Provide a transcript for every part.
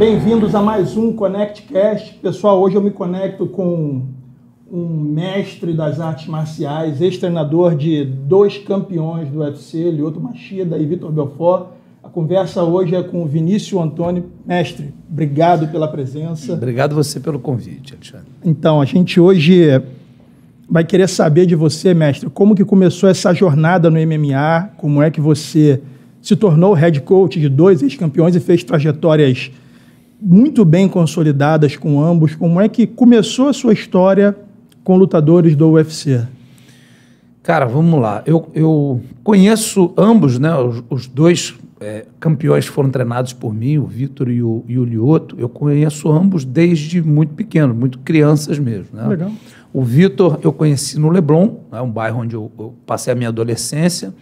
Bem-vindos a mais um ConnectCast. Pessoal, hoje eu me conecto com um mestre das artes marciais, ex-treinador de 2 campeões do UFC, Lyoto Machida e Vitor Belfort. A conversa hoje é com o Vinícius Antônio. Mestre, obrigado pela presença. Obrigado você pelo convite, Alexandre. Então, a gente hoje vai querer saber de você, mestre, como que começou essa jornada no MMA, como é que você se tornou head coach de 2 ex-campeões e fez trajetórias muito bem consolidadas com ambos. Como é que começou a sua história com lutadores do UFC? Cara, vamos lá. Eu conheço ambos, né? Os 2 campeões foram treinados por mim, o Vitor e o Lyoto. Eu conheço ambos desde muito pequeno, muito crianças mesmo, né? Legal. O Vitor eu conheci no Leblon, né? Um bairro onde eu passei a minha adolescência,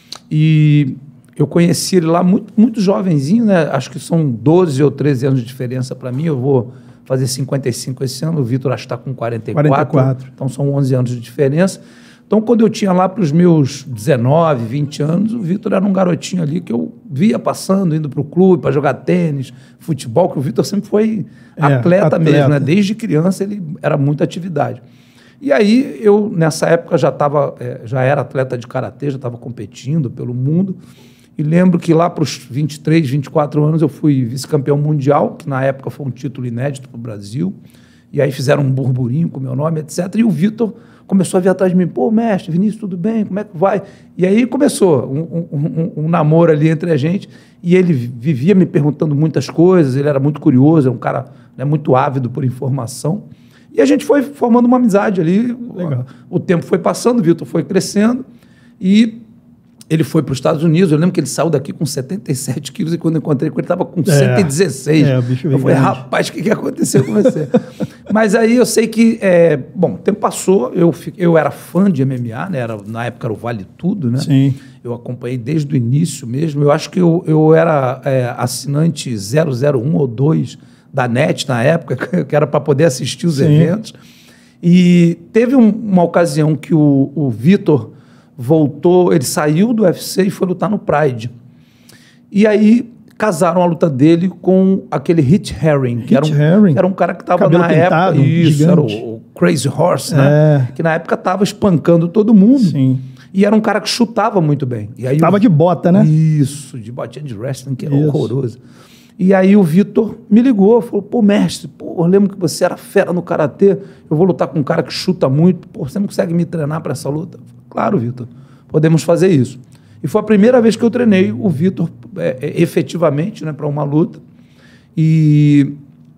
e eu conheci ele lá muito jovenzinho, né? Acho que são 12 ou 13 anos de diferença para mim. Eu vou fazer 55 esse ano, o Vitor acho que está com 44. Então são 11 anos de diferença. Então, quando eu tinha lá para os meus 19, 20 anos, o Vitor era um garotinho ali que eu via passando, indo para o clube para jogar tênis, futebol, que o Vitor sempre foi atleta mesmo, né? Desde criança ele era muita atividade. E aí eu, nessa época, já era atleta de karatê, já estava competindo pelo mundo. E lembro que lá para os 23, 24 anos eu fui vice-campeão mundial, que na época foi um título inédito para o Brasil. E aí fizeram um burburinho com o meu nome, etc. E o Vitor começou a vir atrás de mim. Pô, mestre, Vinícius, tudo bem? Como é que vai? E aí começou um namoro ali entre a gente. E ele vivia me perguntando muitas coisas. Ele era muito curioso, é um cara, né, muito ávido por informação. E a gente foi formando uma amizade ali. Legal. O tempo foi passando, o Vitor foi crescendo. E ele foi para os Estados Unidos. Eu lembro que ele saiu daqui com 77 quilos e quando eu encontrei com ele, estava com 116. O bicho eu falei, rapaz, o que aconteceu com você? Mas aí eu sei que, bom, o tempo passou, eu era fã de MMA, né? Na época era o Vale Tudo, né? Sim. Eu acompanhei desde o início mesmo. Eu acho que eu era assinante 001 ou 2 da NET na época, que era para poder assistir os eventos. E teve uma ocasião que o Vitor voltou, ele saiu do UFC e foi lutar no Pride. E aí casaram a luta dele com aquele Hit Herring, que era um cara que estava na época... Isso, gigante. Era o Crazy Horse, né? Que na época estava espancando todo mundo. Sim. E era um cara que chutava muito bem. Estava de bota, né? Isso, de botinha de wrestling, que era horroroso. E aí o Vitor me ligou, falou, pô, mestre, eu lembro que você era fera no karatê, eu vou lutar com um cara que chuta muito, pô, você não consegue me treinar para essa luta? Claro, Vitor, podemos fazer isso. E foi a primeira vez que eu treinei o Vitor efetivamente, né, para uma luta. E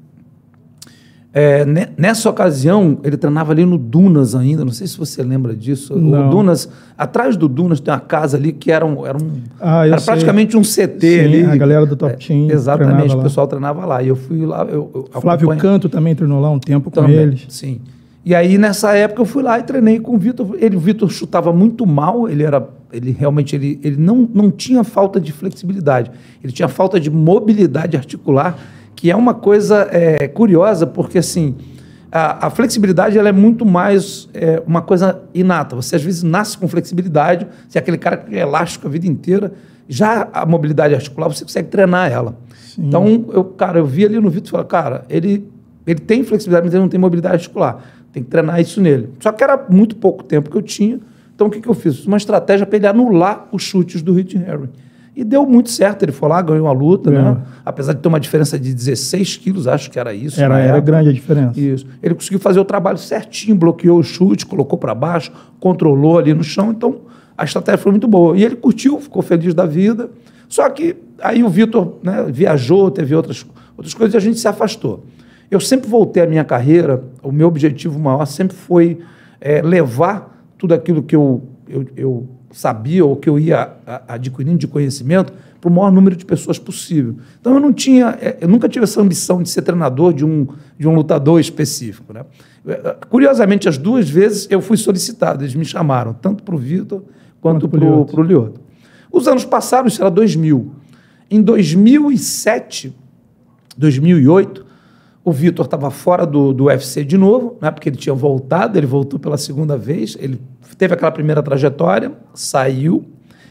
nessa ocasião, ele treinava ali no Dunas ainda, não sei se você lembra disso. Não. O Dunas, atrás do Dunas tem uma casa ali que era praticamente um CT. Sim, ali. A galera do Top Team. Exatamente, o pessoal treinava lá. E eu fui lá. Flávio Canto também treinou lá um tempo com eles. Sim. E aí, nessa época, eu fui lá e treinei com o Vitor. O Vitor chutava muito mal, ele realmente não tinha falta de flexibilidade, ele tinha falta de mobilidade articular, que é uma coisa curiosa, porque assim, a flexibilidade ela é muito mais uma coisa inata. Você às vezes nasce com flexibilidade, você é aquele cara que é elástico a vida inteira, já a mobilidade articular você consegue treinar ela. Sim. Então, eu vi ali no Vitor e falei, cara, ele tem flexibilidade, mas ele não tem mobilidade articular. Tem que treinar isso nele. Só que era muito pouco tempo que eu tinha, então o que eu fiz? Uma estratégia para ele anular os chutes do Hit Herring. E deu muito certo, ele foi lá, ganhou a luta, né? Apesar de ter uma diferença de 16 quilos, acho que era isso. Era grande a diferença. Isso. Ele conseguiu fazer o trabalho certinho, bloqueou o chute, colocou para baixo, controlou ali no chão, então a estratégia foi muito boa. E ele curtiu, ficou feliz da vida. Só que aí o Vitor, né, viajou, teve outras coisas e a gente se afastou. Eu sempre voltei à minha carreira, o meu objetivo maior sempre foi levar tudo aquilo que eu sabia ou que eu ia adquirindo de conhecimento para o maior número de pessoas possível. Então eu nunca tive essa ambição de ser treinador de um lutador específico, né? Curiosamente, as 2 vezes eu fui solicitado, eles me chamaram, tanto para o Vitor quanto para o Lyoto. Os anos passaram, isso era 2000. Em 2007, 2008, o Vitor estava fora do UFC de novo, né, porque ele tinha voltado, ele voltou pela segunda vez, ele teve aquela primeira trajetória, saiu,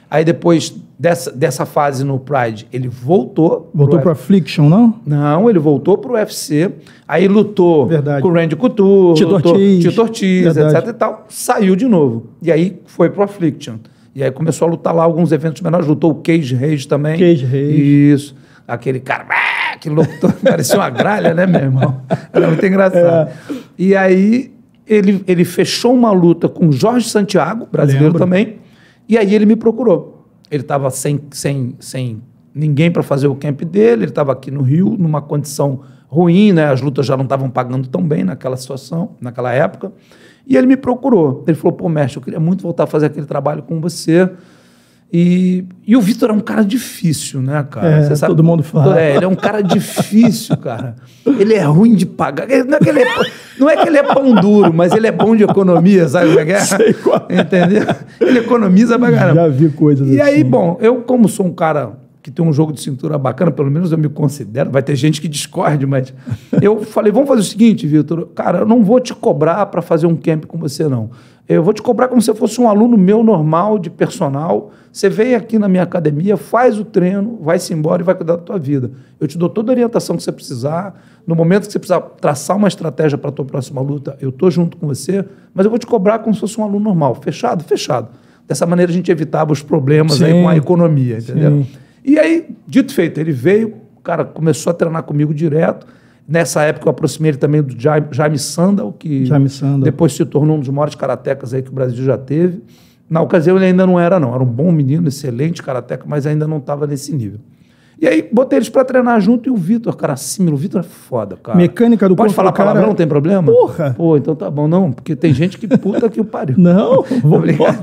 Aí depois dessa fase no Pride, ele voltou. Voltou pro Affliction, não? Não, ele voltou pro UFC. Aí lutou Verdade. com o Randy Couture, Tito Ortiz, etc e tal. Saiu de novo. E aí foi pro Affliction. E aí começou a lutar lá alguns eventos menores. Lutou o Cage Rage também. Cage Rage. Isso. Aquele cara que lutou, parecia uma gralha, né, meu irmão? Era muito engraçado. E aí ele fechou uma luta com o Jorge Santiago, brasileiro também. E aí ele me procurou. Ele estava sem ninguém para fazer o camp dele, ele estava aqui no Rio, numa condição ruim, né? As lutas já não estavam pagando tão bem naquela situação, naquela época. E ele me procurou. Ele falou, pô, mestre, eu queria muito voltar a fazer aquele trabalho com você. E o Vitor é um cara difícil, né, cara? Você sabe, todo mundo fala. Ele é um cara difícil, cara. Ele é ruim de pagar. Não é que ele é pão duro, mas ele é bom de economia, sabe o que é? Sei qual. Entendeu? Ele economiza pra caramba. Já vi coisas assim. E aí, bom, eu como sou um cara que tem um jogo de cintura bacana, pelo menos eu me considero, vai ter gente que discorde, mas eu falei, vamos fazer o seguinte, Vitor, cara, eu não vou te cobrar para fazer um camp com você, não. Eu vou te cobrar como se você fosse um aluno meu normal, de personal. Você vem aqui na minha academia, faz o treino, vai-se embora e vai cuidar da tua vida. Eu te dou toda a orientação que você precisar. No momento que você precisar traçar uma estratégia para a tua próxima luta, eu estou junto com você, mas eu vou te cobrar como se fosse um aluno normal. Fechado? Fechado. Dessa maneira a gente evitava os problemas aí com a economia, entendeu? Sim. E aí, dito e feito, ele veio, o cara começou a treinar comigo direto. Nessa época eu aproximei ele também do Jaime Sandal, que depois se tornou um dos maiores karatecas aí que o Brasil já teve. Na ocasião ele ainda não era, não. Era um bom menino, excelente karateca, mas ainda não estava nesse nível. E aí botei eles para treinar junto e o Vitor, cara, assim, o Vitor é foda, cara. Mecânica do corpo. Pode falar palavrão, não tem problema? Porra! Pô, então tá bom. Não, porque tem gente que puta que o pariu. Não, vou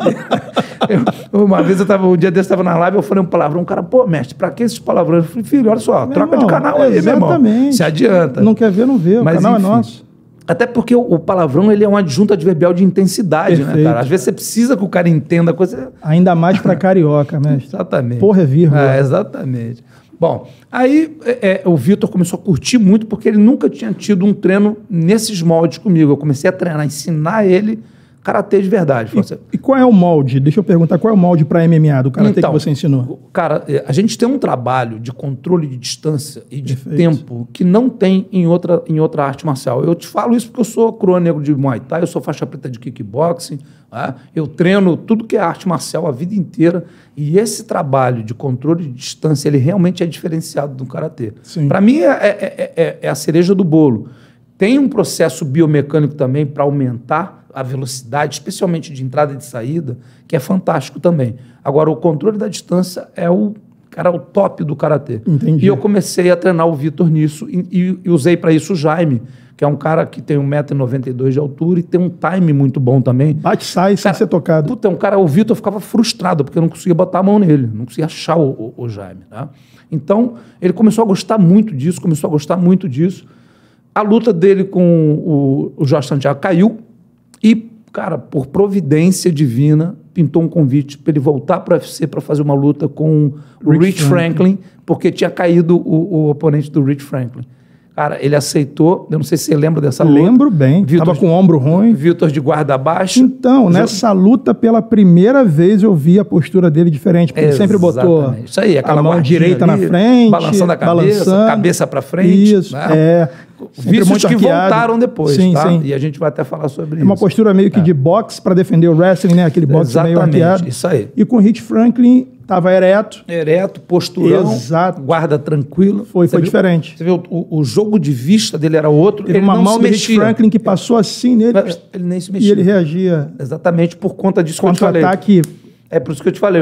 uma vez um dia desse eu estava na live, eu falei um palavrão, um cara, pô, mestre, pra que esses palavrões? Eu falei, filho, olha só, troca de canal aí, meu irmão. Se adianta. Não quer ver, não vê, o canal enfim, é nosso. Até porque o palavrão, ele é um adjunto adverbial de intensidade, né, cara? Às vezes você precisa que o cara entenda a coisa. Ainda mais pra carioca, mestre. Exatamente. Porra, é vírgula. Exatamente. Bom, aí o Vitor começou a curtir muito porque ele nunca tinha tido um treino nesses moldes comigo. Eu comecei a treinar, ensinar ele karatê de verdade. E qual é o molde? Deixa eu perguntar, qual é o molde para MMA do karatê que você ensinou? Cara, a gente tem um trabalho de controle de distância e de tempo que não tem em outra arte marcial. Eu te falo isso porque eu sou coroa negro de Muay Thai, eu sou faixa preta de kickboxing, tá? Eu treino tudo que é arte marcial a vida inteira e esse trabalho de controle de distância, ele realmente é diferenciado do karatê. Para mim, é a cereja do bolo. Tem um processo biomecânico também para aumentar a velocidade, especialmente de entrada e de saída, que é fantástico também. Agora, o controle da distância é o top do karatê. Entendi. E eu comecei a treinar o Vitor nisso e usei para isso o Jaime, que é um cara que tem 1,92 m de altura e tem um time muito bom também. Bate e sai sem ser tocado. Puta, o Vitor ficava frustrado porque eu não conseguia botar a mão nele, não conseguia achar o Jaime. Tá? Então, ele começou a gostar muito disso, A luta dele com o Jorge Santiago caiu, e, cara, por providência divina, pintou um convite para ele voltar para o UFC para fazer uma luta com o Rich Franklin, porque tinha caído o oponente do Rich Franklin. Cara, ele aceitou, eu não sei se você lembra dessa luta. Lembro bem, estava com o ombro ruim. Vitor de guarda baixo. Então, nessa luta, pela primeira vez, eu vi a postura dele diferente, porque ele sempre botou isso aí, aquela a mão direita ali, na frente, balançando a cabeça para frente. Isso, vícios que voltaram depois, sim, tá? sim. E a gente vai até falar sobre isso. É uma postura meio que de boxe para defender o wrestling, né? Aquele boxe meio arqueado. Isso aí. E com o Rich Franklin, estava ereto. Ereto, posturão, exato. Guarda tranquilo. Foi diferente. Você viu, o jogo de vista dele era outro. Teve uma mão do Rich Franklin que passou assim nele. Ele nem se mexia. E ele reagia. Exatamente por conta disso que eu te falei. Contra-ataque. É por isso que eu te falei,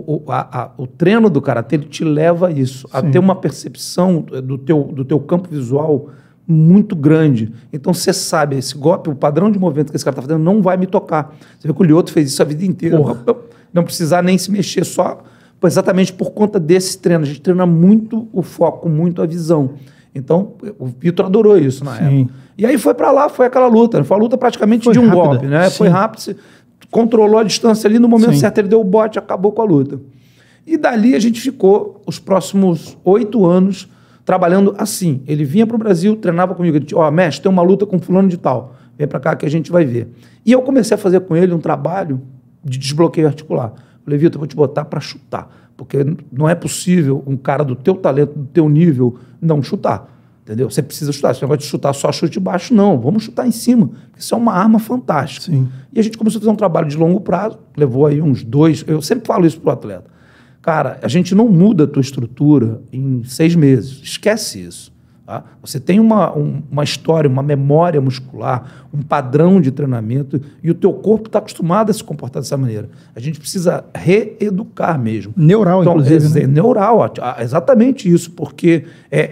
o treino do karatê ele te leva a isso, a ter uma percepção do teu campo visual muito grande. Então você sabe, esse golpe, o padrão de movimento que esse cara está fazendo não vai me tocar. Você vê que o Lyoto fez isso a vida inteira. Não precisar nem se mexer, só exatamente por conta desse treino. A gente treina muito o foco, muito a visão. Então, o Vitor adorou isso na época. E aí foi para lá, foi aquela luta. Foi a luta praticamente de um golpe, né? Foi rápido, controlou a distância ali, no momento certo ele deu o bote, acabou com a luta. E dali a gente ficou os próximos 8 anos trabalhando assim. Ele vinha para o Brasil, treinava comigo, ele disse, mestre, tem uma luta com fulano de tal, vem para cá que a gente vai ver. E eu comecei a fazer com ele um trabalho de desbloqueio articular. Falei, Vitor, eu vou te botar para chutar, porque não é possível um cara do teu talento, do teu nível, não chutar. Entendeu? Você precisa chutar. Esse negócio de chutar só chute baixo, não. Vamos chutar em cima. Porque isso é uma arma fantástica. Sim. E a gente começou a fazer um trabalho de longo prazo, levou aí uns 2... Eu sempre falo isso pro atleta. Cara, a gente não muda a tua estrutura em 6 meses. Esquece isso. Tá? Você tem uma história, uma memória muscular, um padrão de treinamento e o teu corpo está acostumado a se comportar dessa maneira. A gente precisa reeducar mesmo. Neural, então, inclusive. Né? Neural, exatamente isso, porque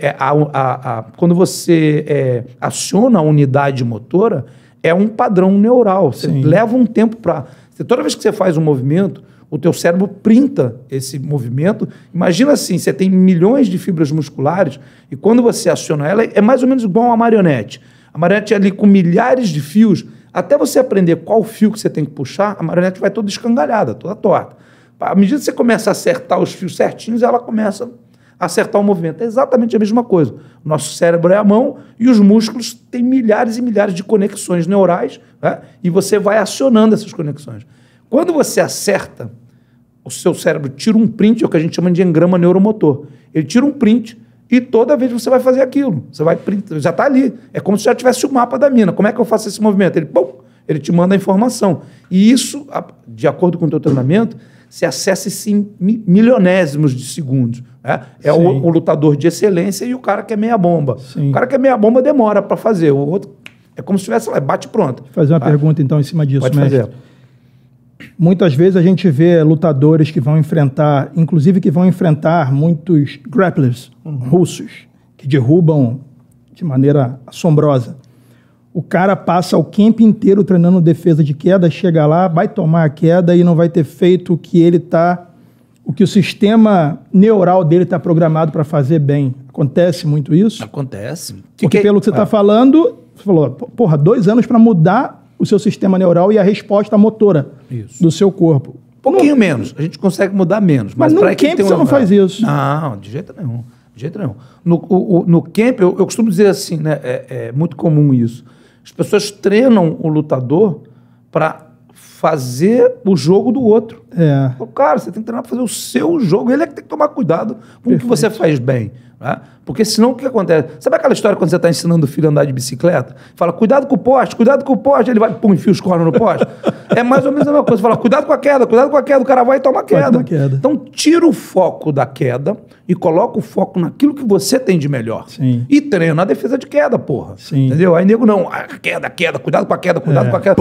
quando você aciona a unidade motora, é um padrão neural. Você leva um tempo para... Toda vez que você faz um movimento, o teu cérebro printa esse movimento. Imagina assim, você tem milhões de fibras musculares e quando você aciona ela, é mais ou menos igual uma marionete. A marionete é ali com milhares de fios, até você aprender qual fio que você tem que puxar, a marionete vai toda escangalhada, toda torta. À medida que você começa a acertar os fios certinhos, ela começa a acertar o movimento. É exatamente a mesma coisa. O nosso cérebro é a mão e os músculos têm milhares e milhares de conexões neurais, né? E você vai acionando essas conexões. Quando você acerta, o seu cérebro tira um print, é o que a gente chama de engrama neuromotor. Ele tira um print e toda vez você vai fazer aquilo. Você vai print, já está ali. É como se já tivesse o mapa da mina. Como é que eu faço esse movimento? Ele te manda a informação. E isso, de acordo com o teu treinamento, se acessa em milionésimos de segundos. Né? É o lutador de excelência e o cara que é meia bomba. Sim. O cara que é meia bomba demora para fazer. O outro é como se estivesse lá, bate pronto. Vou fazer uma pergunta, então, em cima disso, Pode mestre. fazer. Muitas vezes a gente vê lutadores que vão enfrentar, inclusive que vão enfrentar muitos grapplers russos, que derrubam de maneira assombrosa. O cara passa o camp inteiro treinando defesa de queda, chega lá, vai tomar a queda e não vai ter feito o que o sistema neural dele está programado para fazer bem. Acontece muito isso? Acontece. Porque pelo que você está falando, você falou, porra, 2 anos para mudar o seu sistema neural e a resposta motora do seu corpo. Um pouquinho menos. A gente consegue mudar menos. Mas no camp você não faz isso. Não, de jeito nenhum. De jeito nenhum. No camp, eu costumo dizer assim, né? É muito comum isso. As pessoas treinam o lutador para fazer o jogo do outro. Cara, você tem que treinar para fazer o seu jogo. Ele é que tem que tomar cuidado com o que você faz bem. Né? Porque senão o que acontece? Sabe aquela história quando você está ensinando o filho a andar de bicicleta? Fala, cuidado com o poste, ele vai, enfia os cornos no poste. É mais ou menos a mesma coisa. Fala, cuidado com a queda, o cara vai e toma queda. Então tira o foco da queda e coloca o foco naquilo que você tem de melhor. Sim. E treina a defesa de queda, porra. Sim. Entendeu? Aí nego não, queda, cuidado com a queda, com a queda.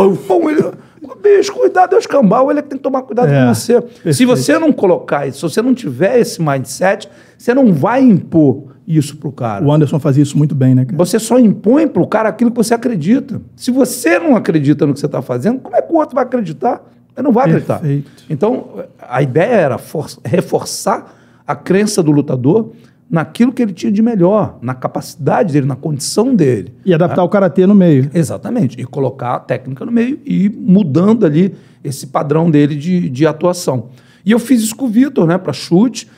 Bicho, cuidado, é o escambau, ele é que tem que tomar cuidado com você. Perfeito. Se você não colocar isso, se você não tiver esse mindset, você não vai impor isso pro cara. O Anderson fazia isso muito bem, né, cara? Você só impõe pro cara aquilo que você acredita. Se você não acredita no que você está fazendo, como é que o outro vai acreditar? Ele não vai acreditar. Então, a ideia era reforçar a crença do lutador naquilo que ele tinha de melhor, na capacidade dele, na condição dele. E adaptar o karatê no meio. Exatamente. E colocar a técnica no meio e ir mudando ali esse padrão dele de atuação. E eu fiz isso com o Vitor, né, para chute,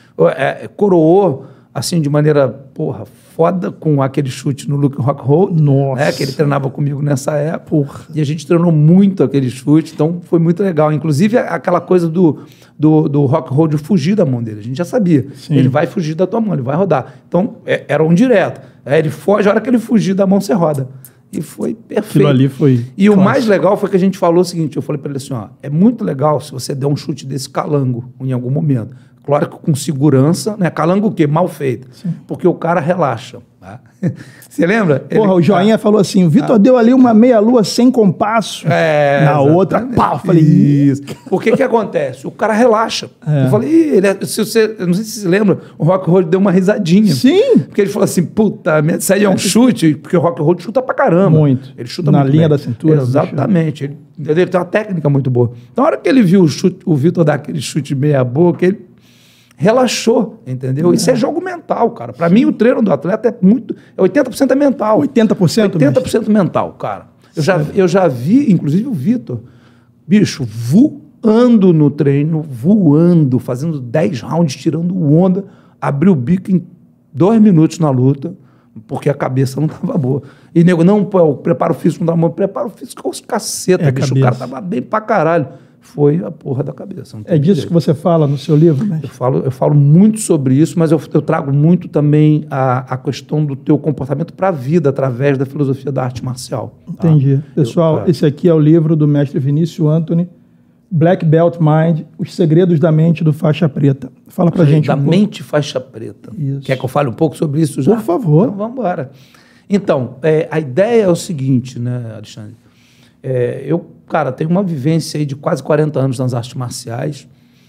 coroou assim de maneira, foda, com aquele chute no Luke Rockhold. Nossa. Né, que ele treinava comigo nessa época. E a gente treinou muito aquele chute, então foi muito legal. Inclusive aquela coisa do Rockhold fugir da mão dele. A gente já sabia. Sim. Ele vai fugir da tua mão, ele vai rodar. Então era um direto. Ele foge, a hora que ele fugir da mão, você roda. E foi perfeito. Aquilo ali foi E o mais legal foi que a gente falou o seguinte, eu falei para ele assim, é muito legal se você der um chute desse calango em algum momento. Claro que com segurança, né? Calango o quê? Mal feito. Sim. Porque o cara relaxa. Tá? Você lembra? O Joinha falou assim, o Vitor deu ali uma meia-lua sem compasso. Na outra, pá, eu falei... Isso. Por que acontece? O cara relaxa. Eu falei, eu não sei se você lembra, o Rockhold deu uma risadinha. Sim. Porque ele falou assim, puta, isso aí é um chute, porque o Rockhold chuta pra caramba. Muito. Ele chuta na muito linha bem. da cintura. Exatamente. Ele tem uma técnica muito boa. Então, na hora que ele viu o Vitor dar aquele chute meia boca, ele relaxou, entendeu? Isso é jogo mental, cara. Para mim, o treino do atleta é 80% é mental. 80%? 80% mental, cara. Eu já vi, inclusive, o Vitor, bicho, voando no treino, fazendo 10 rounds, tirando onda, abriu o bico em 2 minutos na luta, porque a cabeça não estava boa. E nego, não, o preparo físico não dá bom. Preparo físico é os caceta, bicho. O cara tava bem pra caralho. foi a porra da cabeça. É disso que você fala no seu livro, né? Eu falo muito sobre isso, mas eu trago muito também a questão do teu comportamento para a vida através da filosofia da arte marcial. Tá? Entendi. Pessoal, esse aqui é o livro do mestre Vinícius Antony, Black Belt Mind, Os Segredos da Mente do Faixa Preta. Fala pra gente da mente faixa preta. Isso. Quer que eu fale um pouco sobre isso já? Por favor. Então, vamos embora. Então, a ideia é o seguinte, né, Alexandre? Eu, cara, tenho uma vivência aí de quase 40 anos nas artes marciais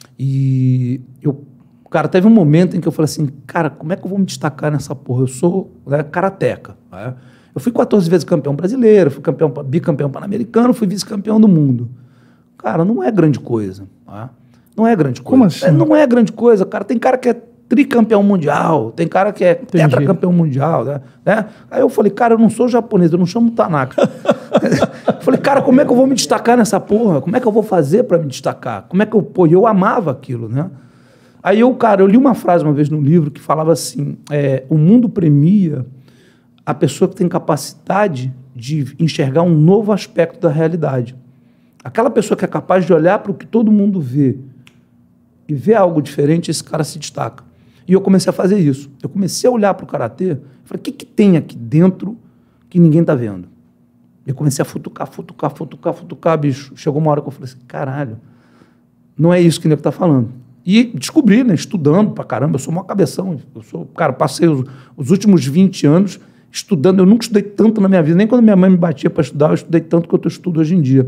e cara, teve um momento em que eu falei assim, cara, como é que eu vou me destacar nessa porra? Eu sou karateca, né? Eu fui 14 vezes campeão brasileiro, fui bicampeão pan-americano, fui vice-campeão do mundo. Cara, não é grande coisa, né? Não é grande coisa. Como assim? Não é grande coisa, cara. Tem cara que é tricampeão mundial, tem cara que é tetracampeão mundial, né? Aí eu falei, cara, eu não sou japonês, eu não chamo Tanaka. Eu falei, cara, como é que eu vou me destacar nessa porra? Como é que eu vou fazer para me destacar? Como é que eu amava aquilo, né? Aí eu li uma frase uma vez no livro que falava assim, o mundo premia a pessoa que tem capacidade de enxergar um novo aspecto da realidade. Aquela pessoa que é capaz de olhar para o que todo mundo vê e ver algo diferente, esse cara se destaca. E eu comecei a fazer isso. Eu comecei a olhar para o karatê, falei, o que tem aqui dentro que ninguém está vendo? Eu comecei a futucar, bicho. Chegou uma hora que eu falei assim, caralho, não é isso que o nego está falando. E descobri, né, estudando pra caramba, eu sou uma cabeção. Cara, passei os últimos 20 anos estudando, eu nunca estudei tanto na minha vida, nem quando minha mãe me batia para estudar, eu estudei tanto quanto eu estudo hoje em dia.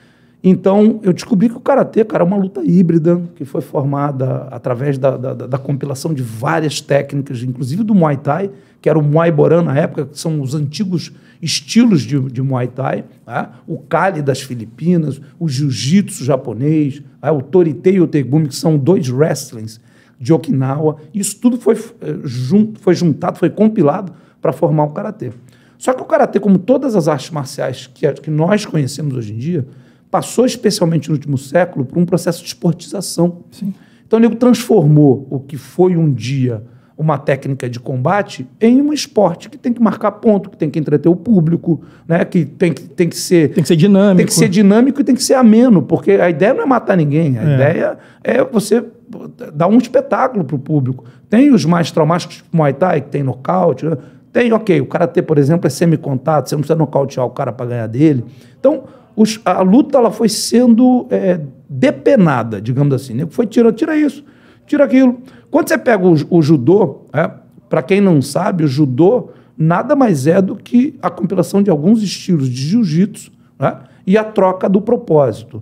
Então, eu descobri que o karatê, cara, é uma luta híbrida que foi formada através da compilação de várias técnicas, inclusive do Muay Thai, que era o Muay Boran na época, que são os antigos estilos de Muay Thai, né? O Kali das Filipinas, o Jiu-Jitsu japonês, né? O Torite e o Tegumi, que são 2 wrestlings de Okinawa. Isso tudo foi juntado, foi compilado para formar o karatê. Só que o karatê, como todas as artes marciais que nós conhecemos hoje em dia, passou, especialmente no último século, por um processo de esportização. Sim. Então, o nego transformou o que foi um dia uma técnica de combate em um esporte que tem que marcar ponto, que tem que entreter o público, né? Que tem que ser... Tem que ser dinâmico. Tem que ser dinâmico e tem que ser ameno, porque a ideia não é matar ninguém, a ideia é você dar um espetáculo para o público. Tem os mais traumáticos, tipo Muay Thai, que tem nocaute, né? Tem, o karatê, por exemplo, é semi-contato, você não precisa nocautear o cara para ganhar dele. Então, a luta ela foi sendo depenada, digamos assim. Né? Foi tira isso, tira aquilo. Quando você pega o judô, para quem não sabe, o judô nada mais é do que a compilação de alguns estilos de jiu-jitsu, né? E a troca do propósito.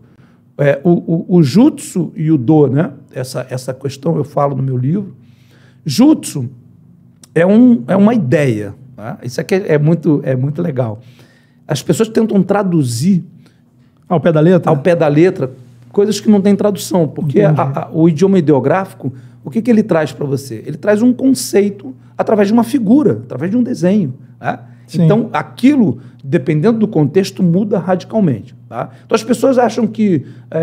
O jutsu e o do, né? Essa questão eu falo no meu livro. Jutsu é uma ideia. Né? Isso aqui é muito legal. As pessoas tentam traduzir ao pé da letra? Ao pé da letra, coisas que não têm tradução, porque o idioma ideográfico, o que ele traz para você? Ele traz um conceito através de uma figura, através de um desenho. Né? Então, aquilo, dependendo do contexto, muda radicalmente. Tá? Então, as pessoas acham que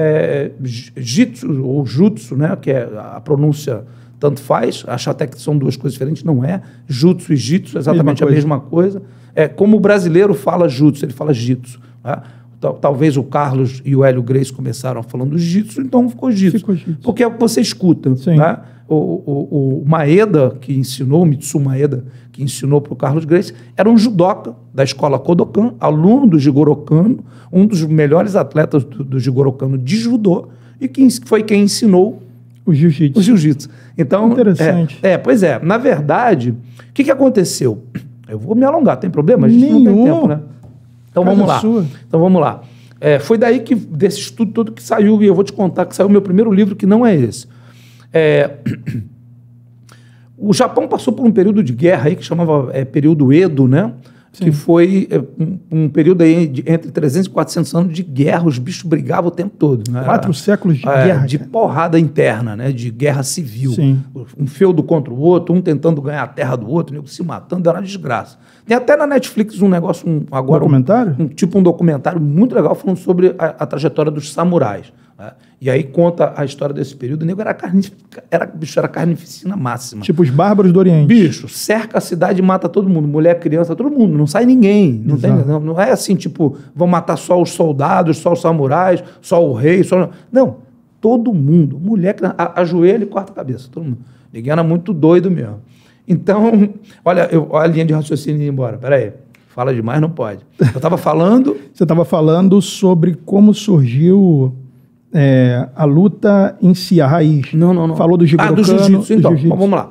jitsu ou jutsu, né, que é a pronúncia tanto faz, acham até que são 2 coisas diferentes, não é. Jutsu e jitsu é exatamente a mesma coisa. Como o brasileiro fala jutsu, ele fala jitsu. Né? Talvez o Carlos e o Hélio Gracie começaram falando jitsu, então ficou jitsu. Porque é o que você escuta. Né? O Maeda, que ensinou, o Mitsu Maeda, que ensinou para o Carlos Gracie, era um judoca da escola Kodokan, aluno do Jigoro Kano, um dos melhores atletas do Jigoro Kano de judô, e que foi quem ensinou o jiu-jitsu. Então, interessante. Pois é. Na verdade, o que aconteceu? Eu vou me alongar, tem problema? A gente não tem tempo, né? Então vamos lá. Foi daí que, desse estudo todo que saiu, e eu vou te contar que saiu o meu primeiro livro, que não é esse. O Japão passou por um período de guerra aí, que chamava período Edo, né? Sim. Que foi um período aí entre 300 e 400 anos de guerra, os bichos brigavam o tempo todo. Né? 4 séculos de guerra. De porrada interna, né? De guerra civil. Sim. Um feudo contra o outro, um tentando ganhar a terra do outro, se matando, era uma desgraça. Tem até na Netflix um negócio, documentário? Um documentário muito legal falando sobre a trajetória dos samurais. Tá? E aí conta a história desse período. O nego era carnificina máxima. Tipo os bárbaros do Oriente. Bicho, cerca a cidade e mata todo mundo. Mulher, criança, todo mundo. Não sai ninguém. Não é assim, tipo, vão matar só os soldados, só os samurais, só o rei. Não, todo mundo. Mulher, ajoelha e corta a cabeça. Todo mundo. Ninguém era muito doido mesmo. Então, olha a linha de raciocínio indo embora. Peraí. Fala demais, não pode. Eu estava falando... Você estava falando sobre como surgiu a luta em si, a raiz. Não. Falou do Jigoro Kano. Do jiu-jitsu, então. Vamos lá.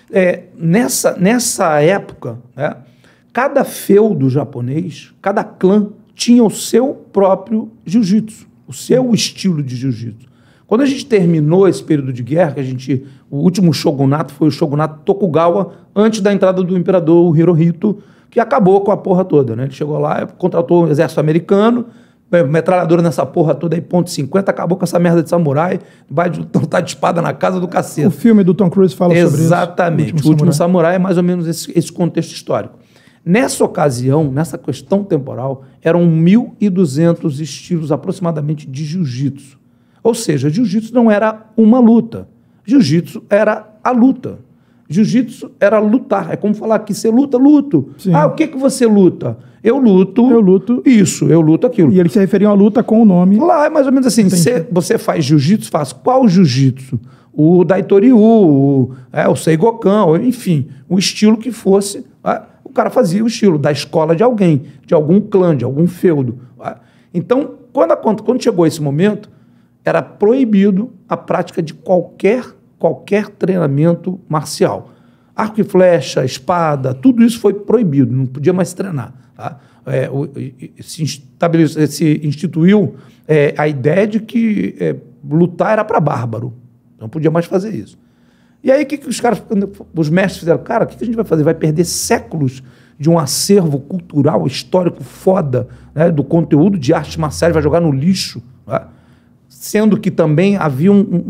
Nessa época, né, cada feudo japonês, cada clã tinha o seu próprio jiu-jitsu, o seu estilo de jiu-jitsu. Quando a gente terminou esse período de guerra, o último shogunato foi o shogunato Tokugawa, antes da entrada do imperador Hirohito, que acabou com a porra toda, né? Ele chegou lá, contratou o exército americano, metralhadora nessa porra toda aí, .50, acabou com essa merda de samurai, vai lutar de espada na casa do cacete. O filme do Tom Cruise fala sobre isso. Exatamente. O Último Samurai é mais ou menos esse contexto histórico. Nessa ocasião, nessa questão temporal, eram 1.200 estilos aproximadamente de jiu-jitsu. Ou seja, jiu-jitsu não era uma luta. Jiu-jitsu era a luta. Jiu-jitsu era lutar. É como falar que você luta, luto. Sim. O que você luta? Eu luto isso, eu luto aquilo. E eles se referiam à luta com o nome. Lá é mais ou menos assim. Você faz jiu-jitsu, faz qual jiu-jitsu? O Daitoryu, o Seigokan, enfim, o estilo que fosse. O cara fazia o estilo da escola de alguém, de algum clã, de algum feudo. Então, quando chegou esse momento, era proibido a prática de qualquer treinamento marcial. Arco e flecha, espada, tudo isso foi proibido, não podia mais treinar. Tá? Se instituiu a ideia de que lutar era para bárbaro, não podia mais fazer isso. E aí, o que os mestres fizeram? Cara, o que a gente vai fazer? Vai perder séculos de um acervo cultural, histórico foda, né, do conteúdo de artes marciais, vai jogar no lixo, tá? Sendo que também havia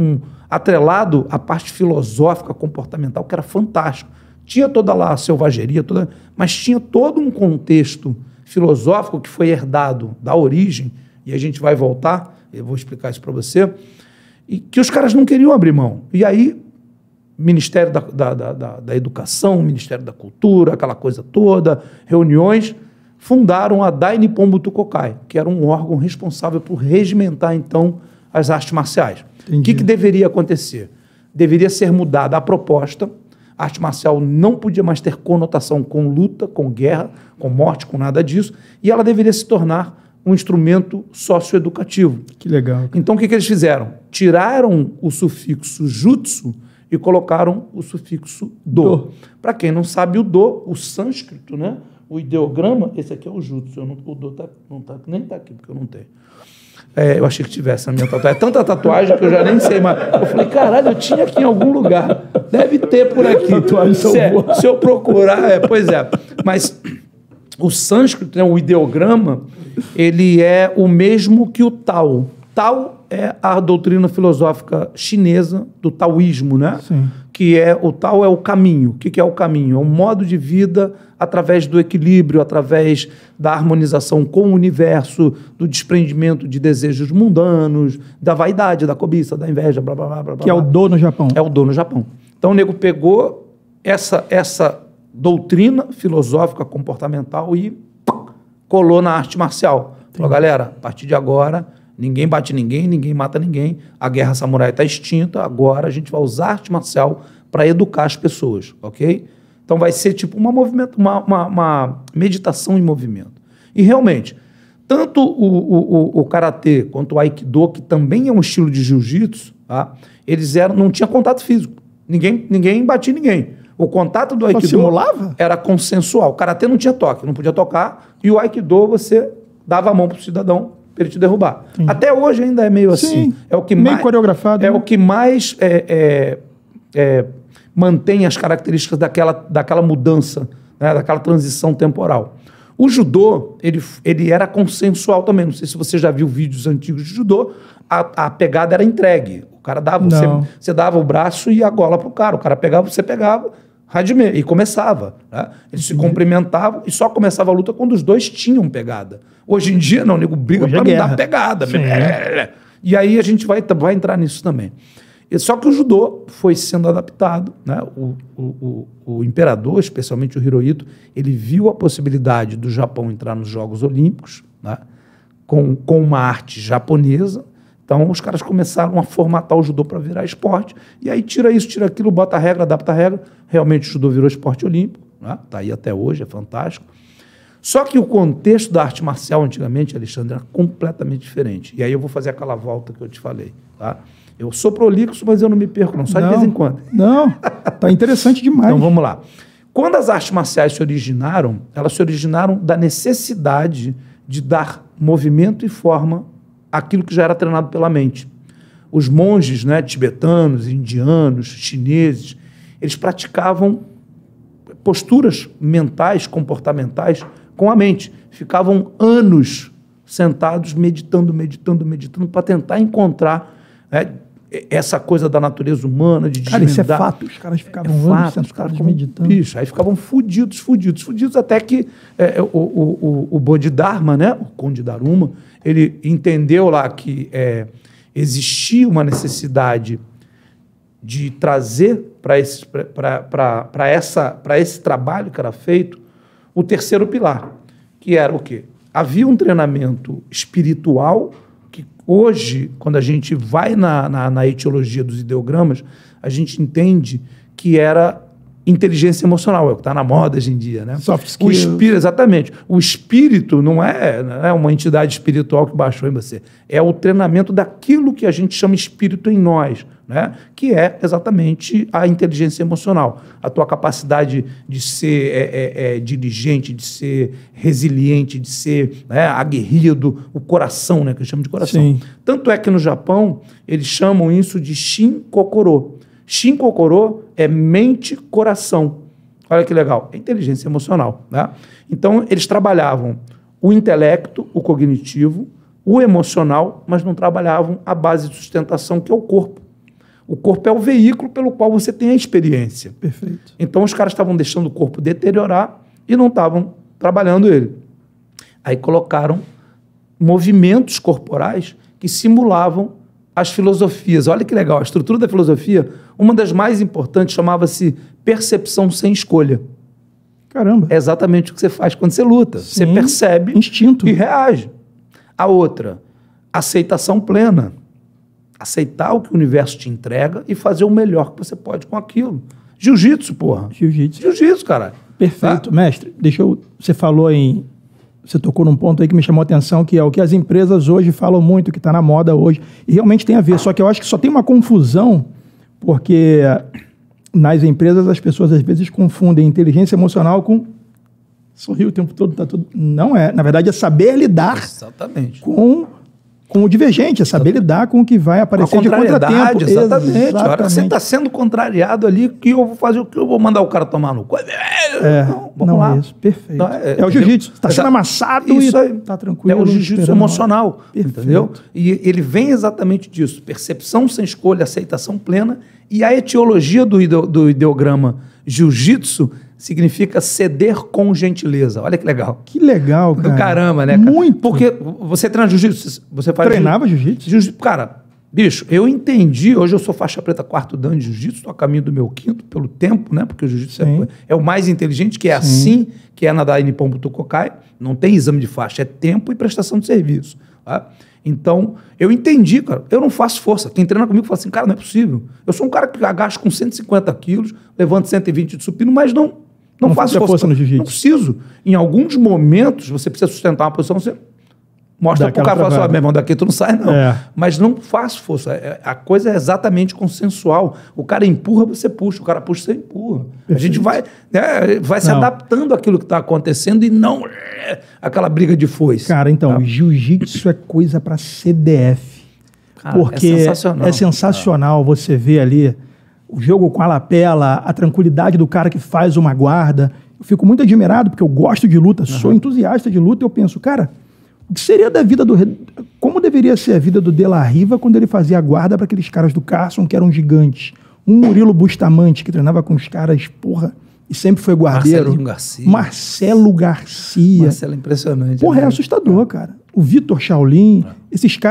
atrelado a parte filosófica, comportamental, que era fantástico. Tinha toda lá a selvageria, mas tinha todo um contexto filosófico que foi herdado da origem, e a gente vai voltar, eu vou explicar isso para você, e que os caras não queriam abrir mão. E aí, Ministério da Educação, Ministério da Cultura, aquela coisa toda, reuniões, fundaram a Dai Nippon Butokokai, que era um órgão responsável por regimentar, então, as artes marciais. O que deveria acontecer? Deveria ser mudada a proposta. A arte marcial não podia mais ter conotação com luta, com guerra, com morte, com nada disso, e ela deveria se tornar um instrumento socioeducativo. Que legal. Então, o que eles fizeram? Tiraram o sufixo jutsu e colocaram o sufixo do. Para quem não sabe, o do, o sânscrito, né? O ideograma, esse aqui é o jutsu. O do nem está aqui, porque eu não tenho. Eu achei que tivesse na minha tatuagem. É tanta tatuagem que eu já nem sei mais. Eu falei, caralho, eu tinha aqui em algum lugar. Deve ter por aqui. Se eu procurar, pois é. Mas o sânscrito, né, o ideograma, ele é o mesmo que o Tao. Tao é a doutrina filosófica chinesa do taoísmo, né? Sim. Que o Tao é o caminho. O que é o caminho? É um modo de vida através do equilíbrio, através da harmonização com o universo, do desprendimento de desejos mundanos, da vaidade, da cobiça, da inveja, blá, blá, blá, blá. Que é o do no Japão. É o do no Japão. Então o nego pegou essa doutrina filosófica comportamental e colou na arte marcial. Falou, galera, a partir de agora, ninguém bate ninguém, ninguém mata ninguém, a guerra samurai está extinta, agora a gente vai usar arte marcial para educar as pessoas, ok? Então vai ser tipo uma meditação em movimento. E realmente, tanto o karatê quanto o aikido, que também é um estilo de jiu-jitsu, tá? Eles não tinha contato físico. Ninguém batia ninguém. O contato do aikido era consensual. O karatê não tinha toque, não podia tocar. E o aikido você dava a mão para o cidadão para ele te derrubar. Sim. Até hoje ainda é meio assim. É o que meio mais coreografado. É, né? O que mais mantém as características daquela mudança, né, daquela transição temporal. O judô, ele era consensual também. Não sei se você já viu vídeos antigos de judô. A pegada era entregue. O cara dava, você dava o braço e a gola pro cara. O cara pegava, você pegava, hajime, e começava. Né? Eles se cumprimentavam e só começava a luta quando os dois tinham pegada. Hoje em dia, não, o nego briga para não dar pegada. E aí a gente vai entrar nisso também. Só que o judô foi sendo adaptado, né? O imperador, especialmente o Hirohito, ele viu a possibilidade do Japão entrar nos Jogos Olímpicos, né? com uma arte japonesa. Então os caras começaram a formatar o judô para virar esporte, e aí tira isso, tira aquilo, bota a regra, adapta a regra. Realmente o judô virou esporte olímpico, né? Tá aí até hoje, é fantástico. Só que o contexto da arte marcial antigamente, Alexandre, era completamente diferente. E aí eu vou fazer aquela volta que eu te falei, tá? Eu sou prolixo, mas eu não me perco, não, só de vez em quando. Não, tá interessante demais. Então vamos lá. Quando as artes marciais se originaram, elas se originaram da necessidade de dar movimento e forma àquilo que já era treinado pela mente. Os monges, né, tibetanos, indianos, chineses, eles praticavam posturas mentais, comportamentais com a mente. Ficavam anos sentados, meditando, para tentar encontrar, né, essa coisa da natureza humana, de desvendar. Cara, isso é fato. Os caras ficavam anos sentados meditando. Bicho, aí ficavam fudidos, até que o Bodhidharma, né, o Conde Daruma, ele entendeu lá que existia uma necessidade de trazer para esse trabalho que era feito o terceiro pilar, que era o quê? Havia um treinamento espiritual que hoje, quando a gente vai na etiologia dos ideogramas, a gente entende que era inteligência emocional, é o que está na moda hoje em dia, né? Soft skills. Exatamente. O espírito não é uma entidade espiritual que baixou em você. É o treinamento daquilo que a gente chama espírito em nós, né? Que é exatamente a inteligência emocional. A tua capacidade de ser diligente, de ser resiliente, de ser, né, aguerrido, o coração, né, que eu chamo de coração. Sim. Tanto é que no Japão eles chamam isso de Shin-Kokoro. Shin-Kokoro é mente-coração. Olha que legal. É inteligência emocional, né? Então, eles trabalhavam o intelecto, o cognitivo, o emocional, mas não trabalhavam a base de sustentação, que é o corpo. O corpo é o veículo pelo qual você tem a experiência. Perfeito. Então, os caras estavam deixando o corpo deteriorar e não estavam trabalhando ele. Aí colocaram movimentos corporais que simulavam as filosofias. Olha que legal, a estrutura da filosofia, uma das mais importantes, chamava-se percepção sem escolha. Caramba. É exatamente o que você faz quando você luta. Sim. Você percebe instinto e reage. A outra, aceitação plena. Aceitar o que o universo te entrega e fazer o melhor que você pode com aquilo. Jiu-jitsu, porra. Jiu-jitsu, caralho. Perfeito. Tá? Mestre, você falou você tocou num ponto aí que me chamou a atenção, que é o que as empresas hoje falam muito, que está na moda hoje, e realmente tem a ver, só que eu acho que só tem uma confusão, porque nas empresas as pessoas às vezes confundem inteligência emocional com sorrir o tempo todo, tá tudo. Não é. Na verdade, é saber lidar exatamente com o divergente, é saber lidar com o que vai aparecer de contratempo. Exatamente. A hora que você está sendo contrariado ali, que eu vou fazer o que eu vou mandar o cara tomar no cu. Vamos lá. Isso, perfeito. Então, é o jiu-jitsu. Está sendo amassado isso e está tranquilo. É o jiu-jitsu emocional, entendeu? E ele vem exatamente disso. Percepção sem escolha, aceitação plena. E a etiologia do ideograma jiu-jitsu significa ceder com gentileza. Olha que legal. Que legal, cara. Do caramba, né, cara? Muito. Porque você treina jiu-jitsu, você faz... Treinava jiu-jitsu? Cara, bicho, eu entendi, hoje eu sou faixa preta 4º dan de jiu-jitsu, estou a caminho do meu 5º, pelo tempo, né? Porque o jiu-jitsu é o mais inteligente, que é assim, que é na da Nippon Butokokai, não tem exame de faixa, é tempo e prestação de serviço. Tá? Então, eu entendi, cara, eu não faço força. Quem treina comigo fala assim, cara, não é possível. Eu sou um cara que agacho com 150 quilos, levanto 120 de supino, mas não faço força no jiu-jitsu. Não preciso. Em alguns momentos, você precisa sustentar uma posição, você mostra pro cara e fala assim, meu irmão, daqui tu não sai, não. Mas não faço força. A coisa é exatamente consensual. O cara empurra, você puxa. O cara puxa, você empurra. Perfeito. A gente vai se adaptando àquilo que está acontecendo e não aquela briga de foice. Cara, então, jiu-jitsu é coisa para CDF. Cara, porque é sensacional você ver ali o jogo com a lapela, a tranquilidade do cara que faz uma guarda. Eu fico muito admirado, porque eu gosto de luta, sou entusiasta de luta, e eu penso, cara, o que seria da vida como deveria ser a vida do De La Riva quando ele fazia a guarda para aqueles caras do Carson, que eram gigantes? Um Murilo Bustamante, que treinava com os caras, porra, e sempre foi guardeiro. Marcelo Garcia. Marcelo é impressionante. Porra, é assustador, cara. O Vitor Shaolin, esses caras...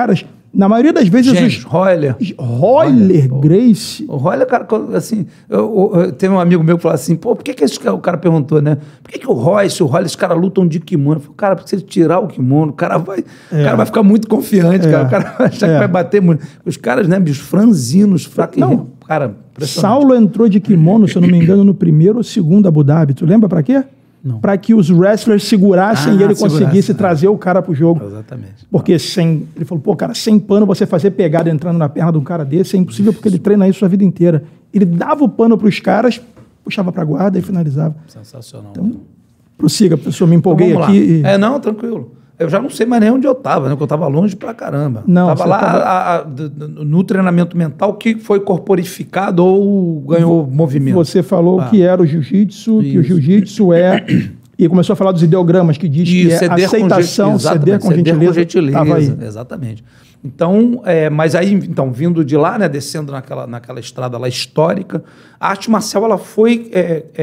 Na maioria das vezes... James Royler. Royler, Gracie. O Royler, cara, assim... Teve um amigo meu que falou assim, pô, por que esse cara, o cara perguntou, né? Por que o Royce, o Royler, esses caras lutam de kimono? Eu falei, cara, porque se ele tirar o kimono, o cara vai ficar muito confiante, cara. O cara vai achar que vai bater muito. Os caras, né, bicho, franzinos, fracos. Não, cara, Saulo entrou de kimono, se eu não me engano, no primeiro ou segundo Abu Dhabi. Tu lembra pra quê? Para que os wrestlers segurassem e ele conseguisse trazer o cara pro jogo. Exatamente. Porque ele falou, pô, cara, sem pano você fazer pegada entrando na perna de um cara desse é impossível porque ele treina isso a vida inteira. Ele dava o pano pros caras, puxava pra guarda e finalizava. Sensacional. Então, prossiga, professor, me empolguei então, aqui. Não, tranquilo. Eu já não sei mais nem onde eu estava, né? Porque eu estava longe pra caramba. Não, tava lá no treinamento mental que foi corporificado ou ganhou movimento. Você falou que era o jiu-jitsu, que o jiu-jitsu é... E começou a falar dos ideogramas, que diz que é aceitação, ceder com gentileza. Tava aí. Exatamente. Então, mas aí, então, vindo de lá, né, descendo naquela estrada lá histórica, a arte marcial ela foi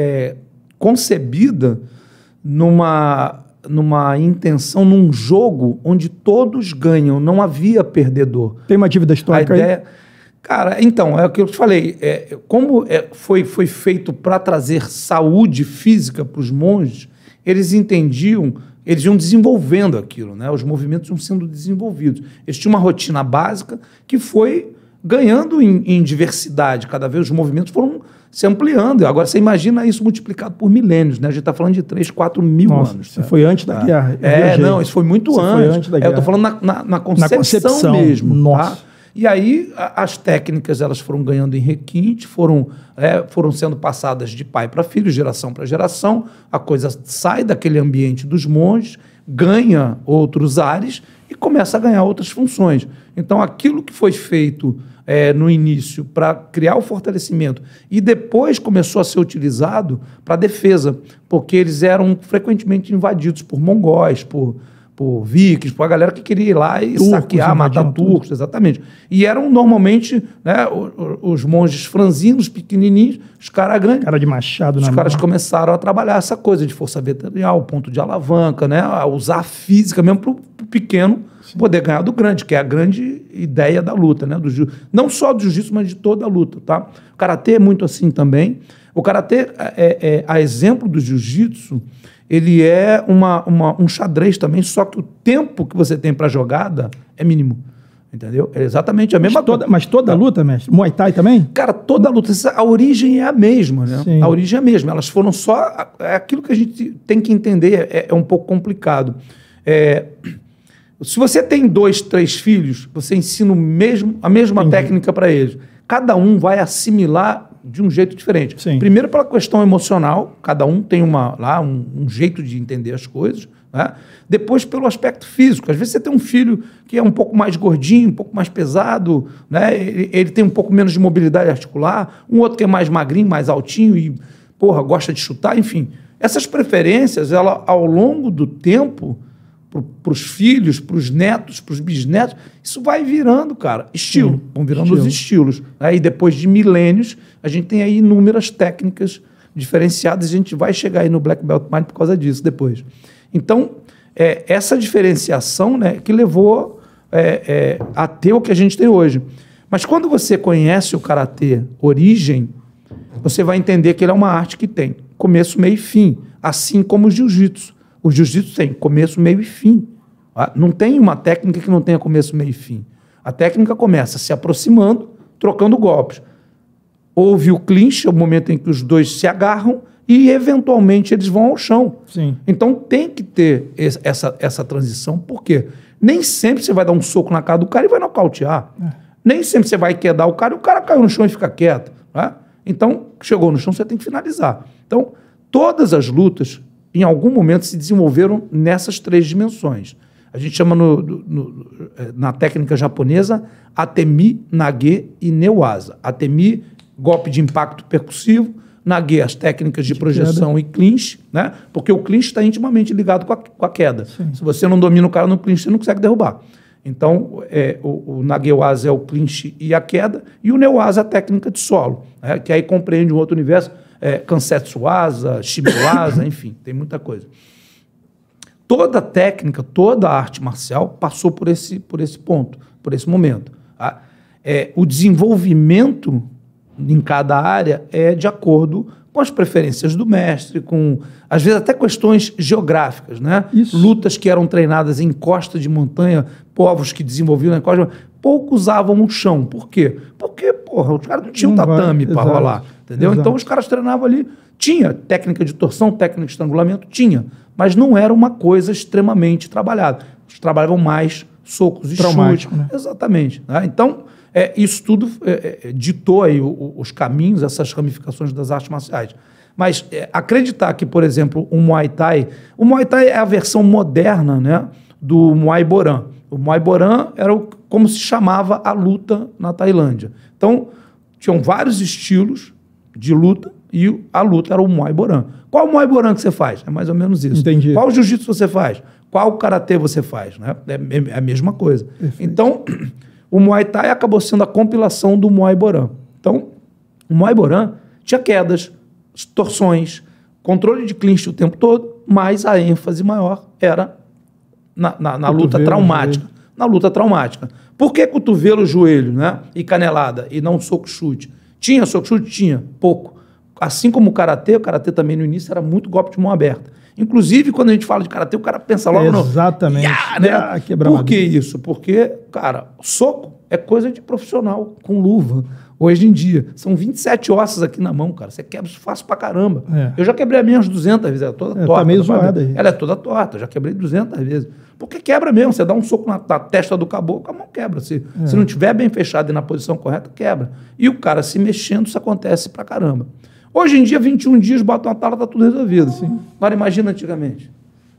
concebida numa intenção, num jogo onde todos ganham, não havia perdedor. Tem uma dívida histórica aí? Cara, então, é o que eu te falei, como foi feito para trazer saúde física para os monges, eles entendiam, eles iam desenvolvendo aquilo, né? Os movimentos iam sendo desenvolvidos. Eles tinham uma rotina básica que foi ganhando em diversidade, cada vez os movimentos foram se ampliando. Agora, você imagina isso multiplicado por milênios, né? A gente está falando de 3, 4 mil anos. Isso foi antes da guerra. Não, isso foi muito antes. Foi antes da guerra. Eu estou falando na concepção mesmo. Nossa. Tá? E aí, as técnicas elas foram ganhando em requinte, foram sendo passadas de pai para filho, geração para geração, a coisa sai daquele ambiente dos monges, ganha outros ares e começa a ganhar outras funções. Então, aquilo que foi feito no início para criar o fortalecimento e depois começou a ser utilizado para defesa, porque eles eram frequentemente invadidos por mongóis, por vikings, por a galera que queria ir lá e saquear, matar turcos, exatamente. E eram normalmente, né, os monges franzinos, pequenininhos, os caras grandes. Cara de machado na mão. Os caras começaram a trabalhar essa coisa de força vetorial, ponto de alavanca, né, a usar a física mesmo para o pequeno poder ganhar do grande, que é a grande ideia da luta, né, não só do jiu-jitsu, mas de toda a luta. Tá? O karatê é muito assim também. O karatê, a exemplo do jiu-jitsu, ele é um xadrez também, só que o tempo que você tem para jogada é mínimo. Entendeu? É exatamente a mesma coisa. Mas toda luta, mestre? Muay Thai também? Cara, toda luta. A origem é a mesma, né? Sim. A origem é a mesma. Elas foram só... aquilo que a gente tem que entender é um pouco complicado. Se você tem 2, 3 filhos, você ensina a mesma técnica para eles. Cada um vai assimilar de um jeito diferente. Sim. Primeiro pela questão emocional, cada um tem um jeito de entender as coisas, né? Depois pelo aspecto físico. Às vezes você tem um filho que é um pouco mais gordinho, um pouco mais pesado, né? Ele tem um pouco menos de mobilidade articular, um outro que é mais magrinho, mais altinho e, gosta de chutar, enfim. Essas preferências, ao longo do tempo, para os filhos, para os netos, para os bisnetos, isso vai virando, cara, estilo. Vão virando os estilos. Aí, depois de milênios, a gente tem aí inúmeras técnicas diferenciadas e a gente vai chegar aí no Black Belt Mind por causa disso depois. Então, essa diferenciação, né, que levou a ter o que a gente tem hoje. Mas quando você conhece o karatê origem, você vai entender que ele é uma arte que tem começo, meio e fim, assim como o jiu-jitsu. O jiu-jitsu tem começo, meio e fim. Não tem uma técnica que não tenha começo, meio e fim. A técnica começa se aproximando, trocando golpes. Houve o clinch, é o momento em que os dois se agarram e, eventualmente, eles vão ao chão. Sim. Então, tem que ter essa transição. Por quê? Nem sempre você vai dar um soco na cara do cara e vai nocautear. Nem sempre você vai quedar o cara e o cara caiu no chão e fica quieto. Né? Então, chegou no chão, você tem que finalizar. Então, todas as lutas, em algum momento, se desenvolveram nessas 3 dimensões. A gente chama na técnica japonesa Atemi, Nage e Neuasa. Atemi, golpe de impacto percussivo. Nage, as técnicas de projeção queda. E clinch, né? Porque o clinch está intimamente ligado com a queda. Sim. Se você não domina o cara no clinch, você não consegue derrubar. Então, o Nage-Waza é o clinch e a queda, e o Neuasa é a técnica de solo, né? Que aí compreende um outro universo. Kansetsu-Waza, Shibe-Waza, enfim, tem muita coisa. toda a técnica, toda a arte marcial passou por esse ponto, por esse momento. Tá? O desenvolvimento em cada área é de acordo com as preferências do mestre, com, às vezes, até questões geográficas, né? Lutas que eram treinadas em costa de montanha, povos que desenvolviam em costa de montanha, pouco usavam o chão. Por quê? Porque, porra, os caras não tinham tatame para rolar, entendeu? Exato. Então, os caras treinavam ali. Tinha técnica de torção, técnica de estrangulamento, tinha, mas não era uma coisa extremamente trabalhada. Eles trabalhavam mais socos e chutes. Né? Exatamente. Né? Então, isso tudo ditou aí os caminhos, essas ramificações das artes marciais. Mas acreditar que, por exemplo, o Muay Thai é a versão moderna, né, do Muay Boran. O Muay Boran era como se chamava a luta na Tailândia. Então, tinham vários estilos de luta e a luta era o Muay Boran. Qual o Muay Boran que você faz? É mais ou menos isso. Entendi. Qual jiu-jitsu você faz? Qual karatê você faz? Né? É a mesma coisa. Perfeito. Então, o Muay Thai acabou sendo a compilação do Muay Boran. Então, o Muay Boran tinha quedas, torções, controle de clinch o tempo todo, mas a ênfase maior era na luta traumática. Joelho. Na luta traumática. Por que cotovelo, joelho, né? E canelada, e não soco-chute? Tinha soco-chute? Tinha, pouco. Assim como o karatê também no início era muito golpe de mão aberta. Inclusive, quando a gente fala de karatê, o cara pensa logo no... Exatamente. Né? Por que isso? Porque, cara, soco é coisa de profissional, com luva. Hoje em dia, são 27 ossos aqui na mão, cara. Você quebra isso fácil pra caramba. Eu já quebrei a minha umas 200 vezes, ela é toda torta. Tá meio zoada aí. Ela é toda torta, eu já quebrei 200 vezes. Porque quebra mesmo, você dá um soco na testa do caboclo, a mão quebra. Se não tiver bem fechado e na posição correta, quebra. E o cara se mexendo, isso acontece pra caramba. Hoje em dia, 21 dias, bota uma tala, tá tudo resolvido. Sim. Agora, imagina antigamente.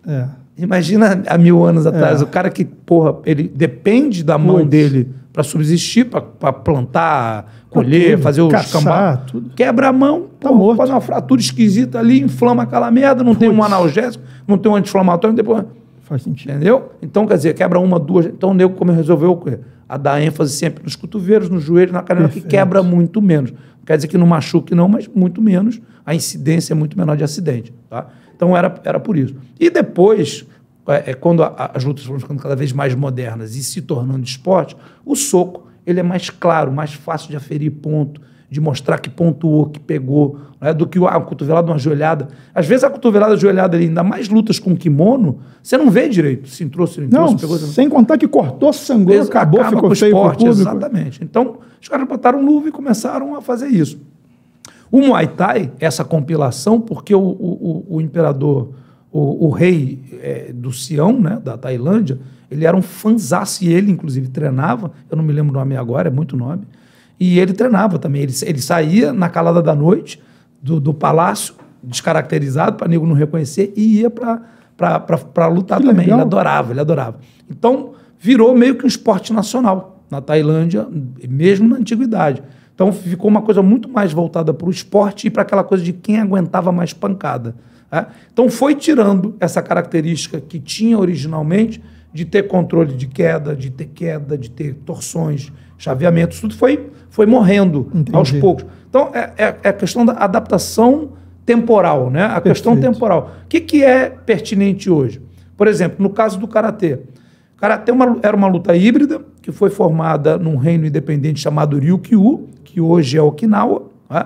Imagina há 1000 anos atrás, o cara que, porra, ele depende da mão dele para subsistir, para plantar, colher, fazer os cambá. Quebra a mão, tá morto. Faz uma fratura esquisita ali, inflama aquela merda, não tem um analgésico, não tem um anti-inflamatório, depois... Faz sentido. Entendeu? Então, quer dizer, quebra uma, duas... Então, o nego como resolveu o quê? A dar ênfase sempre nos cotovelos, nos joelhos, na canela, que quebra muito menos. Não quer dizer que não machuque não, mas muito menos. A incidência é muito menor de acidente. Tá? Então, era por isso. E depois, quando as lutas foram ficando cada vez mais modernas e se tornando esporte, o soco ele é mais claro, mais fácil de aferir ponto, de mostrar que pontuou, que pegou, né, do que a cotovelada, uma joelhada. Às vezes a cotovelada, a joelhada, ali, ainda mais lutas com kimono, você não vê direito se entrou, se não entrou, se pegou. Sem contar que cortou, sangrou, acabou, ficou feio pro público. Exatamente. Então, os caras botaram luva e começaram a fazer isso. O Muay Thai, essa compilação, porque o imperador, o rei do Sião, né, da Tailândia, ele era um fanzaço e ele, inclusive, treinava, eu não me lembro o nome agora, é muito nome, e ele treinava também. Ele saía na calada da noite do palácio, descaracterizado, para nego não reconhecer, e ia para lutar também. Legal. Ele adorava. Então, virou meio que um esporte nacional na Tailândia, mesmo na antiguidade. Então, ficou uma coisa muito mais voltada para o esporte e para aquela coisa de quem aguentava mais pancada. Né? Então, foi tirando essa característica que tinha originalmente de ter controle de queda, de ter torções, chaveamentos, tudo foi morrendo. Entendi. Aos poucos. Então, é a questão da adaptação temporal, né? A questão temporal. O que é pertinente hoje? Por exemplo, no caso do karatê. Karatê era uma luta híbrida que foi formada num reino independente chamado Ryukyu, que hoje é Okinawa, né?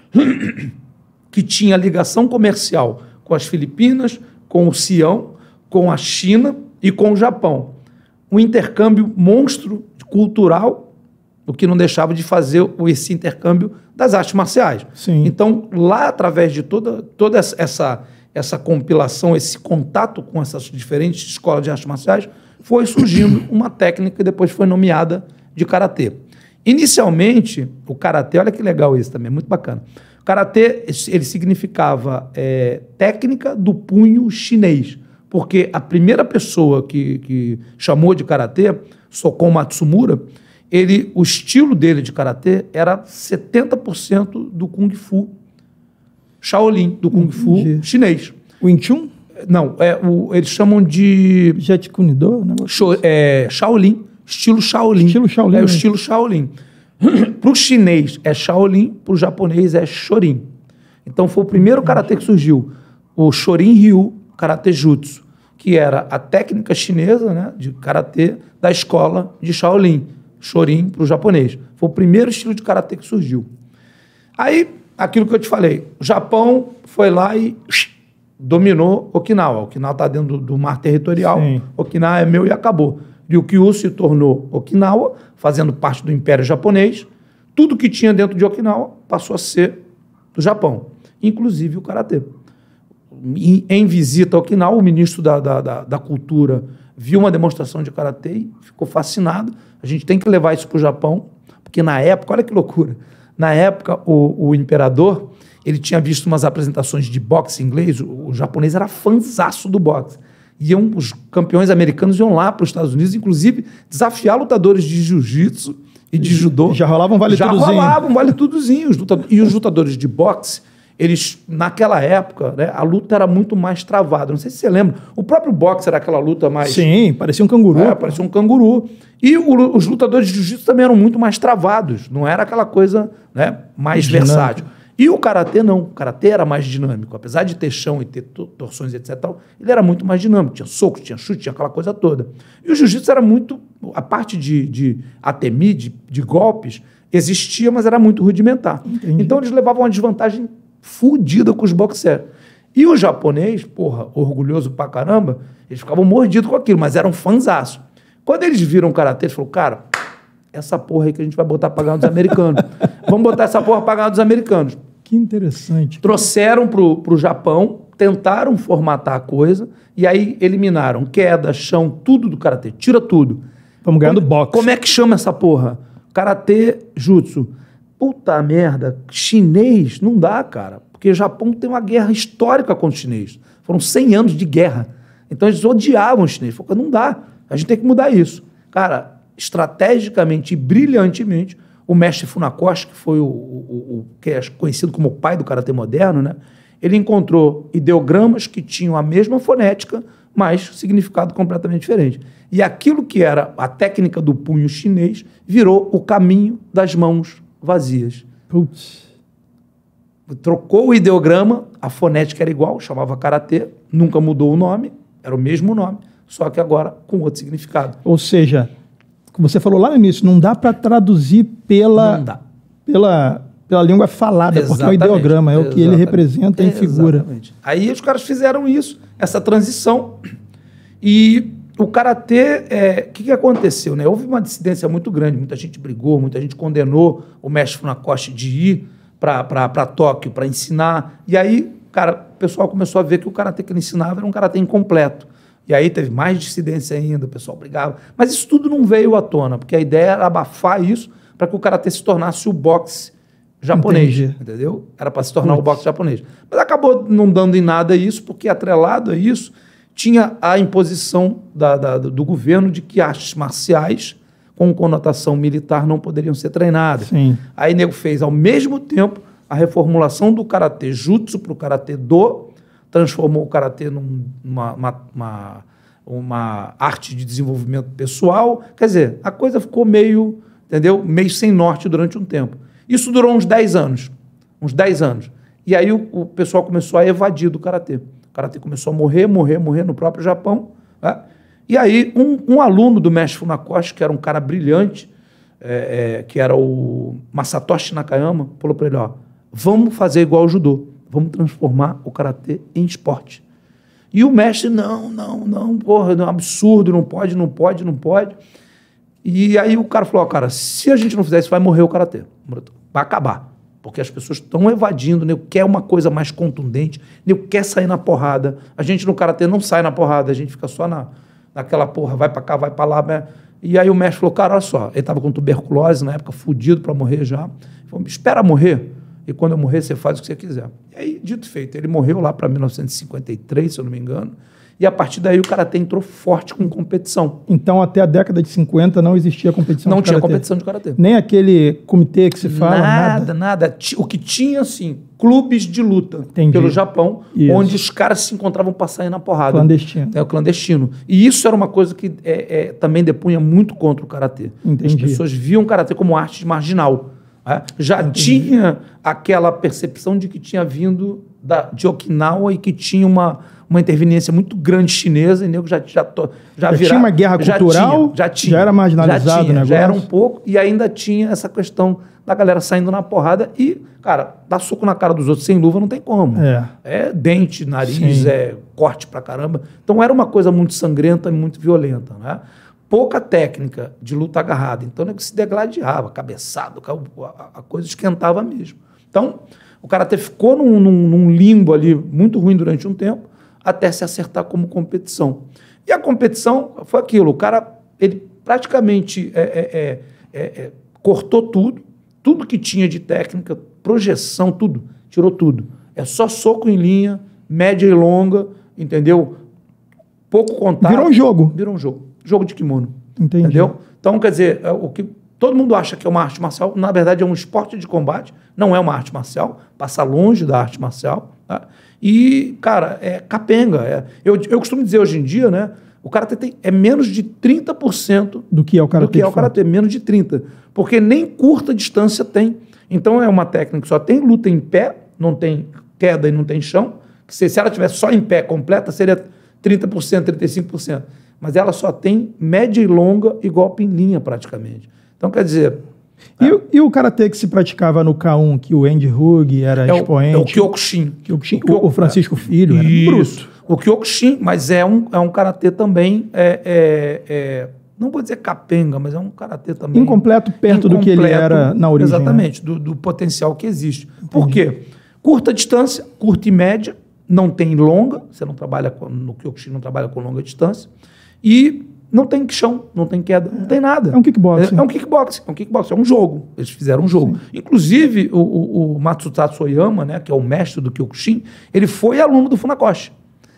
Que tinha ligação comercial com as Filipinas, com o Sião, com a China e com o Japão. Um intercâmbio monstro cultural, o que não deixava de fazer esse intercâmbio das artes marciais. Sim. Então, lá, através de toda essa compilação, esse contato com essas diferentes escolas de artes marciais, foi surgindo uma técnica que depois foi nomeada de karatê. Inicialmente, o karatê, olha que legal isso também, muito bacana. O karatê, ele significava técnica do punho chinês, porque a primeira pessoa que chamou de karatê, Sokon Matsumura, o estilo dele de karatê era 70% do Kung Fu Shaolin, do Kung Fu chinês. Wing Chun? Não, eles chamam de... Jeet Kune Do? Shaolin, estilo Shaolin. Estilo Shaolin. É o estilo Shaolin. Para o chinês é Shaolin, para o japonês é Shorin. Então foi o primeiro karatê que surgiu. O Shorin Ryu Karate Jutsu, que era a técnica chinesa, né, de karatê da escola de Shaolin, Shorin para o japonês. Foi o primeiro estilo de karatê que surgiu. Aí, aquilo que eu te falei, o Japão foi lá e dominou Okinawa. Okinawa está dentro do mar territorial, sim. Okinawa é meu e acabou. Ryukyu se tornou Okinawa, fazendo parte do Império Japonês. Tudo que tinha dentro de Okinawa passou a ser do Japão, inclusive o karatê. Em visita a Okinawa, o ministro da Cultura viu uma demonstração de karatê e ficou fascinado. A gente tem que levar isso para o Japão, porque na época, olha que loucura, na época o imperador ele tinha visto umas apresentações de boxe inglês, o japonês era fãzaço do boxe. Os campeões americanos iam lá para os Estados Unidos, inclusive desafiar lutadores de jiu-jitsu e de judô. Já rolava um vale-tudozinho. Já rolava um vale-tudozinho. E os lutadores de boxe, eles, naquela época, né, a luta era muito mais travada. Não sei se você lembra. O próprio boxe era aquela luta mais... Sim, parecia um canguru. Parecia um canguru. E os lutadores de jiu-jitsu também eram muito mais travados. Não era aquela coisa, né, mais versátil. E o karatê não. O karatê era mais dinâmico. Apesar de ter chão e ter torções, etc., ele era muito mais dinâmico. Tinha socos, tinha chute, tinha aquela coisa toda. E o jiu-jitsu era muito... A parte de atemi, de golpes, existia, mas era muito rudimentar. Entendi. Então eles levavam uma desvantagem fudida com os boxers. E o japonês, porra, orgulhoso pra caramba, eles ficavam mordidos com aquilo, mas eram fãzaço. Quando eles viram o karatê, eles falaram, cara, essa porra aí que a gente vai botar pra ganhar dos americanos. Vamos botar essa porra pra ganhar dos americanos. Que interessante. Trouxeram pro Japão, tentaram formatar a coisa, e aí eliminaram queda, chão, tudo do karatê. Tira tudo. Vamos ganhar do boxe. Como é que chama essa porra? Karatê jutsu. Puta merda, chinês não dá, cara. Porque o Japão tem uma guerra histórica contra os chineses. Foram 100 anos de guerra. Então eles odiavam os chineses. Falaram, não dá, a gente tem que mudar isso. Cara, estrategicamente e brilhantemente, o mestre Funakoshi, que foi o que é conhecido como o pai do karatê moderno, né? Ele encontrou ideogramas que tinham a mesma fonética, mas significado completamente diferente. E aquilo que era a técnica do punho chinês virou o caminho das mãos vazias. Putz. Trocou o ideograma, a fonética era igual, chamava karatê, nunca mudou o nome, era o mesmo nome, só que agora com outro significado. Ou seja, como você falou lá no início, não dá para traduzir pela língua falada, exatamente, porque é o ideograma, é o que ele representa em figura. Exatamente. Aí os caras fizeram isso, essa transição, e o karatê, o que aconteceu? Né? Houve uma dissidência muito grande, muita gente brigou, muita gente condenou o mestre Funakoshi de ir para Tóquio para ensinar, e aí, cara, o pessoal começou a ver que o karatê que ele ensinava era um karatê incompleto. E aí teve mais dissidência ainda, o pessoal brigava. Mas isso tudo não veio à tona, porque a ideia era abafar isso para que o karatê se tornasse o boxe japonês. Entendi. Entendeu? Era para se tornar o boxe japonês. Mas acabou não dando em nada isso, porque atrelado a isso tinha a imposição do governo de que artes marciais com conotação militar não poderiam ser treinadas. Sim. Aí nego fez, ao mesmo tempo, a reformulação do karatê jutsu para o karatê do, transformou o karatê numa arte de desenvolvimento pessoal. Quer dizer, a coisa ficou meio sem norte durante um tempo. Isso durou uns 10 anos. E aí o pessoal começou a evadir do karatê. O karatê começou a morrer no próprio Japão. Né? E aí um aluno do mestre Funakoshi, que era um cara brilhante, que era o Masatoshi Nakayama, falou para ele, vamos fazer igual ao judô. Vamos transformar o karatê em esporte. E o mestre, não, porra, é um absurdo, não pode. E aí o cara falou, cara, se a gente não fizer isso, vai morrer o karatê. Vai acabar. Porque as pessoas estão evadindo, né? Quer uma coisa mais contundente, né? Quer sair na porrada. A gente no karatê não sai na porrada, a gente fica só naquela porra, vai pra cá, vai pra lá. Né? E aí o mestre falou, cara, olha só, ele estava com tuberculose na época, fudido para morrer já. Ele falou, espera morrer, e quando eu morrer você faz o que você quiser. E aí, dito e feito, ele morreu lá para 1953, se eu não me engano, e a partir daí o karatê entrou forte com competição. Então, até a década de 50 não existia competição de karatê? Não tinha competição de karatê. Nem aquele comitê que se fala? Nada. O que tinha, assim, clubes de luta. Entendi. Pelo Japão, isso, onde os caras se encontravam para sair na porrada. Clandestino. O clandestino. E isso era uma coisa que também depunha muito contra o karatê. Entendi. As pessoas viam o karatê como arte marginal. Já tinha aquela percepção de que tinha vindo de Okinawa e que tinha uma uma interveniência muito grande chinesa, e nego já tinha uma guerra cultural? Já tinha. Já era marginalizado o negócio? Já era um pouco, e ainda tinha essa questão da galera saindo na porrada e, cara, dar soco na cara dos outros sem luva não tem como. É dente, nariz, é corte pra caramba. Então era uma coisa muito sangrenta e muito violenta, né? Pouca técnica de luta agarrada. Então, ele se degladiava, cabeçado, a coisa esquentava mesmo. Então, o karatê ficou num limbo ali muito ruim durante um tempo, até se acertar como competição. E a competição foi aquilo, o cara, ele praticamente cortou tudo que tinha de técnica, projeção, tudo, tirou tudo. É só soco em linha, média e longa, entendeu? Pouco contato. Virou um jogo. Virou um jogo. Jogo de kimono. Entendi. Entendeu? Então, quer dizer, o que todo mundo acha que é uma arte marcial, na verdade é um esporte de combate, não é uma arte marcial, passa longe da arte marcial. Tá? E, cara, é capenga. Eu costumo dizer hoje em dia, né? O karatê é menos de 30% do que é o karatê. Menos de 30%. Porque nem curta distância tem. Então, é uma técnica que só tem luta em pé, não tem queda e não tem chão. Que se ela tivesse só em pé completa, seria 30%, 35%. Mas ela só tem média e longa e golpe em linha, praticamente. Então, quer dizer... E o karatê que se praticava no K1, que o Andy Hug era expoente? É o Kyokushin. O Francisco Filho, era bruto. O Kyokushin, mas é um karatê também... não vou dizer capenga, mas é um karatê também... Incompleto perto do que ele era na origem. Exatamente, né? do potencial que existe. Por quê? Curta distância, curta e média, não tem longa, você não trabalha no Kyokushin, não trabalha com longa distância, e não tem chão, não tem queda, não tem nada. É um kickboxing. É um kickboxing, é um jogo. Eles fizeram um jogo. Sim. Inclusive, o Matsutatsu Oyama, né, que é o mestre do Kyokushin, ele foi aluno do Funakoshi.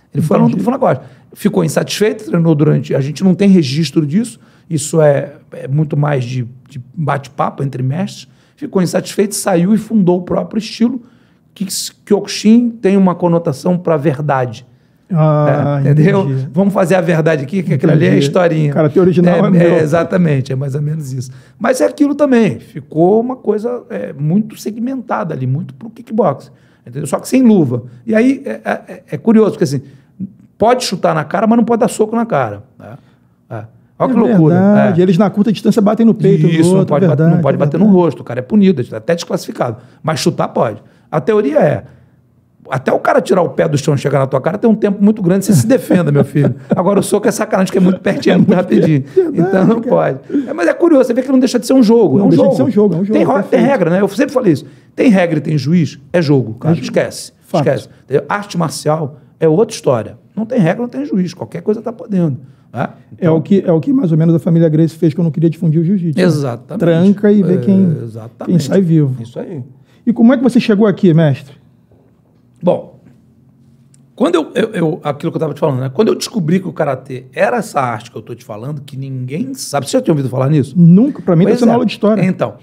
Ficou insatisfeito, treinou durante... A gente não tem registro disso, isso é muito mais de bate-papo entre mestres. Ficou insatisfeito, saiu e fundou o próprio estilo. Kyokushin tem uma conotação para verdade. Entendeu? Entendi. Vamos fazer a verdade aqui, que aquilo ali é a historinha. O karatê original é meu. Exatamente, é mais ou menos isso. Mas é aquilo também. Ficou uma coisa muito segmentada ali, muito pro kickboxing. Entendeu? Só que sem luva. E aí é curioso, porque assim, pode chutar na cara, mas não pode dar soco na cara. Olha que loucura. Verdade. Eles na curta distância batem no peito. Isso, não pode bater no rosto. O cara é punido, até desclassificado. Mas chutar pode. A teoria até o cara tirar o pé do chão e chegar na tua cara tem um tempo muito grande, você se defenda, meu filho. Agora o soco é sacanagem, que é muito pertinho, muito rapidinho. Então não pode. Mas é curioso, você vê que não deixa de ser um jogo. Não deixa de ser um jogo, é um jogo. Tem regra, né? Eu sempre falei isso. Tem regra e tem juiz, é jogo, cara. Esquece. Arte marcial é outra história. Não tem regra, não tem juiz. Qualquer coisa está podendo. Né? Então, é o que mais ou menos a família Gracie fez quando não queria difundir o jiu-jitsu. Exatamente. Tranca e vê quem sai vivo. Isso aí. E como é que você chegou aqui, mestre? Bom, quando aquilo que eu estava te falando, né? Quando eu descobri que o karatê era essa arte que eu estou te falando, que ninguém sabe. Você já tinha ouvido falar nisso? Nunca, para mim está sendo aula de história.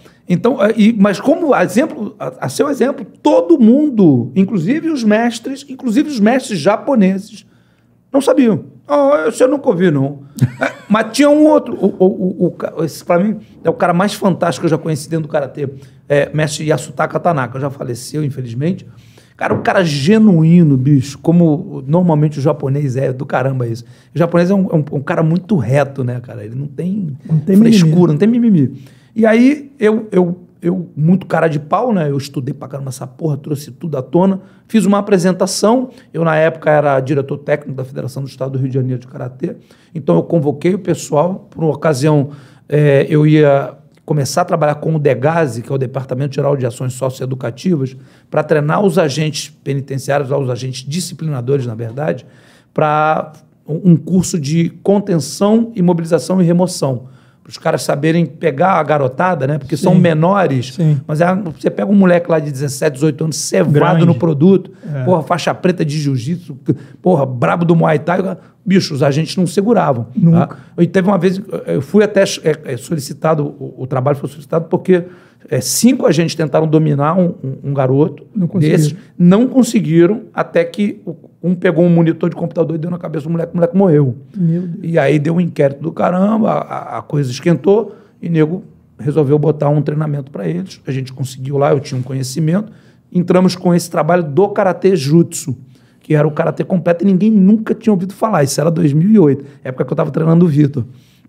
Mas como exemplo, a seu exemplo, todo mundo, inclusive os mestres japoneses, não sabiam. Esse eu nunca ouvi, não. Mas tinha um outro. Esse, para mim, é o cara mais fantástico que eu já conheci dentro do karatê. Mestre Yasutaka Tanaka, já faleceu, infelizmente. Cara, um cara genuíno, bicho, como normalmente o japonês é, do caramba isso. O japonês é um cara muito reto, né, cara? Ele não tem frescura, não tem mimimi. E aí, eu, muito cara de pau, né? Eu estudei pra caramba essa porra, trouxe tudo à tona. Fiz uma apresentação. Eu, na época, era diretor técnico da Federação do Estado do Rio de Janeiro de Karatê. Então, eu convoquei o pessoal. Por uma ocasião, eu ia começar a trabalhar com o DEGASE, que é o Departamento Geral de Ações Socioeducativas, para treinar os agentes penitenciários, os agentes disciplinadores, na verdade, para um curso de contenção, imobilização e remoção. Para os caras saberem pegar a garotada, né? Porque são menores, mas você pega um moleque lá de 17, 18 anos, cevado no produto, porra, faixa preta de jiu-jitsu, porra, brabo do Muay Thai, bicho, os agentes não seguravam. Tá? E teve uma vez, eu fui até solicitado, o trabalho foi solicitado porque 5 agentes tentaram dominar um garoto desses, não conseguiram, até que um pegou um monitor de computador e deu na cabeça do moleque, o moleque morreu. Meu Deus. E aí deu um inquérito do caramba, a coisa esquentou e o nego resolveu botar um treinamento para eles. A gente conseguiu lá, eu tinha um conhecimento, entramos com esse trabalho do Karatê Jutsu, que era o Karatê Completo, e ninguém nunca tinha ouvido falar. Isso era 2008, época que eu estava treinando o Vitor.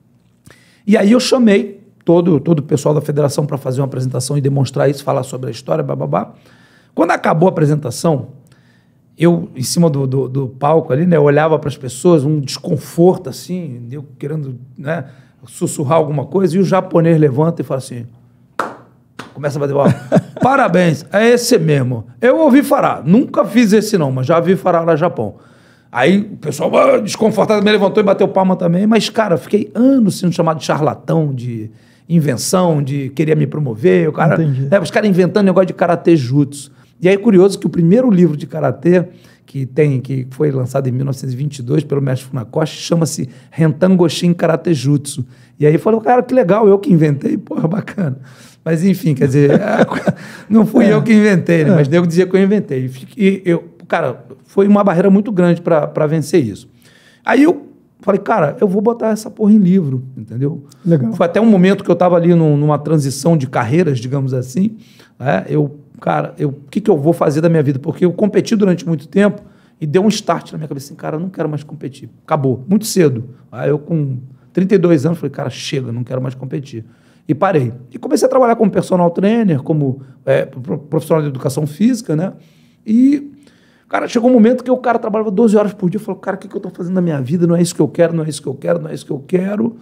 E aí eu chamei todo o pessoal da federação para fazer uma apresentação e demonstrar isso, falar sobre a história, bababá. Quando acabou a apresentação, eu, em cima do palco ali, né, eu olhava para as pessoas, um desconforto assim, eu querendo, né, sussurrar alguma coisa, e o japonês levanta e fala assim, começa a bater bola, parabéns, é esse mesmo. Eu ouvi falar, nunca fiz esse não, mas já vi falar lá no Japão. Aí o pessoal desconfortado me levantou e bateu palma também, mas, cara, eu fiquei anos sendo chamado de charlatão, de invenção, de querer me promover. O cara, os caras inventando negócio de karatê jutsu. E aí é curioso que o primeiro livro de karatê que foi lançado em 1922 pelo mestre Funakoshi chama-se Rentan Goshin Karate Jutsu. E aí falou, cara, que legal, eu que inventei, porra, bacana. Mas enfim, quer dizer, não fui eu que inventei, né? Mas nego dizia que eu inventei. E cara, foi uma barreira muito grande para vencer isso. Aí eu falei, cara, eu vou botar essa porra em livro, entendeu? Legal. Foi até um momento que eu estava ali numa transição de carreiras, digamos assim. Né? Cara, o que eu vou fazer da minha vida? Porque eu competi durante muito tempo e deu um start na minha cabeça assim, cara, eu não quero mais competir. Acabou, muito cedo. Aí eu com 32 anos falei, cara, chega, não quero mais competir. E parei. E comecei a trabalhar como personal trainer, como profissional de educação física, né? E, cara, chegou um momento que o cara trabalhava 12 horas por dia. Falou, cara, o que eu estou fazendo na minha vida? Não é isso que eu quero, não é isso que eu quero, não é isso que eu quero.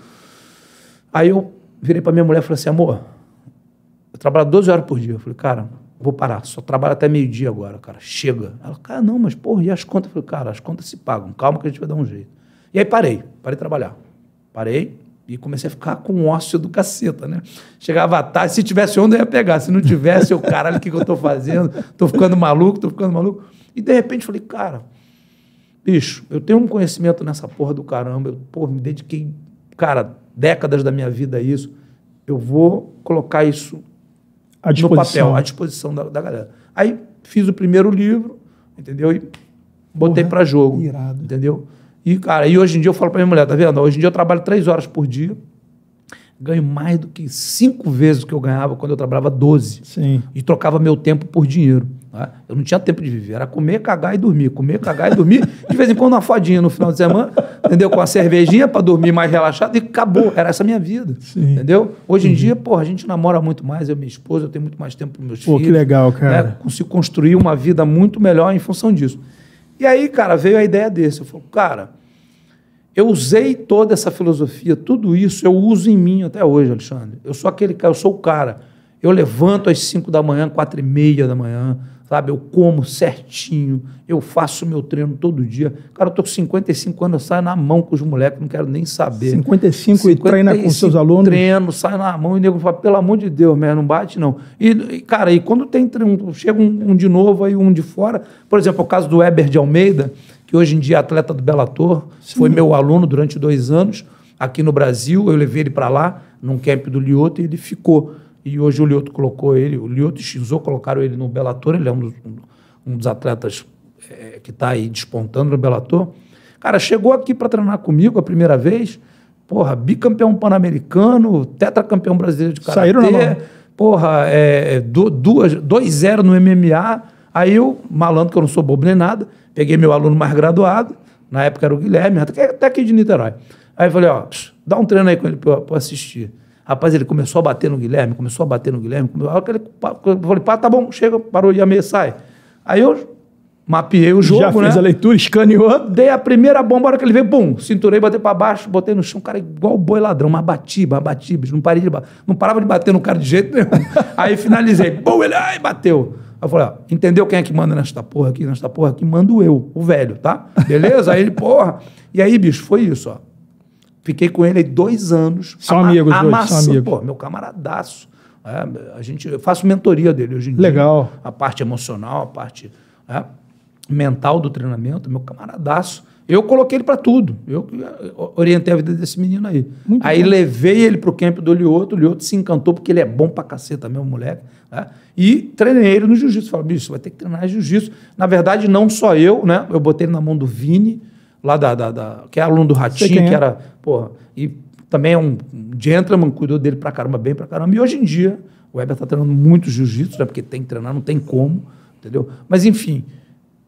Aí eu virei para minha mulher e falei assim, amor, eu trabalho 12 horas por dia. Eu falei, cara, vou parar, só trabalho até meio-dia agora, cara, chega. Ela, cara, não, mas porra, e as contas? Eu falei, cara, as contas se pagam, calma que a gente vai dar um jeito. E aí parei de trabalhar. Parei. E comecei a ficar com ócio do caceta, né? Chegava à tarde, se tivesse onda eu ia pegar, se não tivesse, eu, caralho, o que eu tô fazendo? Tô ficando maluco. E de repente falei, cara, bicho, eu tenho um conhecimento nessa porra do caramba, me dediquei, cara, décadas da minha vida a isso, eu vou colocar isso no papel, à disposição da galera. Aí fiz o primeiro livro, entendeu? E botei para jogo, irado. entendeu? E, cara, hoje em dia eu falo pra minha mulher, tá vendo? Hoje em dia eu trabalho 3 horas por dia, ganho mais do que 5 vezes o que eu ganhava quando eu trabalhava 12. Sim. E trocava meu tempo por dinheiro. Tá? Eu não tinha tempo de viver, era comer, cagar e dormir. Comer, cagar e dormir. De vez em quando uma fodinha no final de semana, entendeu? Com a cervejinha pra dormir mais relaxado e acabou. Era essa a minha vida, entendeu? Hoje em dia, porra, a gente namora muito mais, eu e minha esposa, eu tenho muito mais tempo para meus filhos. Pô, que legal, cara. Né? Consigo construir uma vida muito melhor em função disso. E aí, cara, veio a ideia desse. Eu falei, cara, eu usei toda essa filosofia, tudo isso, eu uso em mim até hoje, Alexandre. Eu sou aquele cara, eu sou o cara. Eu levanto às 5 da manhã, 4h30 da manhã, sabe? Eu como certinho, eu faço meu treino todo dia. Cara, eu tô com 55 anos, eu saio na mão com os moleques, não quero nem saber. 55 e treina com seus alunos? Treino, saio na mão e o nego fala, pelo amor de Deus, não bate não. E cara, e quando tem treino, chega um de novo, aí um de fora, por exemplo, o caso do Weber de Almeida, que hoje em dia é atleta do Bellator, foi meu aluno durante 2 anos aqui no Brasil, eu levei ele para lá, num camp do Lyoto, e ele ficou. E hoje o Lyoto colocou ele, o Lyoto e Shinzo colocaram ele no Bellator, ele é um dos atletas que está aí despontando no Bellator. Cara, chegou aqui para treinar comigo a primeira vez, porra, bicampeão pan-americano, tetracampeão brasileiro de karatê. Saíram na mão. Porra, 2-0 no MMA. Aí eu, malandro, que eu não sou bobo nem nada, peguei meu aluno mais graduado, na época era o Guilherme, até aqui de Niterói. Aí eu falei, ó, dá um treino aí com ele para eu assistir. Rapaz, ele começou a bater no Guilherme. Eu falei, pá, tá bom, chega, parou, e a meia sai. Aí eu mapeei o jogo, já fez a leitura, escaneou. Dei a primeira bomba, a hora que ele veio, bum, cinturei, botei pra baixo, botei no chão, cara, igual boi ladrão, mas bati, bicho, não parava de bater no cara de jeito nenhum. Aí finalizei, bum, ele, ai, bateu. Aí eu falei, ó, entendeu quem é que manda nesta porra aqui? Nesta porra aqui mando eu, o velho, tá? Beleza? Aí ele, porra. E aí, bicho, foi isso, ó. Fiquei com ele aí 2 anos. São amigos hoje, são amigos. Pô, meu camaradaço. Eu faço mentoria dele hoje em dia. Legal. A parte emocional, a parte mental do treinamento, meu camaradaço. Eu coloquei ele para tudo. Eu orientei a vida desse menino aí. Muito aí bom. Levei ele pro camp do Lyoto. O Lyoto se encantou porque ele é bom pra caceta mesmo, moleque. Né? E treinei ele no jiu-jitsu. Falei, bicho, você vai ter que treinar jiu-jitsu. Na verdade, não só eu, né? Eu botei ele na mão do Vini, lá que é aluno do Ratinho, que era, porra, e também é um gentleman, cuidou dele pra caramba, bem pra caramba. E hoje em dia, o Weber tá treinando muito jiu-jitsu, né? Porque tem que treinar, não tem como, entendeu? Mas, enfim,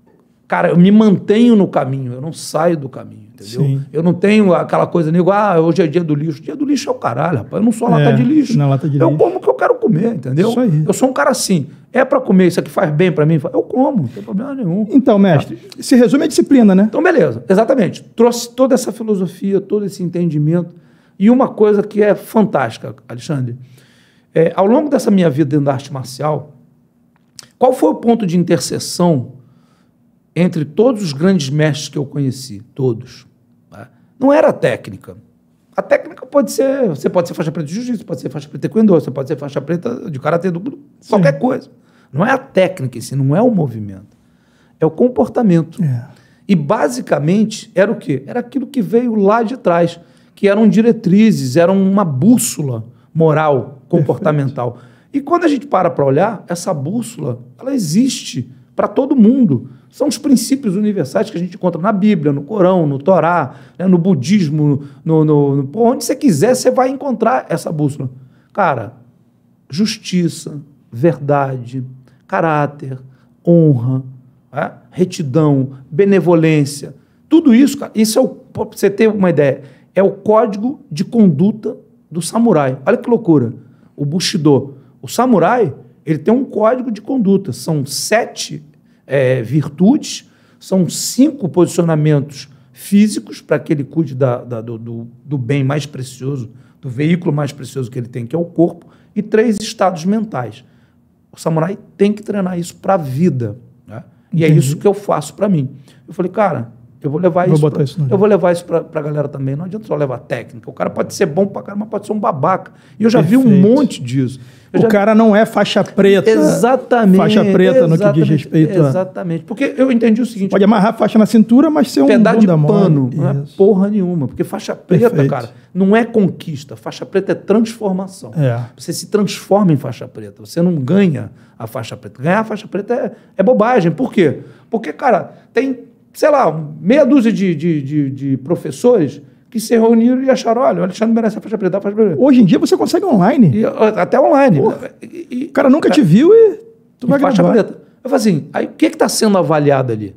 cara, eu me mantenho no caminho, eu não saio do caminho, entendeu? Sim. Eu não tenho aquela coisa, nego, hoje é dia do lixo. Dia do lixo é o caralho, rapaz. Eu não sou lata de lixo. Não é lata de eu lixo. como o que eu quero comer, entendeu? Isso aí. Eu sou um cara assim. É para comer, isso aqui faz bem para mim? Eu como, não tem problema nenhum. Então, mestre, se resume a disciplina, né? Então, beleza, exatamente. Trouxe toda essa filosofia, todo esse entendimento. E uma coisa que é fantástica, Alexandre, ao longo dessa minha vida dentro da arte marcial, qual foi o ponto de interseção entre todos os grandes mestres que eu conheci? Todos. Tá? Não era a técnica. A técnica pode ser, você pode ser faixa preta de jiu-jitsu, pode ser faixa preta de taekwondo, você pode ser faixa preta de karatê, qualquer coisa. Não é a técnica em si, não é o movimento. É o comportamento. E, basicamente, era o quê? Era aquilo que veio lá de trás, que eram diretrizes, eram uma bússola moral, comportamental. Perfeito. E quando a gente para olhar, essa bússola, ela existe para todo mundo. São os princípios universais que a gente encontra na Bíblia, no Corão, no Torá, né, no budismo, onde você quiser, você vai encontrar essa bússola. Cara, justiça, verdade, caráter, honra, retidão, benevolência, tudo isso, cara, isso é para você ter uma ideia, é o código de conduta do samurai. Olha que loucura. O Bushido. O samurai, ele tem um código de conduta. São 7 virtudes, são 5 posicionamentos físicos para que ele cuide do bem mais precioso, do veículo mais precioso que ele tem, que é o corpo, e 3 estados mentais. O samurai tem que treinar isso para a vida. Né? E é isso que eu faço para mim. Eu falei, cara, eu vou levar isso para a galera também. Não adianta só levar técnica. O cara pode ser bom para caramba, mas pode ser um babaca. E eu já vi um monte disso. O cara não é faixa preta. Exatamente. Faixa preta no que diz respeito a... Exatamente. Porque eu entendi o seguinte... Pode amarrar a faixa na cintura, mas ser um pedaço de pano. Mole. Não é porra nenhuma. Porque faixa preta, cara, não é conquista. Faixa preta é transformação. Você se transforma em faixa preta. Você não ganha a faixa preta. Ganhar a faixa preta é bobagem. Por quê? Porque, cara, tem, sei lá, meia dúzia de professores que se reuniram e acharam, olha, o Alexandre merece a faixa preta, a faixa preta. Hoje em dia você consegue online. Até online. O cara nunca te viu e tu vai faixa preta. Eu falo assim, aí o que está sendo avaliado ali?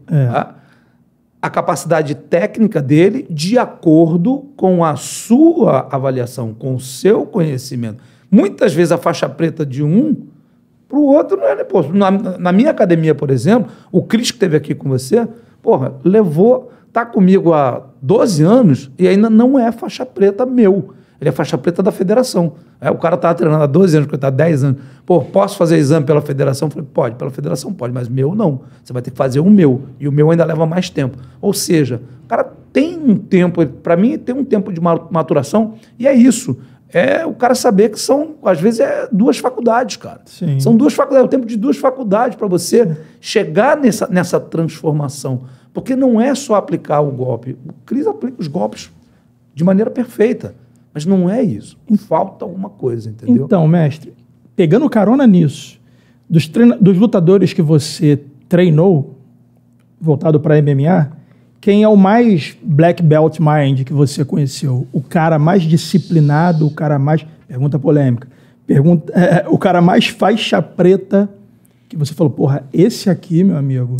A capacidade técnica dele de acordo com a sua avaliação, com o seu conhecimento. Muitas vezes a faixa preta de um para o outro não é... Pô, na minha academia, por exemplo, o Cris que esteve aqui com você, porra, está comigo há 12 anos e ainda não é faixa preta meu. Ele é faixa preta da federação. O cara está treinando há 12 anos, está há 10 anos. Pô, posso fazer exame pela federação? Eu falei, pode, pela federação pode, mas meu não. Você vai ter que fazer o meu. E o meu ainda leva mais tempo. Ou seja, o cara tem um tempo, para mim, tem um tempo de maturação e é isso. É o cara saber que são, às vezes, 2 faculdades, cara. Sim. São 2 faculdades, é o tempo de 2 faculdades para você chegar nessa transformação. Porque não é só aplicar o golpe. O Cris aplica os golpes de maneira perfeita. Mas não é isso. Falta alguma coisa, entendeu? Então, mestre, pegando carona nisso, dos lutadores que você treinou, voltado para MMA, quem é o mais black belt mind que você conheceu? O cara mais disciplinado, o cara mais... Pergunta polêmica. O cara mais faixa preta que você falou, porra, esse aqui, meu amigo...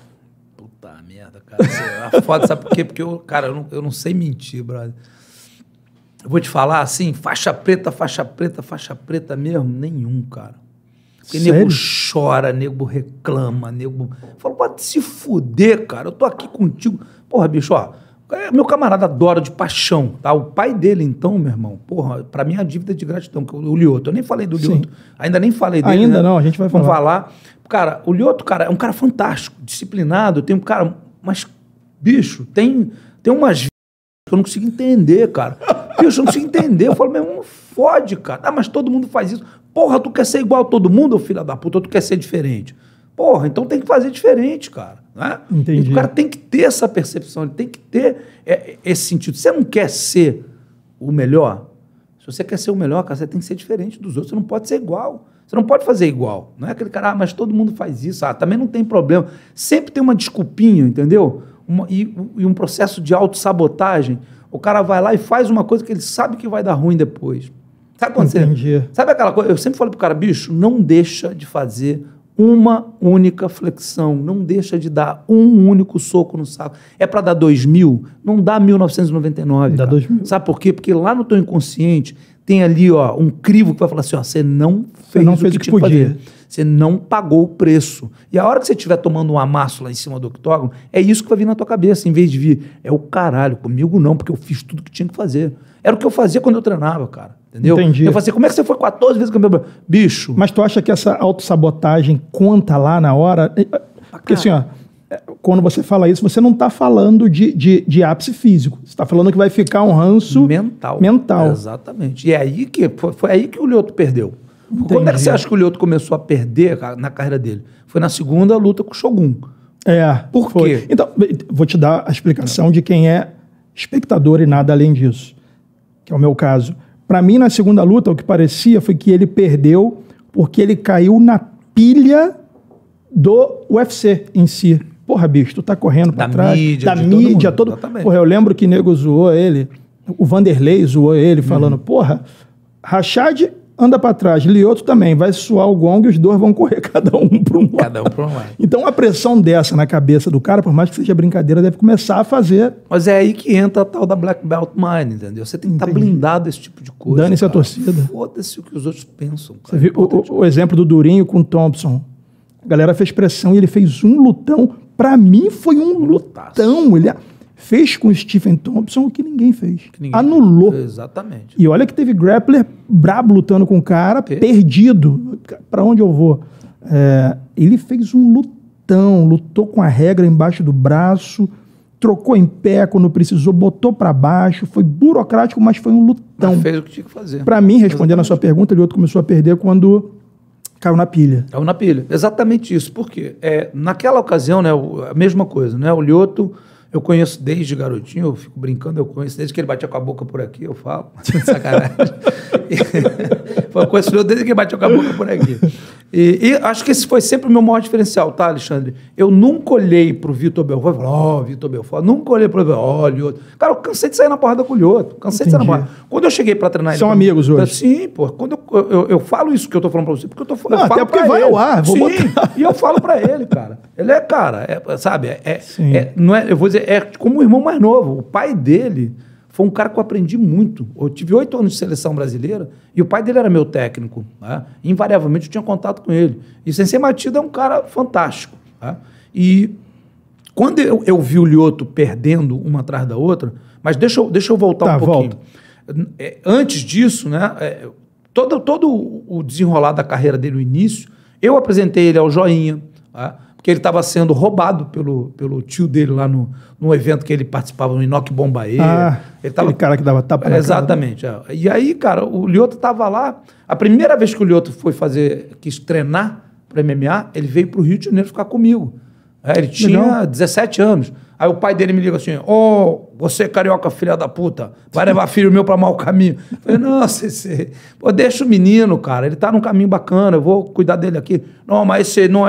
Cara, foda, sabe por quê? Porque eu não sei mentir, brother. Eu vou te falar assim, faixa preta mesmo, nenhum, cara. Porque nego chora, nego reclama, nego... Fala, pode se fuder, cara, eu tô aqui contigo. Porra, bicho, ó, meu camarada adora de paixão, tá? O pai dele, então, meu irmão, porra, pra mim é a dívida de gratidão, que o Lyoto, eu nem falei do Lyoto, ainda nem falei dele. Ainda não, a gente vai falar. Vamos falar. Cara, o Lyoto, cara, é um cara fantástico, disciplinado, tem um cara... Mas, bicho, tem umas que eu não consigo entender, cara. Bicho, eu não consigo entender. Eu falo, meu irmão, fode, cara. Ah, mas todo mundo faz isso. Porra, tu quer ser igual a todo mundo, filho da puta, ou tu quer ser diferente? Porra, então tem que fazer diferente, cara. Né? Entendi. E o cara tem que ter essa percepção, ele tem que ter esse sentido. Você não quer ser o melhor? Se você quer ser o melhor, cara, você tem que ser diferente dos outros. Você não pode ser igual. Você não pode fazer igual. Não é aquele cara, mas todo mundo faz isso. Também não tem problema. Sempre tem uma desculpinha, entendeu? E um processo de autossabotagem. O cara vai lá e faz uma coisa que ele sabe que vai dar ruim depois. Sabe quando Entendi. Sabe aquela coisa? Eu sempre falo pro cara, bicho, não deixa de fazer uma única flexão. Não deixa de dar um único soco no saco. É para dar 2.000? Não dá 1999. Dá 2.000. Sabe por quê? Porque lá no teu inconsciente tem ali ó, um crivo que vai falar assim, ó, você não fez o que tinha que fazer. Você não pagou o preço. E a hora que você estiver tomando um amasso lá em cima do octógono, é isso que vai vir na tua cabeça, em vez de vir, é o caralho, comigo não, porque eu fiz tudo que tinha que fazer. Era o que eu fazia quando eu treinava, cara. Entendeu? Entendi. Eu fazia, como é que você foi 14 vezes campeão? Bicho. Mas tu acha que essa autossabotagem conta lá na hora? Porque assim, ó, quando você fala isso, você não está falando de ápice físico. Você está falando que vai ficar um ranço mental. Exatamente. E é aí que foi aí que o Lyoto perdeu. Entendi. Quando é que você acha que o Lyoto começou a perder na carreira dele? Foi na segunda luta com o Shogun. Por quê? Então, vou te dar a explicação de quem é espectador e nada além disso, que é o meu caso. Para mim, na segunda luta, o que parecia foi que ele perdeu porque ele caiu na pilha do UFC em si. Porra, bicho, tu tá correndo pra trás. Da mídia, todo. Porra, eu lembro que nego zoou ele, o Vanderlei zoou ele, falando, porra, Rashad anda pra trás, Lyoto também, vai suar o gongo e os dois vão correr cada um pra um lado. Cada um pra um lado. Então, a pressão dessa na cabeça do cara, por mais que seja brincadeira, deve começar a fazer... Mas é aí que entra a tal da Black Belt Mind, entendeu? Você tem que estar blindado desse tipo de coisa. Dane-se a torcida. Foda-se o que os outros pensam. Cara. Você viu o exemplo do Durinho com o Thompson. A galera fez pressão e ele fez um lutão. Pra mim, foi um lutão. Ele fez com o Stephen Thompson o que ninguém fez. Anulou. Exatamente. E olha que teve grappler brabo lutando com o cara, perdido. Pra onde eu vou? Ele fez um lutão, lutou com a regra embaixo do braço, trocou em pé quando precisou, botou pra baixo, foi burocrático, mas foi um lutão. Mas fez o que tinha que fazer. Pra mim, respondendo a sua pergunta, o Lyoto começou a perder quando caiu na pilha. Caiu na pilha. Exatamente isso. Por quê? Naquela ocasião, né, a mesma coisa, né? O Lyoto, eu conheço desde garotinho, eu fico brincando, eu conheço desde que ele batia com a boca por aqui, eu falo. Sacanagem. Eu conheço o Lyoto desde que ele batia com a boca por aqui. E acho que esse foi sempre o meu maior diferencial, tá, Alexandre? Eu nunca olhei pro Vitor Belfort e falei, Vitor Belfort. Nunca olhei pro Lyoto. Cara, eu cansei de sair na porrada com o Lyoto. Cansei de sair na porrada. Quando eu cheguei pra treinar... São amigos hoje? Sim, pô. Quando eu falo isso que eu tô falando pra você, porque eu falo até porque vai ao ar. Sim, e eu falo pra ele, cara. Ele sabe, não é, eu vou dizer, é como o irmão mais novo. O pai dele foi um cara que eu aprendi muito. Eu tive 8 anos de seleção brasileira e o pai dele era meu técnico. Né? Invariavelmente eu tinha contato com ele. E o Sensei Machida é um cara fantástico. Né? E quando eu vi o Lyoto perdendo uma atrás da outra, mas deixa eu voltar um pouquinho. Antes disso, né, todo o desenrolar da carreira dele no início, eu apresentei ele ao Joinha, tá? Porque ele estava sendo roubado pelo tio dele lá no evento que ele participava, no Inoki Bombaê. Aquele cara que dava tapa na Exatamente. E aí, cara, o Lyoto estava lá. A primeira vez que o Lyoto quis treinar para MMA, ele veio para o Rio de Janeiro ficar comigo. Ele tinha 17 anos. Aí o pai dele me liga assim, você carioca filha da puta, vai levar filho meu para mau caminho. Eu falei, não, Sensei, deixa o menino, cara, ele tá num caminho bacana, eu vou cuidar dele aqui. Não, mas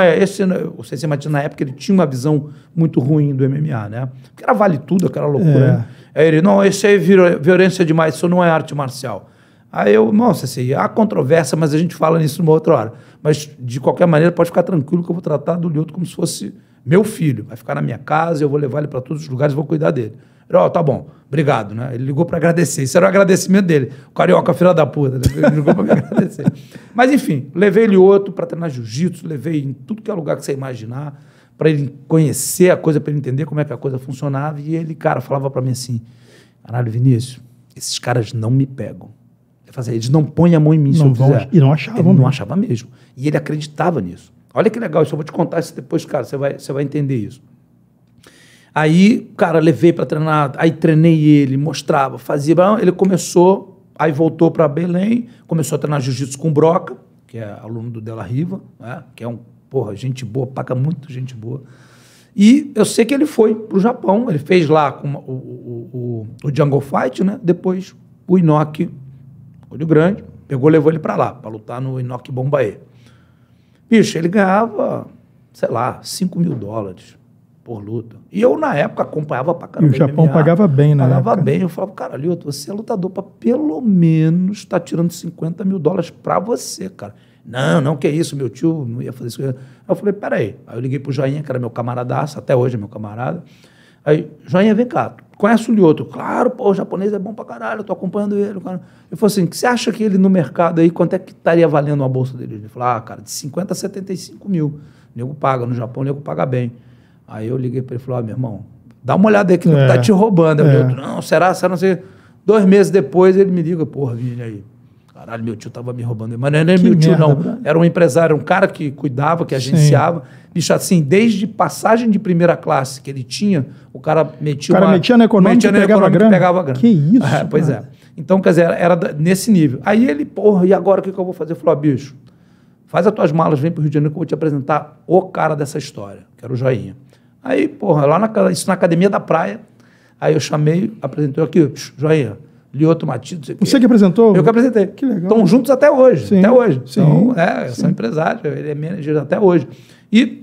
o Sensei Machida na época ele tinha uma visão muito ruim do MMA, né? Porque era vale tudo, aquela loucura. Né? Aí ele, não, esse aí é violência demais, isso não é arte marcial. Aí eu, nossa, assim, há controvérsia, mas a gente fala nisso numa outra hora. Mas, de qualquer maneira, pode ficar tranquilo que eu vou tratar do Lyoto como se fosse meu filho. Vai ficar na minha casa, eu vou levar ele para todos os lugares, vou cuidar dele. Ele, tá bom, obrigado, né? Ele ligou para agradecer. Isso era o agradecimento dele. O carioca, filha da puta, né? Ele ligou para me agradecer. Mas, enfim, levei Lyoto para treinar jiu-jitsu, levei em tudo que é lugar que você imaginar, para ele conhecer a coisa, para ele entender como é que a coisa funcionava. E ele, cara, falava para mim assim, caralho, Vinícius, esses caras não me pegam. Eles não põem a mão em mim se eu quiser. E não achavam mesmo. Não achava mesmo. E ele acreditava nisso. Olha que legal, isso eu vou te contar isso depois, cara, você vai entender isso. Aí, cara, levei para treinar, aí treinei ele, mostrava, fazia, ele começou, aí voltou para Belém, começou a treinar jiu-jitsu com o Broca, que é aluno do Della Riva, né, que é gente boa, paga muito gente boa. E eu sei que ele foi pro Japão, ele fez lá com o Jungle Fight, né, depois o Inoki Olho Grande, levou ele para lá, para lutar no Inoki Bombaê. Bicho, ele ganhava, sei lá, $5.000 por luta. E eu, na época, acompanhava pra caramba. E o Japão pagava bem, né? Pagava bem. Eu falava, cara, Lyoto, você é lutador para pelo menos estar tirando $50.000 para você, cara. Não, que isso, meu tio não ia fazer isso. Aí eu falei, peraí. Aí eu liguei pro Joinha, que era meu camaradaço, até hoje é meu camarada. Aí, Joinha, vem cá, conhece o Lyoto? Claro, pô, o japonês é bom pra caralho, eu tô acompanhando ele. Cara. Ele falou assim, você acha que ele no mercado aí, quanto é que estaria valendo uma bolsa dele? Ele falou, cara, de 50 a 75 mil. O nego paga, no Japão o nego paga bem. Aí eu liguei pra ele e falei, meu irmão, dá uma olhada aí que tá te roubando. Aí o Lyoto, não, será, não sei. 2 meses depois ele me liga, porra, Vini, aí. Caralho, meu tio tava me roubando. Mas não era meu tio, não. Bro. Era um empresário, um cara que cuidava, que agenciava. Bicho, assim, desde passagem de primeira classe que ele tinha, o cara metia metia na econômica e pegava grana. Que isso, pois é. Então, quer dizer, era nesse nível. Aí ele, porra, e agora o que eu vou fazer? Eu falei, bicho, faz as tuas malas, vem pro Rio de Janeiro que eu vou te apresentar o cara dessa história, que era o Joinha. Aí, porra, isso na academia da praia, aí eu chamei, apresentou aqui, Joinha, Lyoto Machida. Você que apresentou? Eu que apresentei. Que legal. Estão juntos até hoje. Sim, até hoje. Sim, então, são empresários, ele é manager até hoje. E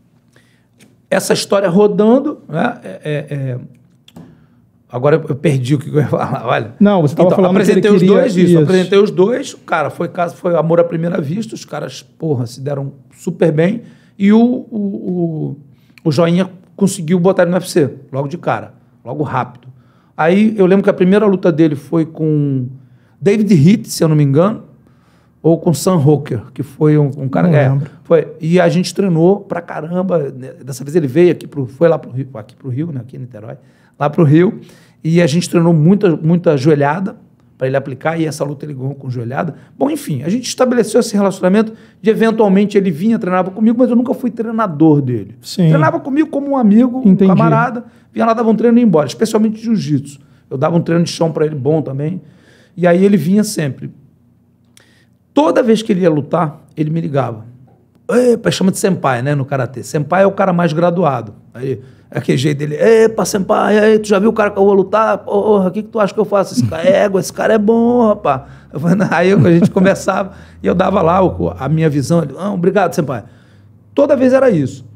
essa história rodando, né? Agora eu perdi o que eu ia falar. Olha. Não, você estava falando apresentei que ele queria... os dois disso. Apresentei os dois. Cara, foi amor à primeira vista. Os caras, porra, se deram super bem. E o Joinha conseguiu botar ele no UFC, logo de cara, logo rápido. Aí eu lembro que a primeira luta dele foi com David Heath, se eu não me engano, ou com Sam Hooker, que foi um cara... Foi. E a gente treinou pra caramba. Dessa vez ele veio foi lá pro Rio, né, aqui em Niterói, lá pro Rio, e a gente treinou muita joelhada para ele aplicar, e essa luta ele ganhou com joelhada. Bom, enfim, a gente estabeleceu esse relacionamento de eventualmente ele vinha, treinava comigo, mas eu nunca fui treinador dele. Sim. Treinava comigo como um amigo, um camarada, vinha lá, dava um treino e ia embora, especialmente de jiu-jitsu. Eu dava um treino de chão para ele bom também, e aí ele vinha sempre. Toda vez que ele ia lutar, ele me ligava. Epa, chama de senpai, né, no karatê. Senpai é o cara mais graduado. Aí, aquele jeito dele, epa, senpai, aí, tu já viu o cara que eu vou lutar? Porra, o que tu acha que eu faço? Esse cara é égua, esse cara é bom, rapaz. Aí a gente conversava e eu dava lá a minha visão. Ele, obrigado, senpai. Toda vez era isso.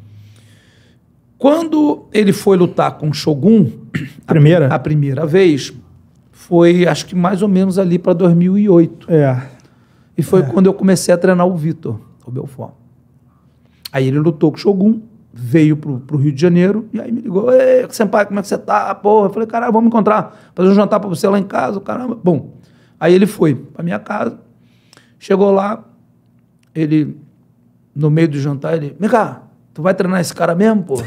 Quando ele foi lutar com o Shogun, a primeira vez, foi acho que mais ou menos ali para 2008. E foi quando eu comecei a treinar o Vitor, o Belfort. Aí ele lutou com o Shogun, veio pro Rio de Janeiro, e aí me ligou, ei, senpai, como é que você tá? Porra, eu falei, caralho, vamos encontrar, fazer um jantar pra você lá em casa, caramba. Bom, aí ele foi pra minha casa, chegou lá, ele, no meio do jantar, ele, vem cá, tu vai treinar esse cara mesmo, porra?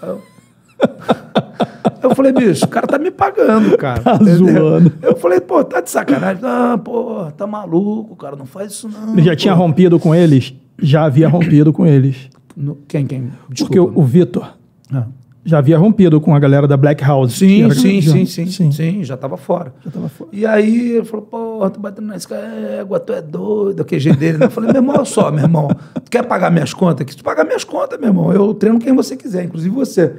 Eu falei, bicho, o cara tá me pagando, cara. Tá zoando. Eu falei, pô, tá de sacanagem? Pô, tá maluco, cara, não faz isso não. Ele já tinha rompido com eles? Já havia rompido com eles. Quem? Desculpa. Porque o Vitor já havia rompido com a galera da Black House. Sim, já estava fora. E aí ele falou, porra, tu batendo nesse cara, tu é doido, aquele jeito dele. Eu falei, meu irmão, olha só, meu irmão, tu quer pagar minhas contas? Que tu pagar minhas contas, meu irmão, eu treino quem você quiser, inclusive você.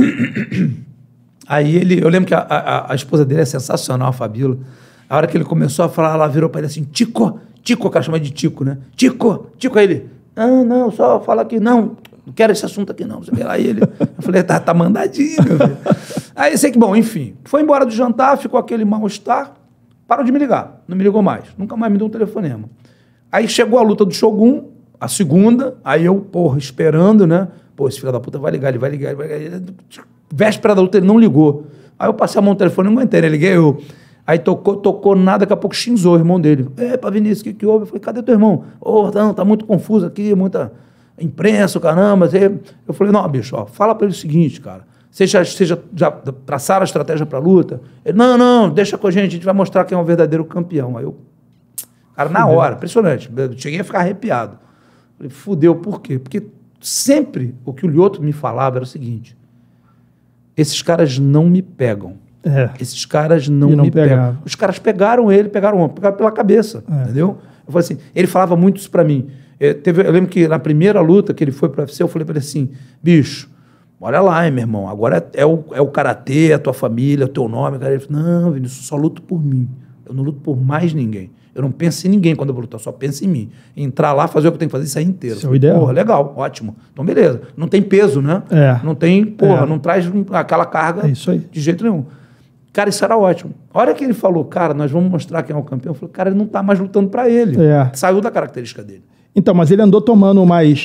Aí eu lembro que a esposa dele é sensacional, a Fabíola. A hora que ele começou a falar, ela virou para ele assim, Tico, o cara chama de Tico, né? Tico, aí ele, não, só fala que não quero esse assunto aqui não. Aí ele, eu falei, tá mandadinho, meu filho. Aí sei que, bom, enfim, foi embora do jantar, ficou aquele mal-estar, parou de me ligar, não me ligou mais, nunca mais me deu um telefonema. Aí chegou a luta do Shogun, a segunda, aí eu, porra, esperando, né? Pô, esse filho da puta vai ligar, ele vai ligar. Véspera da luta ele não ligou. Aí eu passei a mão no telefone, não aguentei, né? Liguei eu. Aí tocou nada, daqui a pouco Shinzo, o irmão dele. Epa, Vinícius, o que houve? Eu falei, cadê teu irmão? Não, tá muito confuso aqui, muita imprensa, caramba. Eu falei, não, bicho, fala pra ele o seguinte, cara. Vocês já traçaram a estratégia pra luta? Ele, não, deixa com a gente vai mostrar quem é o verdadeiro campeão. Aí eu, cara, na hora, impressionante. Eu cheguei a ficar arrepiado. Falei, fudeu, por quê? Porque sempre o que o Lyoto me falava era o seguinte, esses caras não me pegam. Esses caras não me pegam. Os caras pegaram ele, pegaram pela cabeça, entendeu? Eu falei assim, ele falava muito isso pra mim. Eu lembro que na primeira luta que ele foi pro UFC, eu falei pra ele assim, bicho, olha lá, hein, meu irmão, agora é o karatê, é a tua família, é o teu nome. Cara. Ele falou, não, Vinícius, eu só luto por mim. Eu não luto por mais ninguém. Eu não penso em ninguém quando eu vou lutar, eu só penso em mim. Entrar lá, fazer o que eu tenho que fazer e sair inteiro. Isso é o ideal. Porra, legal, ótimo. Então, beleza. Não tem peso, né? Não tem, porra, não traz aquela carga de jeito nenhum. Cara, isso era ótimo. A hora que ele falou, cara, nós vamos mostrar quem é o campeão, eu falei, cara, ele não tá mais lutando pra ele. Saiu da característica dele. Então, mas ele andou tomando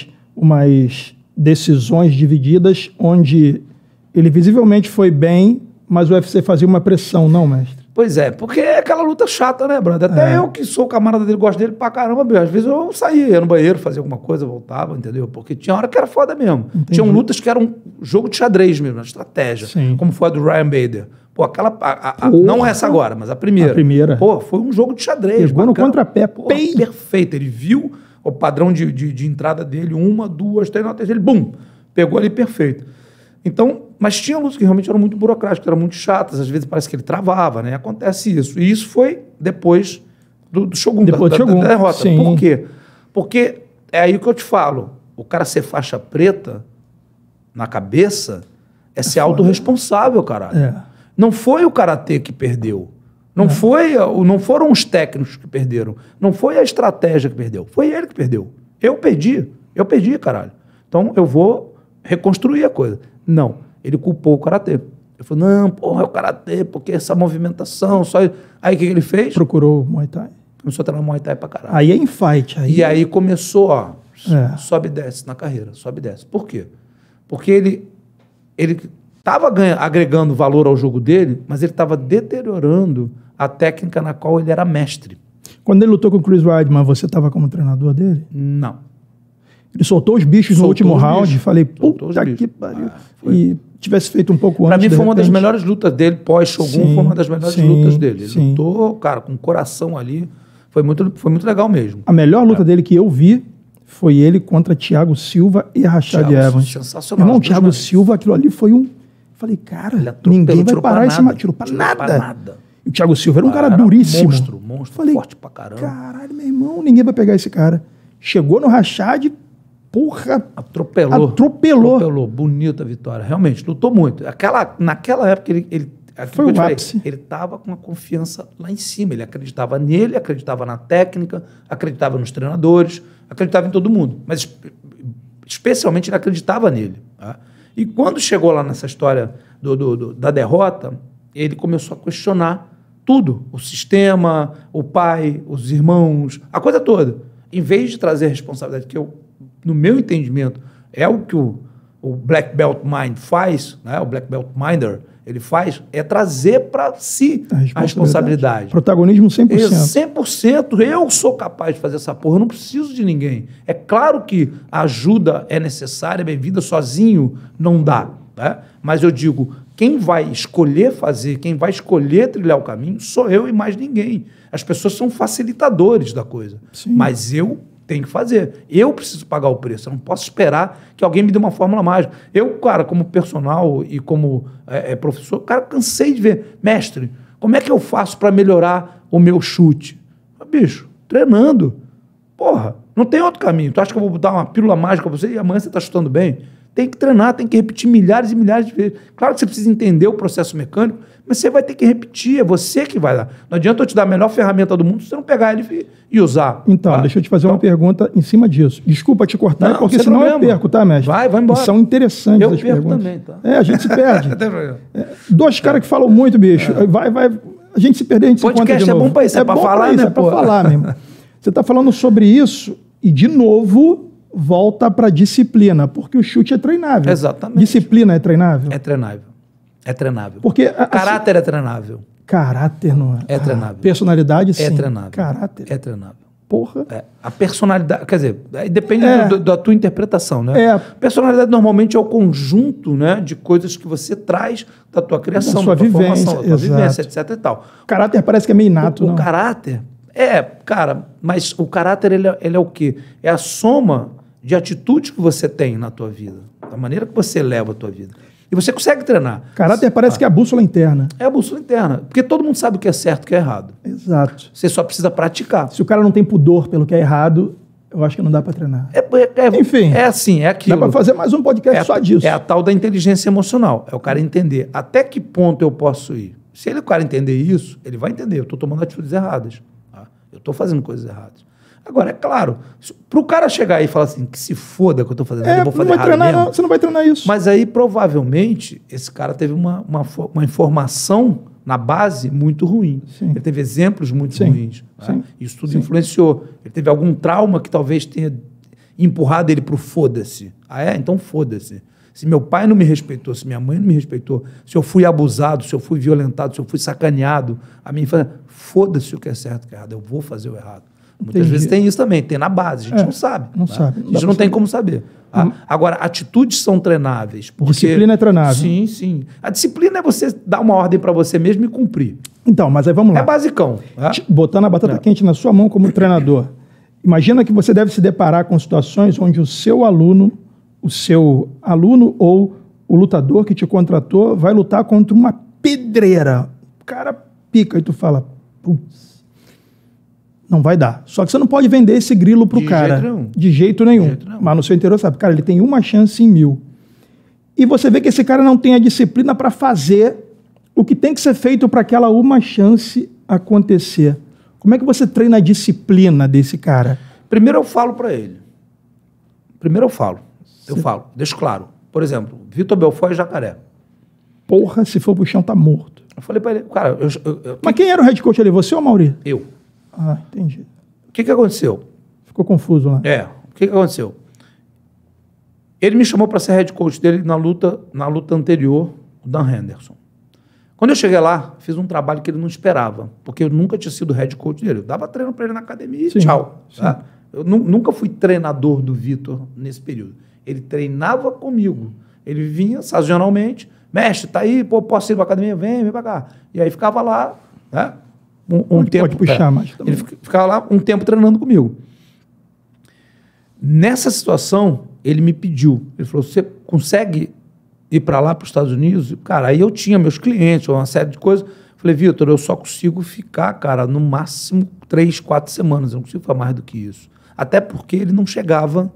umas decisões divididas onde ele visivelmente foi bem, mas o UFC fazia uma pressão, não, mestre? Pois é, porque é aquela luta chata, né, brother? Até eu que sou camarada dele, gosto dele pra caramba, meu. Às vezes eu saía, ia no banheiro, fazia alguma coisa, voltava, entendeu? Porque tinha hora que era foda mesmo. Entendi. Tinham lutas que eram jogo de xadrez mesmo, estratégia. Sim. Como foi a do Ryan Bader. Pô, aquela... não essa agora, mas a primeira. A primeira. Pô, foi um jogo de xadrez. Pegou no contrapé. Pô, perfeito. Ele viu o padrão de entrada dele, 1, 2, 3, na terceira, ele, bum, pegou ali perfeito. Então, mas tinha lutas que realmente eram muito burocráticas, eram muito chatas, às vezes parece que ele travava, né? Acontece isso. E isso foi depois do Shogun, depois da derrota. Sim. Por quê? Porque é aí que eu te falo, o cara ser faixa preta na cabeça é ser autorresponsável, caralho. É. Não foi o karatê que perdeu. Não foram os técnicos que perderam. Não foi a estratégia que perdeu. Foi ele que perdeu. Eu perdi, caralho. Então eu vou reconstruir a coisa. Não. Ele culpou o karatê. Ele falou, não, porra, é o karatê, porque essa movimentação, só... Aí o que ele fez? Procurou o Muay Thai. Começou a treinar Muay Thai pra caralho. Aí é em fight. E aí começou, ó, sobe e desce na carreira, sobe e desce. Por quê? Porque ele estava agregando valor ao jogo dele, mas ele estava deteriorando a técnica na qual ele era mestre. Quando ele lutou com o Chris Weidman, você estava como treinador dele? Não. Ele soltou os bichos no último round, falei, puta que pariu. E tivesse feito um pouco antes. Pra mim foi uma das melhores lutas dele, pós-Shogun, foi uma das melhores lutas dele. Ele lutou, cara, com o coração ali. Foi muito legal mesmo. A melhor luta dele que eu vi foi ele contra Thiago Silva e Rashad Evans. Sensacional. Irmão, Thiago Silva, aquilo ali foi um... Falei, cara, ninguém vai parar esse match. Tirou pra nada. E o Thiago Silva era um cara duríssimo. Monstro, falei, forte pra caramba. Caralho, meu irmão, ninguém vai pegar esse cara. Chegou no Rashad, porra... Atropelou. Bonita a vitória. Realmente, lutou muito. Naquela época, foi o ápice. Ele estava com uma confiança lá em cima. Ele acreditava nele, acreditava na técnica, acreditava nos treinadores, acreditava em todo mundo. Mas, especialmente, ele acreditava nele. Tá? E quando chegou lá nessa história da derrota, ele começou a questionar tudo. O sistema, o pai, os irmãos, a coisa toda. Em vez de trazer a responsabilidade que no meu entendimento, é o que o Black Belt Mind faz, né? O Black Belt Minder, ele faz, é trazer para si a responsabilidade. Protagonismo 100%. 100%. Eu sou capaz de fazer essa porra, eu não preciso de ninguém. É claro que a ajuda é necessária, bem-vinda, sozinho não dá. Né? Mas eu digo, quem vai escolher fazer, quem vai escolher trilhar o caminho, sou eu e mais ninguém. As pessoas são facilitadores da coisa. Sim. Mas eu tenho que fazer. Eu preciso pagar o preço. Eu não posso esperar que alguém me dê uma fórmula mágica. Eu, cara, como personal e como professor, cara, cansei de ver. Mestre, como é que eu faço para melhorar o meu chute? Bicho, treinando. Porra, não tem outro caminho. Tu acha que eu vou dar uma pílula mágica pra você e amanhã você está chutando bem? Tem que treinar, tem que repetir milhares e milhares de vezes. Claro que você precisa entender o processo mecânico, mas você vai ter que repetir, é você que vai dar. Não adianta eu te dar a melhor ferramenta do mundo se você não pegar ele e usar. Então, tá? Deixa eu te fazer uma pergunta em cima disso. Desculpa te cortar, não, porque senão eu perco, tá, mestre? Vai embora. E são interessantes as perguntas. Eu também, tá? A gente se perde. Dois caras que falam muito, bicho. Vai, a gente se perder, a gente se encontra de novo. Podcast é bom pra isso, é pra falar, né? É pra falar mesmo. Você tá falando sobre isso e, de novo... volta para disciplina, porque o chute é treinável. Exatamente. Disciplina é treinável? É treinável. É treinável. Porque caráter é treinável. Caráter não é. É treinável. Personalidade, sim. É treinável. Caráter. É treinável. Porra. A personalidade, quer dizer, depende da tua interpretação, né? Personalidade normalmente é o conjunto, né, de coisas que você traz da tua criação, da tua formação, da tua vivência, etc e tal. Caráter parece que é meio inato, o caráter, cara, mas o caráter ele é o quê? É a soma de atitudes que você tem na tua vida, da maneira que você leva a tua vida. E você consegue treinar. Caráter parece que é a bússola interna. É a bússola interna. Porque todo mundo sabe o que é certo e o que é errado. Exato. Você só precisa praticar. Se o cara não tem pudor pelo que é errado, eu acho que não dá para treinar. Enfim. É assim, é aquilo. Dá para fazer mais um podcast só disso. É a tal da inteligência emocional. É o cara entender até que ponto eu posso ir. Se o cara entender isso, ele vai entender. Eu estou tomando atitudes erradas. Tá? Eu estou fazendo coisas erradas. Agora, é claro, para o cara chegar aí e falar assim, que se foda que eu estou fazendo, eu vou fazer errado mesmo. Você não vai treinar isso. Mas aí, provavelmente, esse cara teve uma informação na base muito ruim. Sim. Ele teve exemplos muito Sim. ruins. Né? Sim. Isso tudo influenciou. Ele teve algum trauma que talvez tenha empurrado ele para o foda-se. Ah, é? Então foda-se. Se meu pai não me respeitou, se minha mãe não me respeitou, se eu fui abusado, se eu fui violentado, se eu fui sacaneado, a minha infância, foda-se o que é certo e o que é errado, eu vou fazer o errado. Muitas Entendi. vezes tem isso também, tem na base, a gente não sabe. Não né? sabe. A gente não tem como saber. Agora, atitudes são treináveis. Porque... Disciplina é treinável. Sim, sim. A disciplina é você dar uma ordem para você mesmo e cumprir. Então, mas aí vamos lá. É basicão. Né? Botando a batata quente na sua mão como treinador. Imagina que você deve se deparar com situações onde o seu aluno ou o lutador que te contratou vai lutar contra uma pedreira. O cara pica e tu fala, putz, não vai dar. Só que você não pode vender esse grilo pro cara. De jeito nenhum. Mas no seu interior sabe, cara, ele tem uma chance em 1000. E você vê que esse cara não tem a disciplina para fazer o que tem que ser feito para aquela uma chance acontecer. Como é que você treina a disciplina desse cara? Primeiro eu falo para ele. Eu falo, deixo claro. Por exemplo, Vitor Belfort e Jacaré. Porra, se for pro chão, tá morto. Eu falei para ele, cara... Mas quem era o head coach ali, você ou o Mauri? Eu. Ah, entendi. O que aconteceu? Ficou confuso lá. O que aconteceu? Ele me chamou para ser head coach dele na luta anterior, o Dan Henderson. Quando eu cheguei lá, fiz um trabalho que ele não esperava, porque eu nunca tinha sido head coach dele. Eu dava treino para ele na academia e tchau. Tá? Eu nunca fui treinador do Vitor nesse período. Ele treinava comigo. Ele vinha sazonalmente, mestre, tá aí, pô, posso ir para a academia? Vem para cá. E aí ficava lá, né? Um tempo. Pode puxar mais também. Ele ficava lá um tempo treinando comigo. Nessa situação, ele me pediu. Ele falou, você consegue ir para lá, para os Estados Unidos? Cara, aí eu tinha meus clientes, uma série de coisas. Falei, Vitor, eu só consigo ficar, cara, no máximo 3, 4 semanas. Eu não consigo ficar mais do que isso. Até porque ele não chegava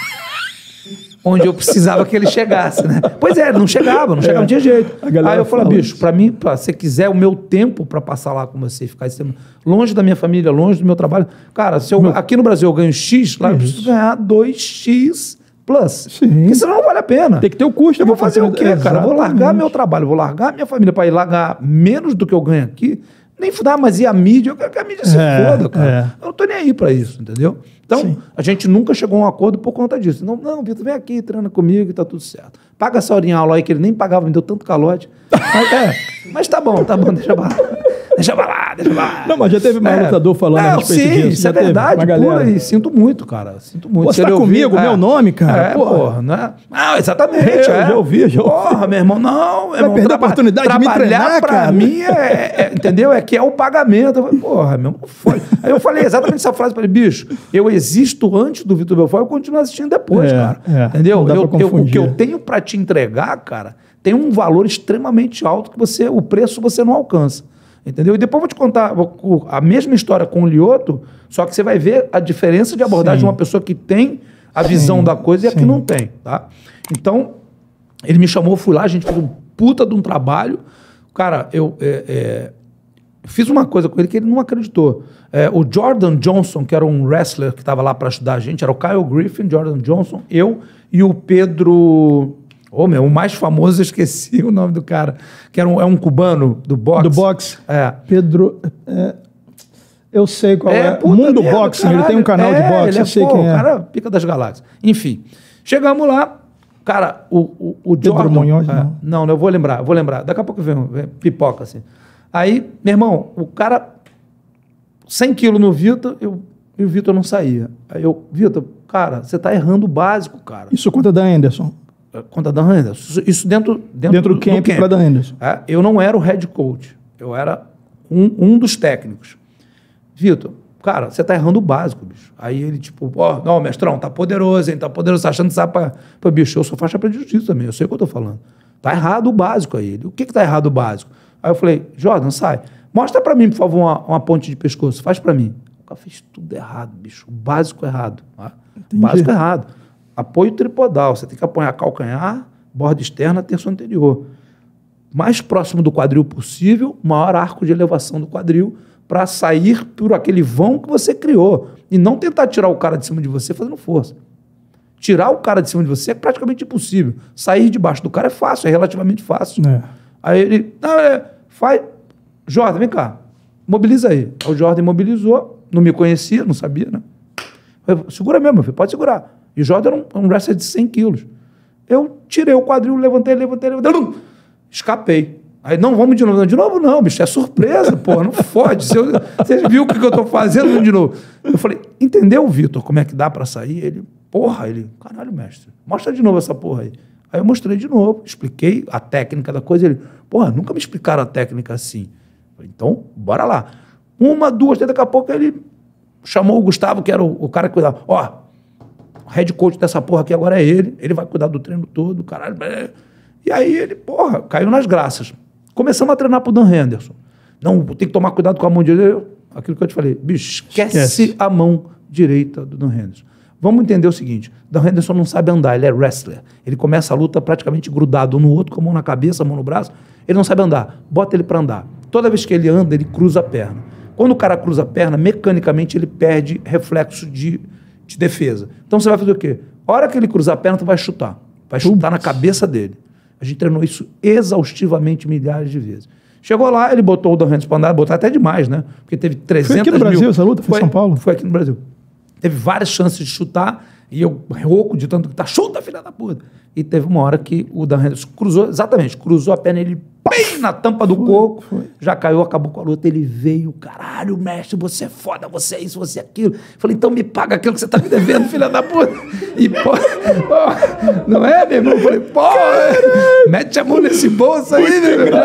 onde eu precisava que ele chegasse, né? Pois é, ele não chegava, não tinha jeito. Aí eu falei, bicho, para mim, se você quiser o meu tempo para passar lá com você, ficar longe da minha família, longe do meu trabalho, cara, se eu, aqui no Brasil eu ganho X, lá eu preciso ganhar 2X plus. Sim. Porque senão não vale a pena. Tem que ter o custo. Eu vou fazer o quê, cara? Eu vou largar meu trabalho, vou largar minha família para ir largar menos do que eu ganho aqui. Nem fudar, mas e a mídia? Eu quero que a mídia se foda, cara. Eu não tô nem aí para isso, entendeu? Então, a gente nunca chegou a um acordo por conta disso. Não, Vitor, vem aqui, treina comigo e tá tudo certo. Paga essa horinha aula aí que ele nem pagava, me deu tanto calote. Mas tá bom, deixa pra lá. Não, mas já teve mais lutador falando a respeito disso. Isso é verdade, pura, e sinto muito, cara. Sinto muito. Você tá comigo, meu nome, cara? Porra, né? Não, exatamente. Já ouvi. Porra, meu irmão, não. Vai perder a oportunidade de me treinar, pra cara? mim entendeu? É que é o pagamento. Eu falei, porra, meu irmão, foi. Aí eu falei exatamente essa frase para ele, bicho, eu existo antes do Vitor Belfort, eu continuo assistindo depois, cara. Entendeu? O que eu tenho para te entregar, cara, tem um valor extremamente alto que o preço você não alcança. Entendeu? E depois eu vou te contar a mesma história com o Lyoto, só que você vai ver a diferença de abordagem de uma pessoa que tem a visão da coisa e a que não tem, tá? Então, ele me chamou, fui lá, a gente fez um puta de um trabalho. Cara, eu fiz uma coisa com ele que ele não acreditou. O Jordan Johnson, que era um wrestler que estava lá para ajudar a gente, era o Kyle Griffin, Jordan Johnson, eu e o Pedro... o mais famoso, eu esqueci o nome do cara, que é um cubano do boxe. Do boxe. Pedro... eu sei qual é. Mundo Boxing, ele tem um canal de boxe, eu sei quem é. O cara pica das galáxias. Enfim, chegamos lá, cara, o Pedro Jordan... Munhoz, não, eu vou lembrar. Daqui a pouco vem pipoca, assim. Aí, meu irmão, o cara... 100 quilos no Vitor, e o Vitor não saía. Aí eu, Vitor, cara, você tá errando o básico, cara. Isso conta da Anderson. Conta da Anderson. Isso dentro do camp para da Anderson. Eu não era o head coach. Eu era um dos técnicos. Vitor, cara, você tá errando o básico, bicho. Aí ele, tipo, não, mestrão, tá poderoso, hein? Tá poderoso, tá achando que sabe pra bicho, eu sou faixa pra jiu-jitsu também, eu sei o que eu tô falando. Tá errado o básico aí. O que tá errado o básico? Aí eu falei, Jordan, sai. Mostra pra mim, por favor, uma ponte de pescoço. Faz pra mim. O cara fez tudo errado, bicho. O básico errado. Tá? O básico errado. Apoio tripodal. Você tem que apoiar calcanhar, borda externa, terço anterior. Mais próximo do quadril possível, maior arco de elevação do quadril para sair por aquele vão que você criou. E não tentar tirar o cara de cima de você fazendo força. Tirar o cara de cima de você é praticamente impossível. Sair debaixo do cara é fácil, é relativamente fácil. Aí ele, faz... Jordan, vem cá, mobiliza aí. Aí o Jordan mobilizou, não me conhecia, não sabia, né? Eu, segura mesmo, meu filho, pode segurar. E o Jordan era um wrestler de 100 quilos. Eu tirei o quadril, levantei, escapei. Aí, não, vamos de novo. Não, de novo não, bicho, é surpresa, porra, não fode. Você viu o que eu tô fazendo? Vamos de novo. Eu falei, entendeu, Vitor, como é que dá pra sair? Ele, caralho, mestre, mostra de novo essa porra aí. Aí eu mostrei de novo, expliquei a técnica da coisa. Ele, porra, nunca me explicaram a técnica assim. Eu falei, então, bora lá. 1, 2, daqui a pouco ele chamou o Gustavo, que era o cara que cuidava. Ó, o head coach dessa porra aqui agora é ele vai cuidar do treino todo, caralho. E aí ele, porra, caiu nas graças. Começamos a treinar pro Dan Henderson. Não, tem que tomar cuidado com a mão direita. Aquilo que eu te falei, bicho, esquece a mão direita do Dan Henderson. Vamos entender o seguinte, Dan Henderson não sabe andar, ele é wrestler. Ele começa a luta praticamente grudado um no outro, com a mão na cabeça, a mão no braço. Ele não sabe andar, bota ele para andar. Toda vez que ele anda, ele cruza a perna. Quando o cara cruza a perna, mecanicamente ele perde reflexo de defesa. Então você vai fazer o quê? A hora que ele cruzar a perna, tu vai chutar. Vai chutar na cabeça dele. A gente treinou isso exaustivamente milhares de vezes. Chegou lá, ele botou o Dan Henderson para andar, botou até demais, né? Porque teve 300 mil... Foi aqui no Brasil essa luta? Foi em São Paulo? Foi aqui no Brasil. Teve várias chances de chutar, e eu rouco de tanto que tá, chuta, filha da puta. E teve uma hora que o Dan Henderson cruzou a perna, ele bem na tampa do coco, já caiu, acabou com a luta. Ele veio, caralho, mestre, você é foda, você é isso, você é aquilo. Falei, então me paga aquilo que você tá me devendo, filha da puta. E, pô, não é, meu irmão? Eu falei, pô, mete a mão nesse bolso aí, meu irmão.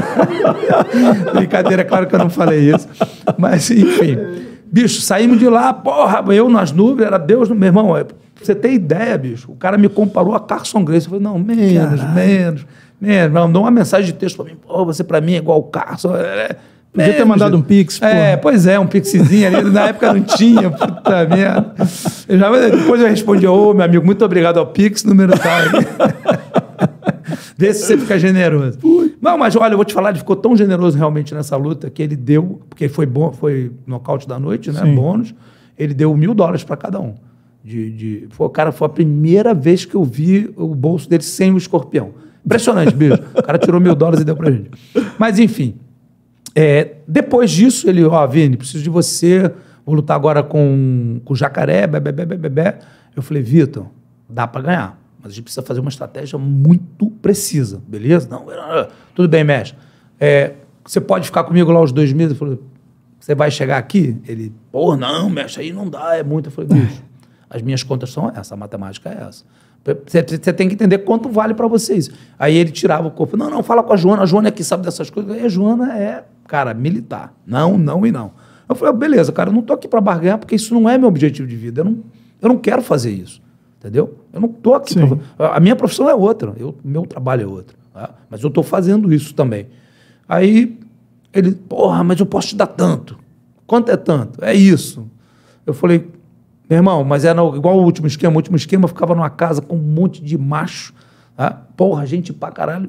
Brincadeira, claro que eu não falei isso. Mas, enfim, bicho, saímos de lá, porra, eu nas nuvens, era Deus, meu irmão, pra você ter ideia, bicho, o cara me comparou a Carson Gracie. Eu falei, não, menos. Mandou uma mensagem de texto pra mim, pô, você pra mim é igual o Carson. Podia ter mandado um pix, pô. Pois é, um pixzinho ali, na época não tinha, puta merda. Depois eu respondi, meu amigo, muito obrigado ao pix, número tal. Vê se você fica generoso. Não, mas olha, eu vou te falar, ele ficou tão generoso realmente nessa luta que ele deu, porque foi bom, foi nocaute da noite, né? Sim. Bônus. Ele deu $1.000 para cada um. Cara, foi a primeira vez que eu vi o bolso dele sem o escorpião. Impressionante, bicho. O cara tirou $1.000 e deu pra gente. Mas, enfim. Depois disso, ele, Vini, preciso de você, vou lutar agora com o Jacaré, Eu falei, Vitor, dá para ganhar, mas a gente precisa fazer uma estratégia muito precisa, beleza? Não, tudo bem, mestre. Você pode ficar comigo lá os 2 meses? Eu falei, você vai chegar aqui? Ele, não, mestre, aí não dá, é muito. Eu falei, bicho, as minhas contas são essas, a matemática é essa. Você tem que entender quanto vale para vocês. Aí ele tirava o corpo. Não, fala com a Joana é que sabe dessas coisas. E a Joana é, cara, militar. Não e não. Eu falei, beleza, cara, eu não tô aqui para barganhar porque isso não é meu objetivo de vida. Eu não quero fazer isso, entendeu? Eu não tô aqui a minha profissão é outra, meu trabalho é outro. Tá? Mas eu tô fazendo isso também. Aí ele, mas eu posso te dar tanto. Quanto é tanto? É isso. Eu falei, meu irmão, mas era igual o último esquema. O último esquema eu ficava numa casa com um monte de macho. Tá? Gente pra caralho.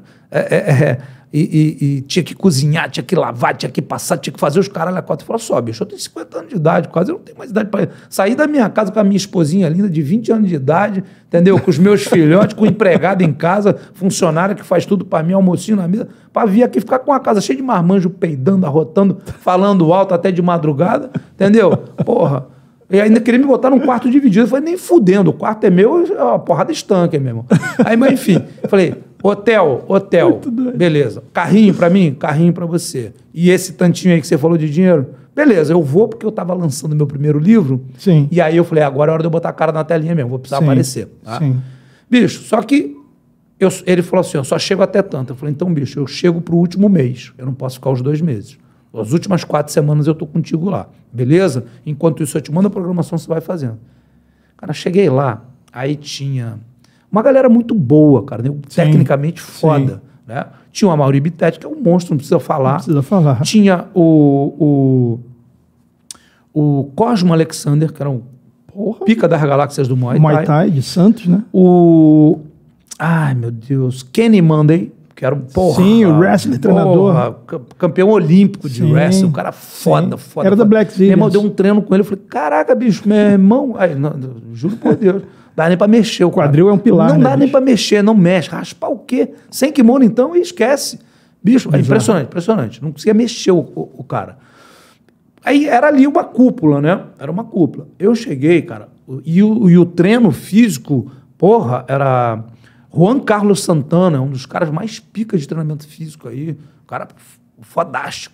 E tinha que cozinhar, tinha que lavar, tinha que passar, tinha que fazer os caralho a 4. Eu falei, só, bicho, eu tenho 50 anos de idade quase, eu não tenho mais idade para sair da minha casa com a minha esposinha linda de 20 anos de idade, entendeu? Com os meus filhotes, com o empregado em casa, funcionária que faz tudo para mim, almocinho na mesa, para vir aqui ficar com a casa cheia de marmanjo, peidando, arrotando, falando alto até de madrugada, entendeu? Porra. E ainda queria me botar num quarto dividido. Eu falei, nem fudendo, o quarto é meu, a porrada estanca, meu irmão. Aí, mas enfim, eu falei, hotel, beleza. Carrinho pra mim, carrinho pra você. E esse tantinho aí que você falou de dinheiro, beleza, eu vou porque eu tava lançando meu primeiro livro. Sim. E aí eu falei, agora é hora de eu botar a cara na telinha mesmo, vou precisar aparecer. Tá? Sim. Bicho, só que ele falou assim, eu só chego até tanto. Eu falei, então, bicho, eu chego pro último mês, eu não posso ficar os 2 meses. As últimas 4 semanas eu tô contigo lá, beleza? Enquanto isso eu te mando a programação, você vai fazendo. Cara, cheguei lá, aí tinha uma galera muito boa, cara, né? Tecnicamente foda, né? Tinha o Amaury Bittetti, que é um monstro, não precisa falar. Não precisa falar. Tinha o Cosmo Alexander, que era um pica das galáxias do Muay Thai. Muay Thai, de Santos, né? Ai, meu Deus, Kenny Monday, que era o wrestler, treinador. Campeão olímpico de wrestling, um cara foda. Era da Black Zillions. Meu irmão deu um treino com ele, eu falei, caraca, bicho, meu irmão... Aí, não, juro por Deus, não dá nem pra mexer. O quadril é um pilar, não dá nem pra mexer, não mexe. Raspar o quê? Sem kimono, então, e esquece. Bicho, é impressionante, impressionante. Não conseguia mexer o cara. Aí era ali uma cúpula, né? Era uma cúpula. Eu cheguei, cara, e o treino físico, porra, era Juan Carlos Santana, um dos caras mais picas de treinamento físico aí. Um cara fodástico.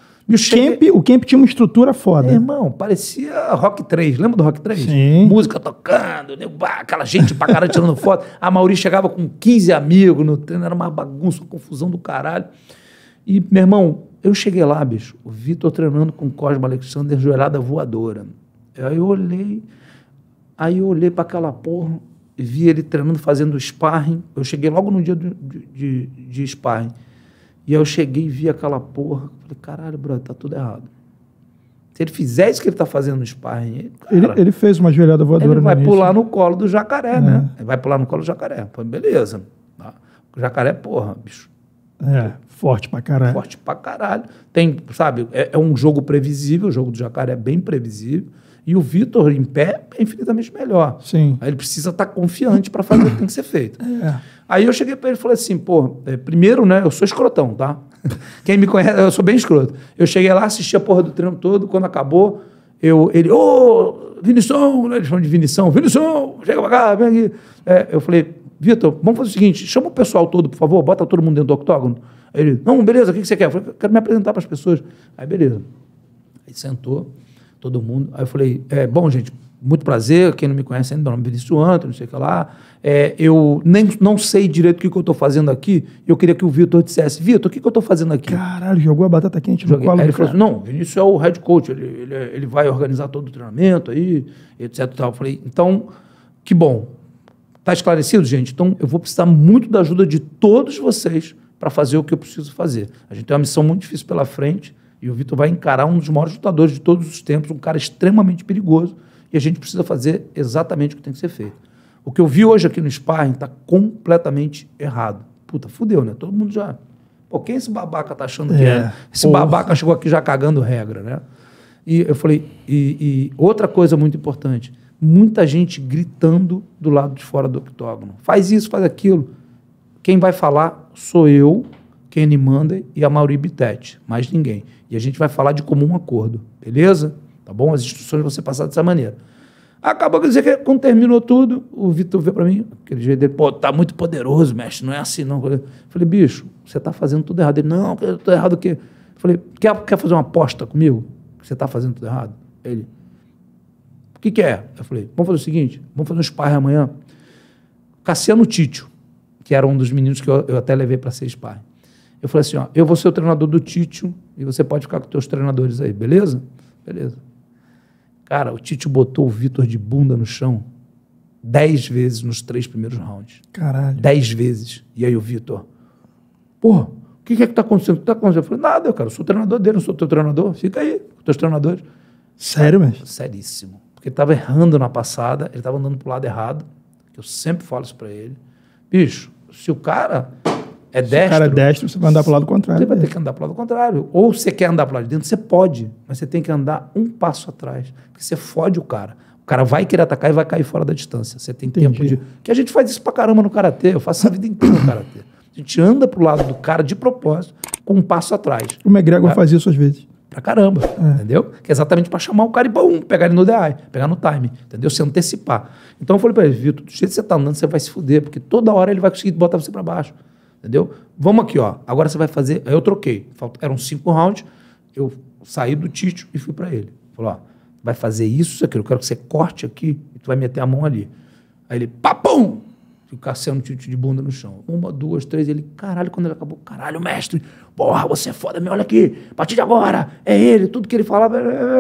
O Camp tinha uma estrutura foda. Irmão, parecia Rock 3. Lembra do Rock 3? Sim. Música tocando, aquela gente pra caralho tirando foto. A Mauri chegava com 15 amigos no treino, era uma bagunça, uma confusão do caralho. E, meu irmão, eu cheguei lá, bicho, o Vitor treinando com o Cosmo Alexander, joelhada voadora. Aí eu olhei pra aquela porra e vi ele treinando, fazendo sparring. Eu cheguei logo no dia de sparring. E aí eu cheguei e vi aquela porra. Falei, caralho, brother, tá tudo errado. Se ele fizer isso que ele tá fazendo no sparring... Ele fez uma joelhada voadora. Ele vai pular no colo do jacaré, né? Ele vai pular no colo do jacaré. Falei, beleza. O jacaré, porra, bicho. Forte pra caralho. Forte pra caralho. Tem, sabe, é um jogo previsível, o jogo do jacaré é bem previsível. E o Vitor, em pé, é infinitamente melhor. Sim. Aí ele precisa estar confiante para fazer o que tem que ser feito. Aí eu cheguei para ele e falei assim, pô, primeiro, né, eu sou escrotão, tá? Quem me conhece, eu sou bem escroto. Eu cheguei lá, assisti a porra do treino todo, quando acabou, ele, Vinição, né, eles chamam de Vinição, chega pra cá, vem aqui. Eu falei, Vitor, vamos fazer o seguinte, chama o pessoal todo, por favor, bota todo mundo dentro do octógono. Aí ele, não, beleza, o que você quer? Eu falei, quero me apresentar para as pessoas. Aí, beleza. Aí sentou, todo mundo. Aí eu falei, bom, gente, muito prazer, quem não me conhece ainda, meu nome é Vinícius Antônio, não sei o que lá. Eu não sei direito o que eu estou fazendo aqui, eu queria que o Vitor dissesse, Vitor, o que eu estou fazendo aqui? Caralho, jogou a batata quente no colo. Aí ele falou assim, não, Vinícius é o head coach, ele vai organizar todo o treinamento aí, etc. Eu falei, então, que bom. Está esclarecido, gente? Então, eu vou precisar muito da ajuda de todos vocês para fazer o que eu preciso fazer. A gente tem uma missão muito difícil pela frente e o Vitor vai encarar um dos maiores lutadores de todos os tempos, um cara extremamente perigoso, e a gente precisa fazer exatamente o que tem que ser feito. O que eu vi hoje aqui no sparring está completamente errado. Puta, fudeu, né? Todo mundo já... Pô, quem esse babaca tá achando que é? Esse babaca chegou aqui já cagando regra, né? E eu falei... E outra coisa muito importante, muita gente gritando do lado de fora do octógono. Faz isso, faz aquilo. Quem vai falar sou eu, Kenny Monday e a Mauri Bittetti, mais ninguém. E a gente vai falar de comum acordo, beleza? Tá bom? As instruções vão ser passadas dessa maneira. Acabou de dizer que quando terminou tudo, o Vitor veio para mim, aquele jeito dele, pô, tá muito poderoso, mestre, não é assim não. Eu falei, bicho, você tá fazendo tudo errado. Ele, não, eu tô errado o quê? Eu falei, quer fazer uma aposta comigo? Que você tá fazendo tudo errado? Ele, o que é? Eu falei, vamos fazer o seguinte, vamos fazer um sparring amanhã. Cassiano Títio, que era um dos meninos que eu até levei para ser sparring. Eu falei assim, ó, eu vou ser o treinador do Títio e você pode ficar com os teus treinadores aí, beleza? Beleza. Cara, o Títio botou o Vitor de bunda no chão 10 vezes nos 3 primeiros rounds. Caralho. 10 vezes. E aí o Vitor, pô, o que é que tá acontecendo? O que tá acontecendo? Eu falei, nada, cara, eu sou o treinador dele, não sou o teu treinador. Fica aí, com os teus treinadores. Sério, mesmo? Seríssimo. Porque ele estava errando na passada, ele estava andando pro lado errado, que eu sempre falo isso para ele. Bicho, se o cara é destro... Se o cara é destro, você vai andar pro lado contrário. Você vai ter que andar pro lado contrário. Ou você quer andar pro lado de dentro, você pode, mas você tem que andar um passo atrás, porque você fode o cara. O cara vai querer atacar e vai cair fora da distância. Você tem tempo de... Que a gente faz isso pra caramba no karatê, eu faço a vida inteira no karatê. A gente anda pro lado do cara de propósito, com um passo atrás. O McGregor faz isso às vezes. Pra caramba, entendeu? Que é exatamente para chamar o cara e pegar ele no DI, pegar no time, entendeu? Se antecipar. Então eu falei para ele, Vitor, do jeito que você tá andando, você vai se fuder, porque toda hora ele vai conseguir botar você para baixo, entendeu? Vamos aqui, ó, agora você vai fazer... Aí eu troquei, eram 5 rounds, eu saí do Títio e fui para ele. Falei, ó, vai fazer isso aqui, eu quero que você corte aqui e tu vai meter a mão ali. Aí ele, papum! O Cassiano Títio de bunda no chão. 1, 2, 3, ele, caralho, quando ele acabou, caralho, mestre, porra, você é foda, me olha aqui, a partir de agora, é ele, tudo que ele falava.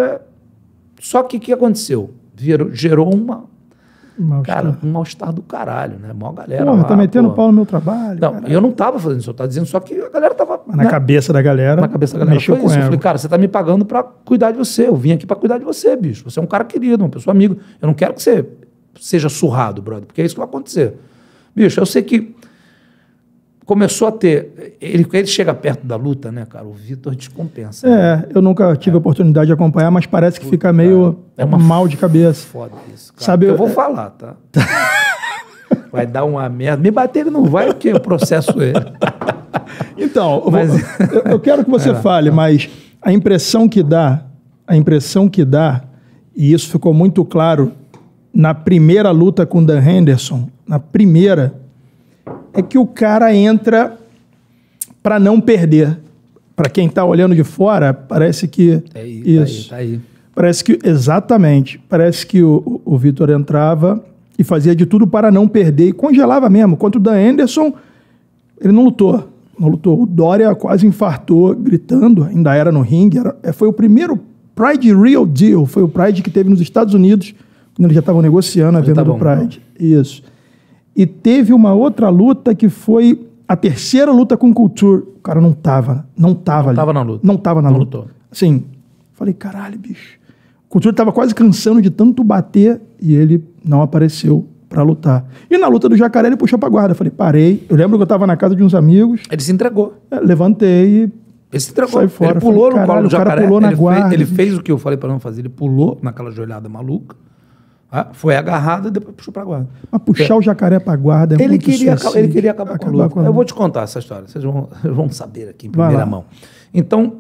Só que o que aconteceu? Gerou um mal-estar do caralho, né? Mó galera. Porra, tá metendo pau no meu trabalho. Não, eu não tava fazendo isso, eu tava dizendo só que a galera tava. Na cabeça da galera. Na cabeça da galera foi isso. Eu falei, cara, você tá me pagando pra cuidar de você. Eu vim aqui pra cuidar de você, bicho. Você é um cara querido, uma pessoa amiga. Eu não quero que você seja surrado, brother, porque é isso que vai acontecer. Bicho, eu sei que começou a ter... Ele chega perto da luta, né, cara? O Vitor descompensa. Né? Eu nunca tive a oportunidade de acompanhar, mas parece que fica meio mal de cabeça. Foda isso, cara. Sabe, eu vou falar, tá? Vai dar uma merda. Me bater ele não vai, porque eu processo ele. Então, eu quero que você fale, mas a impressão que dá, e isso ficou muito claro na primeira luta com o Dan Henderson, na primeira, é que o cara entra para não perder. Para quem está olhando de fora, parece que... isso. Tá aí. Parece que, exatamente, parece que o Vitor entrava e fazia de tudo para não perder e congelava mesmo. Contra o Dan Henderson, ele não lutou. O Dória quase infartou, gritando, ainda era no ringue. Foi o primeiro Pride Real Deal, foi o Pride que teve nos Estados Unidos, quando eles já estavam negociando a venda do Pride. Isso. E teve uma outra luta que foi a terceira luta com o Couture. O cara não tava ali. Não tava na luta. Não tava na luta. Lutou. Assim, falei, caralho, bicho. O Couture tava quase cansando de tanto bater e ele não apareceu pra lutar. E na luta do Jacaré ele puxou pra guarda. Falei, parei. Eu lembro que eu tava na casa de uns amigos. Ele se entregou. Levantei e ele se entregou. Saí fora. Ele pulou falei, no colo do Jacaré. O cara pulou na guarda. Ele fez o que eu falei pra não fazer. Ele pulou naquela joelhada maluca. Foi agarrado e depois puxou pra guarda. Mas puxar o Jacaré pra guarda é ele muito queria suicídio. Ele queria acabar com a luta. Eu vou te contar essa história. Vocês vão saber aqui em primeira mão. Então,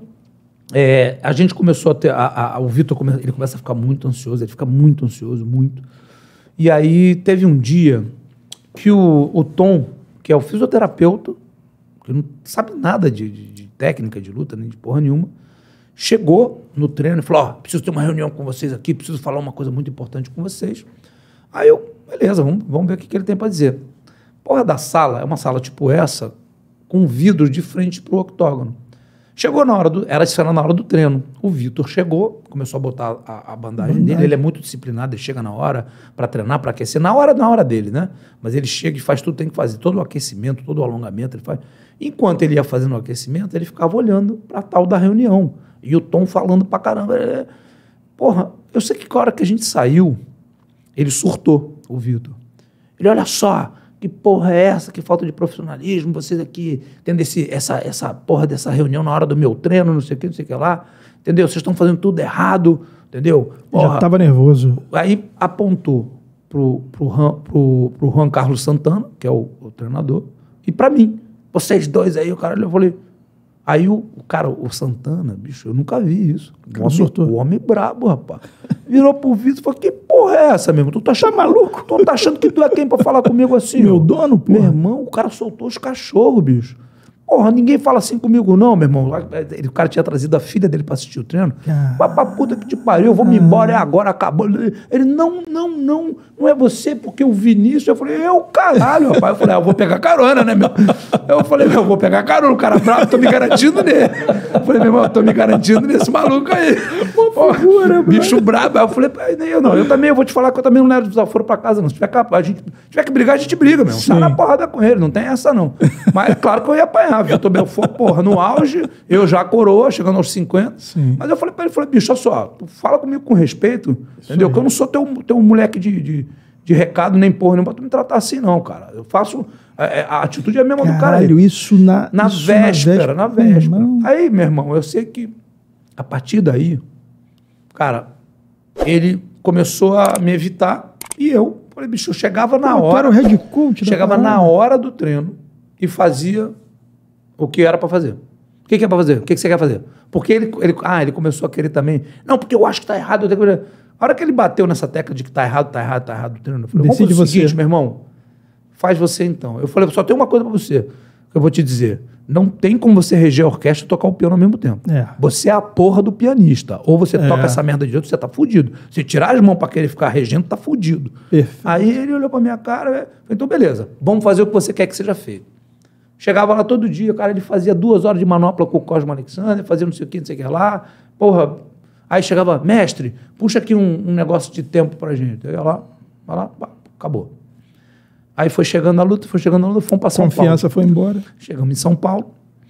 a gente começou a ter... o Vitor ele começa a ficar muito ansioso. Ele fica muito ansioso, muito. E aí teve um dia que o Tom, que é o fisioterapeuta, que não sabe nada de técnica de luta, nem de porra nenhuma, chegou no treino e falou, preciso ter uma reunião com vocês aqui, preciso falar uma coisa muito importante com vocês. Aí eu, beleza, vamos ver o que ele tem para dizer. Porra da sala, é uma sala tipo essa, com vidro de frente pro octógono. Chegou na hora era na hora do treino. O Vitor chegou, começou a botar a bandagem dele, ele é muito disciplinado, ele chega na hora para treinar, para aquecer, na hora dele, né? Mas ele chega e faz tudo que tem que fazer, todo o aquecimento, todo o alongamento, ele faz. Enquanto ele ia fazendo o aquecimento, ele ficava olhando para tal da reunião. E o Tom falando pra caramba. Porra, eu sei que a hora que a gente saiu, ele surtou, o Vitor. Ele, olha só, que porra é essa? Que falta de profissionalismo, vocês aqui tendo essa porra dessa reunião na hora do meu treino, não sei o que lá. Entendeu? Vocês estão fazendo tudo errado, entendeu? Porra. Já tava nervoso. Aí apontou pro Juan Carlos Santana, que é o treinador, e pra mim. Vocês dois aí, o cara, eu falei... Aí o cara, o Santana, bicho, eu nunca vi isso. O homem brabo, rapaz. Virou pro Vitor e falou, que porra é essa, meu irmão? Tu tá achando maluco? Tu tá achando que tu é quem pra falar comigo assim? Meu dono, porra. Meu irmão, o cara soltou os cachorros, bicho. Porra, ninguém fala assim comigo não, meu irmão. O cara tinha trazido a filha dele pra assistir o treino. Vai pra puta que te pariu, eu vou me embora, é agora, acabou. Ele, não é você, porque o Vinícius... Eu falei, caralho, rapaz. Eu falei, eu vou pegar carona, né, meu? Eu falei, eu vou pegar carona, o cara bravo, tô me garantindo nele. Eu falei, meu irmão, eu tô me garantindo nesse maluco aí. Porra, bicho brabo. Aí eu falei, eu também, eu vou te falar que eu também não levo desaforo pra casa, não. Se tiver capaz, tiver que brigar, a gente briga, meu. Sai na porrada com ele, não tem essa, não. Mas é claro que eu ia apanhar. Vitor Belfort, porra, no auge, eu já coroa, chegando aos 50. Sim. Mas eu falei pra ele, bicho, olha só, tu fala comigo com respeito, entendeu? Que eu não sou teu moleque de recado, nem porra, nem pra tu me tratar assim, não, cara. Eu faço... a atitude é a mesma do cara aí. Isso na véspera. Aí, meu irmão, eu sei que a partir daí, cara, ele começou a me evitar e eu falei, bicho, eu chegava na hora... Tu era o head coach chegava na hora do treino e fazia o que era para fazer. O que é para fazer? O que você quer fazer? Porque ele começou a querer também. Não, porque eu acho que tá errado. Eu tenho que... A hora que ele bateu nessa tecla de que tá errado o treino, eu falei, vamos fazer o seguinte, meu irmão, faz você então. Eu falei, só tem uma coisa para você, que eu vou te dizer. Não tem como você reger a orquestra e tocar o piano ao mesmo tempo. Você é a porra do pianista. Ou você toca essa merda de jeito, você tá fudido. Se tirar as mãos para querer ficar regendo, tá fudido. Perfeito. Aí ele olhou pra minha cara, falei, então beleza, vamos fazer o que você quer que seja feito. Chegava lá todo dia, cara, ele fazia 2 horas de manopla com o Cosmo Alexander, fazia não sei o que lá, porra. Aí chegava, mestre, puxa aqui um negócio de tempo pra gente. Eu ia lá, vai lá, pá, acabou. Aí foi chegando a luta, fomos pra São Paulo. Confiança foi embora. Chegamos em São Paulo,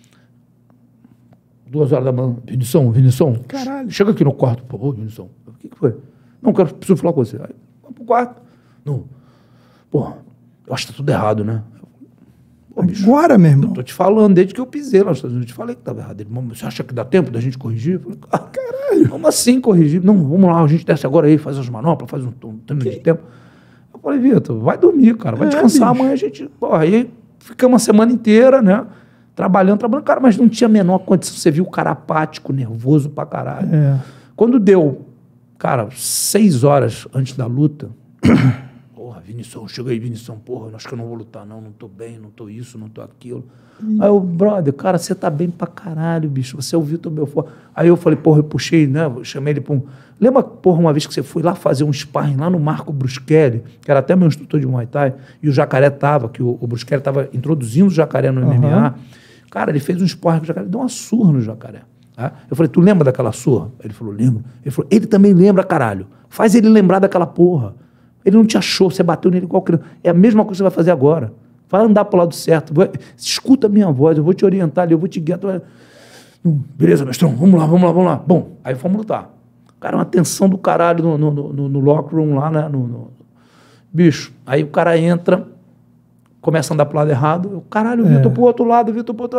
2 horas da manhã, Vinição, caralho, chega aqui no quarto, por favor, Vinição. O que foi? Não, preciso falar com você. Aí, vamos pro quarto. Não, porra, eu acho que tá tudo errado, né? Pô, bicho, agora, meu irmão. Eu tô te falando, desde que eu pisei lá nos Estados Unidos, eu te falei que estava errado. Ele, você acha que dá tempo da gente corrigir? Eu falei, caralho, como assim corrigir? Não, vamos lá, a gente desce agora aí, faz as manoplas, faz um treino de tempo. Eu falei, Vitor, vai dormir, cara, vai descansar, amanhã a gente... Porra, aí ficamos a semana inteira, né? trabalhando, cara, mas não tinha a menor condição. Você viu o cara apático, nervoso pra caralho. Quando deu, cara, 6 horas antes da luta, porra, Vinição, chega aí, Vinição, porra, acho que eu não vou lutar, não tô bem, não tô isso, não tô aquilo. Aí eu, brother, cara, você tá bem pra caralho, bicho, você é o Vitor Belfort. Aí eu falei, porra, eu puxei, né, eu chamei ele pra um... Lembra, porra, uma vez que você foi lá fazer um sparring lá no Marco Bruschelli, que era até meu instrutor de Muay Thai, e o Jacaré tava, que o Bruschelli tava introduzindo o Jacaré no MMA. Cara, ele fez um sparring com o Jacaré, deu uma surra no Jacaré. Tá? Eu falei, tu lembra daquela surra? Ele falou, lembro. Ele falou, ele também lembra, caralho. Faz ele lembrar daquela porra. Ele não te achou, você bateu nele igual criança. É a mesma coisa que você vai fazer agora. Vai andar pro lado certo. Escuta a minha voz, eu vou te orientar ali, eu vou te guiar. Beleza, mestrão, vamos lá. Bom, aí fomos lutar. Cara, uma tensão do caralho no locker room lá, né? Bicho, aí o cara entra, começa a andar pro lado errado. Eu, caralho, Vitor pro outro lado,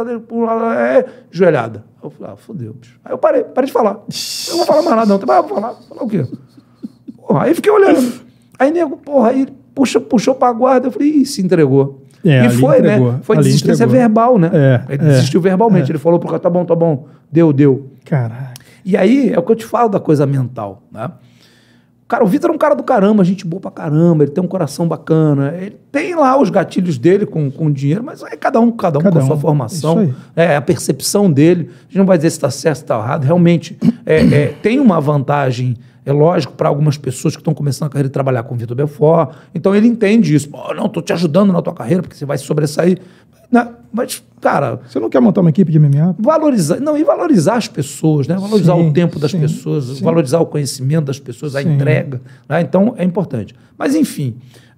joelhada. Eu falei, fodeu, bicho. Aí eu parei de falar. Eu não vou falar mais nada, não. Vou falar o quê? Porra, aí fiquei olhando. Aí, nego, porra, aí puxou pra guarda. Eu falei, se entregou. E foi, entregou, né? Foi desistência verbal, né? Ele desistiu verbalmente. Ele falou pro cara, tá bom. Deu. Caralho. E aí, é o que eu te falo da coisa mental, né? Cara, o Vitor é um cara do caramba, gente boa pra caramba, ele tem um coração bacana, ele tem lá os gatilhos dele com dinheiro, mas é cada um com a sua formação, a percepção dele. A gente não vai dizer se está certo, se está errado. Realmente, tem uma vantagem, é lógico, para algumas pessoas que estão começando a carreira de trabalhar com o Vitor Belfort. Então, ele entende isso. Pô, não, estou te ajudando na tua carreira, porque você vai se sobressair. Não, mas, cara... Você não quer montar uma equipe de MMA? Valorizar as pessoas, né? Valorizar o tempo das pessoas, valorizar o conhecimento das pessoas, a entrega. Né? Então, é importante. Mas, enfim,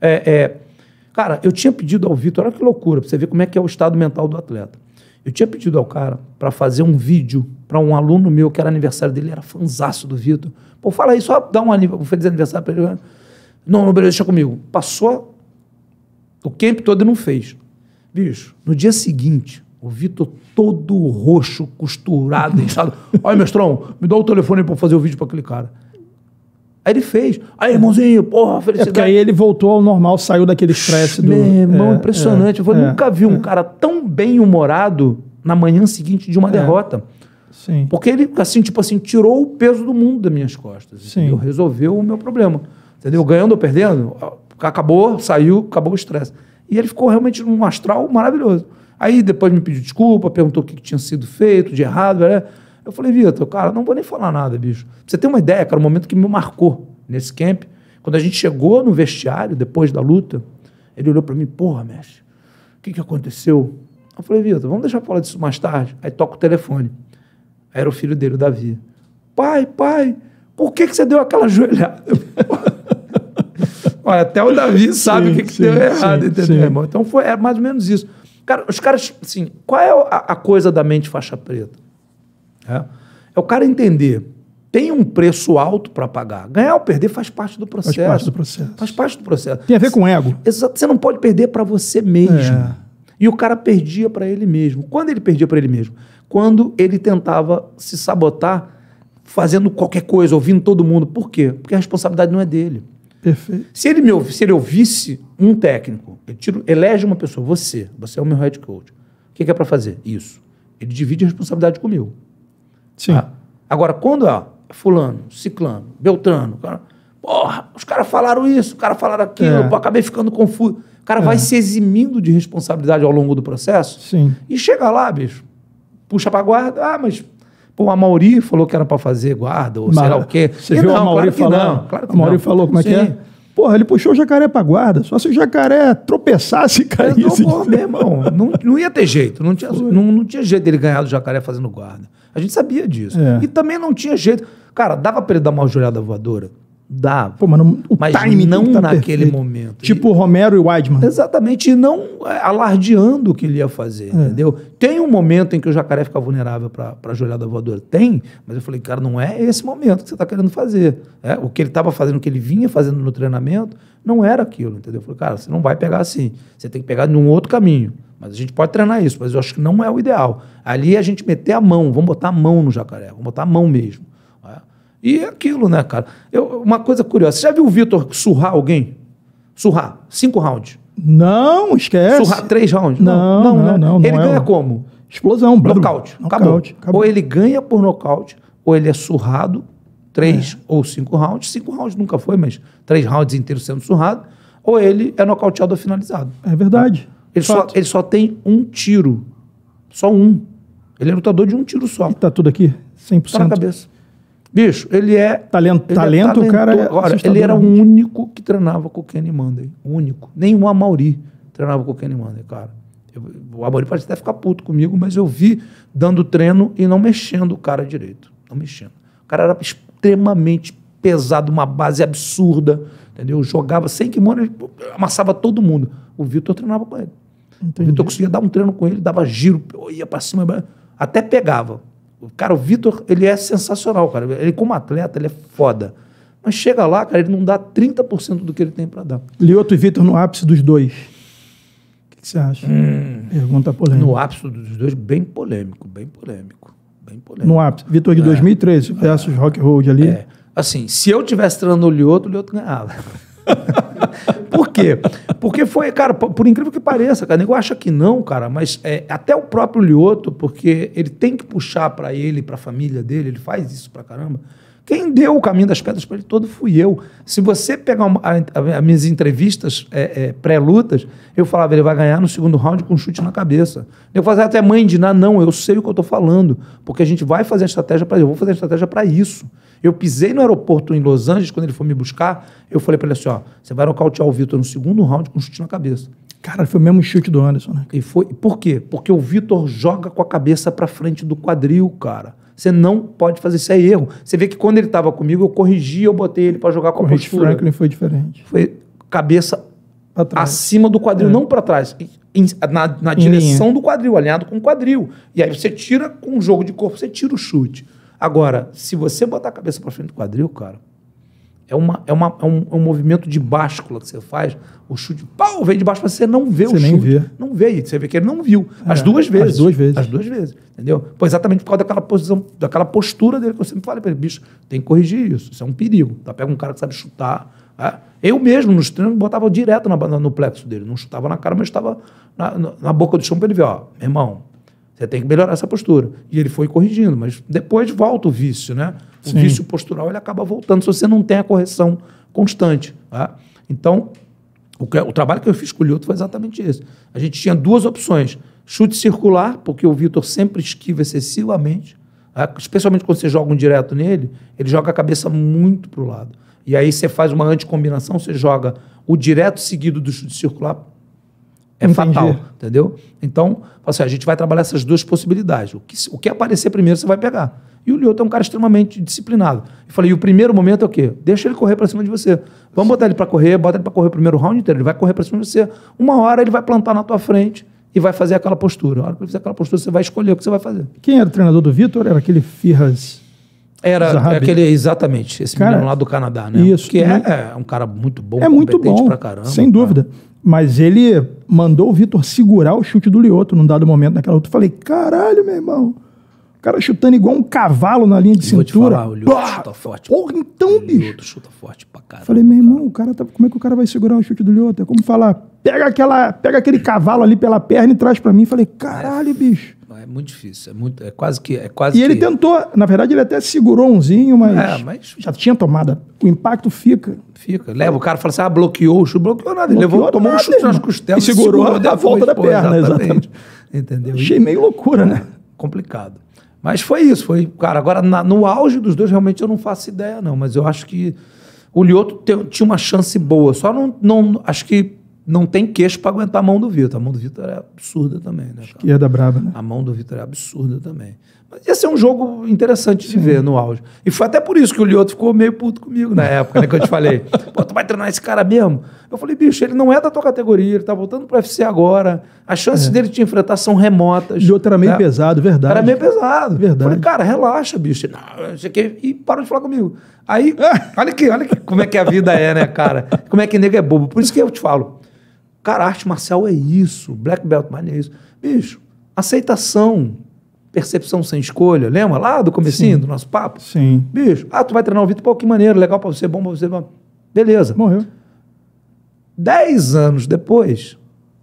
cara, eu tinha pedido ao Vitor, olha que loucura, para você ver como é que é o estado mental do atleta. Eu tinha pedido ao cara para fazer um vídeo para um aluno meu, que era aniversário dele, era fanzaço do Vitor. Pô, fala aí, só dá um feliz aniversário para ele. Não, beleza, deixa comigo. Passou o camp todo e não fez. Bicho, no dia seguinte, o Vitor todo roxo, costurado, inchado. Olha, mestrão, me dá o telefone para fazer o vídeo para aquele cara. Aí ele fez. Aí, irmãozinho, porra, felicidade. Porque aí ele voltou ao normal, saiu daquele estresse do... Meu irmão, impressionante. Eu nunca vi um cara tão bem-humorado na manhã seguinte de uma derrota. Sim. Porque ele, assim, tirou o peso do mundo das minhas costas. Sim. Resolveu o meu problema. Entendeu? Ganhando ou perdendo, acabou, saiu, acabou o estresse. E ele ficou realmente num astral maravilhoso. Aí depois me pediu desculpa, perguntou o que tinha sido feito de errado. Eu falei, Vitor, cara, não vou nem falar nada, bicho. Pra você ter uma ideia, cara, o momento que me marcou nesse camp, quando a gente chegou no vestiário, depois da luta, ele olhou pra mim, porra, mestre, o que aconteceu? Eu falei, Vitor, vamos deixar falar disso mais tarde? Aí toca o telefone. Aí era o filho dele, o Davi. Pai, por que você deu aquela joelhada? Olha, até o Davi sabe o que deu errado, entendeu, irmão? Então é mais ou menos isso. Cara, os caras, assim, qual é a coisa da mente faixa preta? É o cara entender, tem um preço alto para pagar. Ganhar ou perder faz parte do processo. Faz parte do processo. Tem a ver com ego. Exato. Você não pode perder para você mesmo. E o cara perdia para ele mesmo. Quando ele perdia para ele mesmo? Quando ele tentava se sabotar fazendo qualquer coisa, ouvindo todo mundo. Por quê? Porque a responsabilidade não é dele. Perfeito. Se ele ouvisse um técnico, elege uma pessoa, você é o meu head coach. O que é para fazer? Isso. Ele divide a responsabilidade comigo. Sim. Tá? Agora, quando fulano, ciclano, beltrano, cara, porra, os caras falaram isso, os caras falaram aquilo, eu acabei ficando confuso. O cara vai se eximindo de responsabilidade ao longo do processo. Sim. E chega lá, bicho, puxa pra guarda, mas... Pô, a Mauri falou que era para fazer guarda, ou sei lá o quê. Você viu a Mauri falando? Claro que a Mauri falou como é que é? Porra, ele puxou o jacaré pra guarda. Só se o jacaré tropeçasse e caísse. Não, meu irmão, não ia ter jeito. Não tinha jeito dele ganhar do jacaré fazendo guarda. A gente sabia disso. E também não tinha jeito. Cara, dava para ele dar uma joelhada voadora? Dava. Pô, mas timing não tá naquele perfeito. momento. Tipo Romero e Weidman. Exatamente, e não alardeando o que ele ia fazer, entendeu? Tem um momento em que o jacaré fica vulnerável para a joelhada voadora. Tem, mas eu falei, cara, não é esse momento que você está querendo fazer. O que ele estava fazendo, o que ele vinha fazendo no treinamento, não era aquilo, entendeu? Eu falei, cara, você não vai pegar assim. Você tem que pegar num outro caminho. Mas a gente pode treinar isso, mas eu acho que não é o ideal. Ali a gente meter a mão, vamos botar a mão no jacaré, vamos botar a mão mesmo. E é aquilo, né, cara? Uma coisa curiosa, você já viu o Vitor surrar alguém? Surrar, 5 rounds. Não, esquece. Surrar 3 rounds? Não. Ele ganha como? Explosão. Nocaute. Acabou. Acabou. Ou ele ganha por nocaute, ou ele é surrado, 3 ou 5 rounds. 5 rounds nunca foi, mas 3 rounds inteiros sendo surrado. Ou ele é nocauteado ou finalizado. É verdade. Ele só tem um tiro. Só um. Ele é lutador de um tiro só. E tá tudo aqui? 100%. Tá na cabeça. Bicho, ele é... Talento, o cara é Agora, ele era o único que treinava com o Kenny Monday. O único. Nenhum Amauri treinava com o Kenny Monday, cara. O Amauri pode até ficar puto comigo, mas eu vi dando treino e não mexendo o cara direito. Não mexendo. O cara era extremamente pesado, uma base absurda, entendeu? Jogava sem kimono, ele amassava todo mundo. O Vitor treinava com ele. Entendi. O Vitor conseguia dar um treino com ele, dava giro, ia pra cima, até pegava. Cara, o Vitor, ele é sensacional, cara. Ele como atleta, ele é foda. Mas chega lá, cara, ele não dá 30% do que ele tem pra dar. Lyoto e Vitor no ápice dos dois. O que você acha? Pergunta polêmica. No ápice dos dois, bem polêmico. No ápice. Vitor de 2013 versus Rock Road ali. Assim, se eu tivesse treinando o Lyoto ganhava. Por quê? Porque foi, cara, por incrível que pareça, cara, nego acha que não, cara, mas até o próprio Lyoto, porque ele tem que puxar pra ele, pra família dele, ele faz isso pra caramba. Quem deu o caminho das pedras pra ele todo fui eu. Se você pegar as minhas entrevistas pré-lutas, eu falava, ele vai ganhar no segundo round com um chute na cabeça. Eu fazia até mãe de não, eu sei o que eu tô falando, porque a gente vai fazer a estratégia pra isso, eu vou fazer a estratégia pra isso. Eu pisei no aeroporto em Los Angeles, quando ele foi me buscar, eu falei pra ele assim, ó, você vai nocautear o Vitor no segundo round com um chute na cabeça. Cara, foi o mesmo chute do Anderson, né? E foi, por quê? Porque o Vitor joga com a cabeça pra frente do quadril, cara. Você não pode fazer isso, é erro. Você vê que quando ele estava comigo, eu corrigi, eu botei ele para jogar com a postura. O Franklin foi diferente. Foi cabeça acima do quadril, não para trás. Na direção do quadril, alinhado com o quadril. E aí você tira, com um jogo de corpo, você tira o chute. Agora, se você botar a cabeça para frente do quadril, cara, é um movimento de báscula que você faz, o chute, pau, vem de baixo, mas você não vê o chute. Você nem vê. Não vê, você vê que ele não viu. As duas vezes. As duas vezes. Entendeu? Foi exatamente por causa daquela posição, daquela postura dele que eu sempre falei para ele, bicho, tem que corrigir isso, isso é um perigo. Tá? Pega um cara que sabe chutar. Eu mesmo, nos treinos, botava direto no plexo dele. Não chutava na cara, mas estava na boca do chão para ele ver, ó, meu irmão, você tem que melhorar essa postura. E ele foi corrigindo, mas depois volta o vício, né? O vício postural, ele acaba voltando se você não tem a correção constante. Tá? Então, o trabalho que eu fiz com o Lyoto foi exatamente esse. A gente tinha duas opções. Chute circular, porque o Vitor sempre esquiva excessivamente, tá? Especialmente quando você joga um direto nele, ele joga a cabeça muito para o lado. E aí você faz uma anticombinação, você joga o direto seguido do chute circular, fatal, entendeu? Então, assim, a gente vai trabalhar essas duas possibilidades. O que aparecer primeiro, você vai pegar. E o Lyoto é um cara extremamente disciplinado. Eu falei, e o primeiro momento é o quê? Deixa ele correr para cima de você. Vamos botar ele para correr, bota ele para correr o primeiro round inteiro, ele vai correr para cima de você. Uma hora ele vai plantar na tua frente e vai fazer aquela postura. A hora que ele fizer aquela postura, você vai escolher o que você vai fazer. Quem era o treinador do Vitor? Era aquele Firras... Era aquele, exatamente, esse menino lá do Canadá, né? Isso. Que é um cara muito bom, muito bom, pra caramba. Sem dúvida. Mas ele mandou o Vitor segurar o chute do Lyoto num dado momento naquela luta. Eu falei, caralho, meu irmão. O cara chutando igual um cavalo na linha de cintura. Vou te falar, o Lyoto chuta forte. Porra, então, bicho. O Lyoto chuta forte pra caramba. Falei, meu irmão, o cara como é que o cara vai segurar o chute do Lyoto? É como falar, pega aquele cavalo ali pela perna e traz pra mim. Falei, caralho, bicho. É muito difícil, é quase que... E ele tentou, na verdade, ele até segurou umzinho, mas já tinha tomado. O impacto fica. Leva, o cara fala assim, bloqueou o chute, bloqueou nada. Ele levou, tomou um chute nas costelas e segurou a volta da perna, exatamente. Entendeu? Achei meio loucura, né? Complicado. Mas foi isso, cara, agora no auge dos dois, realmente eu não faço ideia, não, mas eu acho que o Lyoto tinha uma chance boa, só não acho que não tem queixo para aguentar a mão do Vitor. A mão do Vitor é absurda também, né? Esquerda brava, né? A mão do Vitor é absurda também. Mas ia ser um jogo interessante de ver no auge. E foi até por isso que o Lyoto ficou meio puto comigo na época, né? Que eu te falei, pô, tu vai treinar esse cara mesmo? Eu falei, bicho, ele não é da tua categoria, ele tá voltando pro UFC agora. As chances dele te enfrentar são remotas. O Lyoto era meio pesado, verdade. Era meio pesado. Verdade. Eu falei, cara, relaxa, bicho. Não, isso aqui... E parou de falar comigo. Aí, olha aqui como é que a vida é, né, cara? Como é que nego é bobo. Por isso que eu te falo, cara, arte marcial é isso, black belt é isso. Bicho, aceitação, percepção sem escolha, lembra lá do comecinho do nosso papo? Sim. Bicho, tu vai treinar o Vitor, pô, que maneiro, legal pra você, bom pra você, beleza. Morreu. 10 anos depois,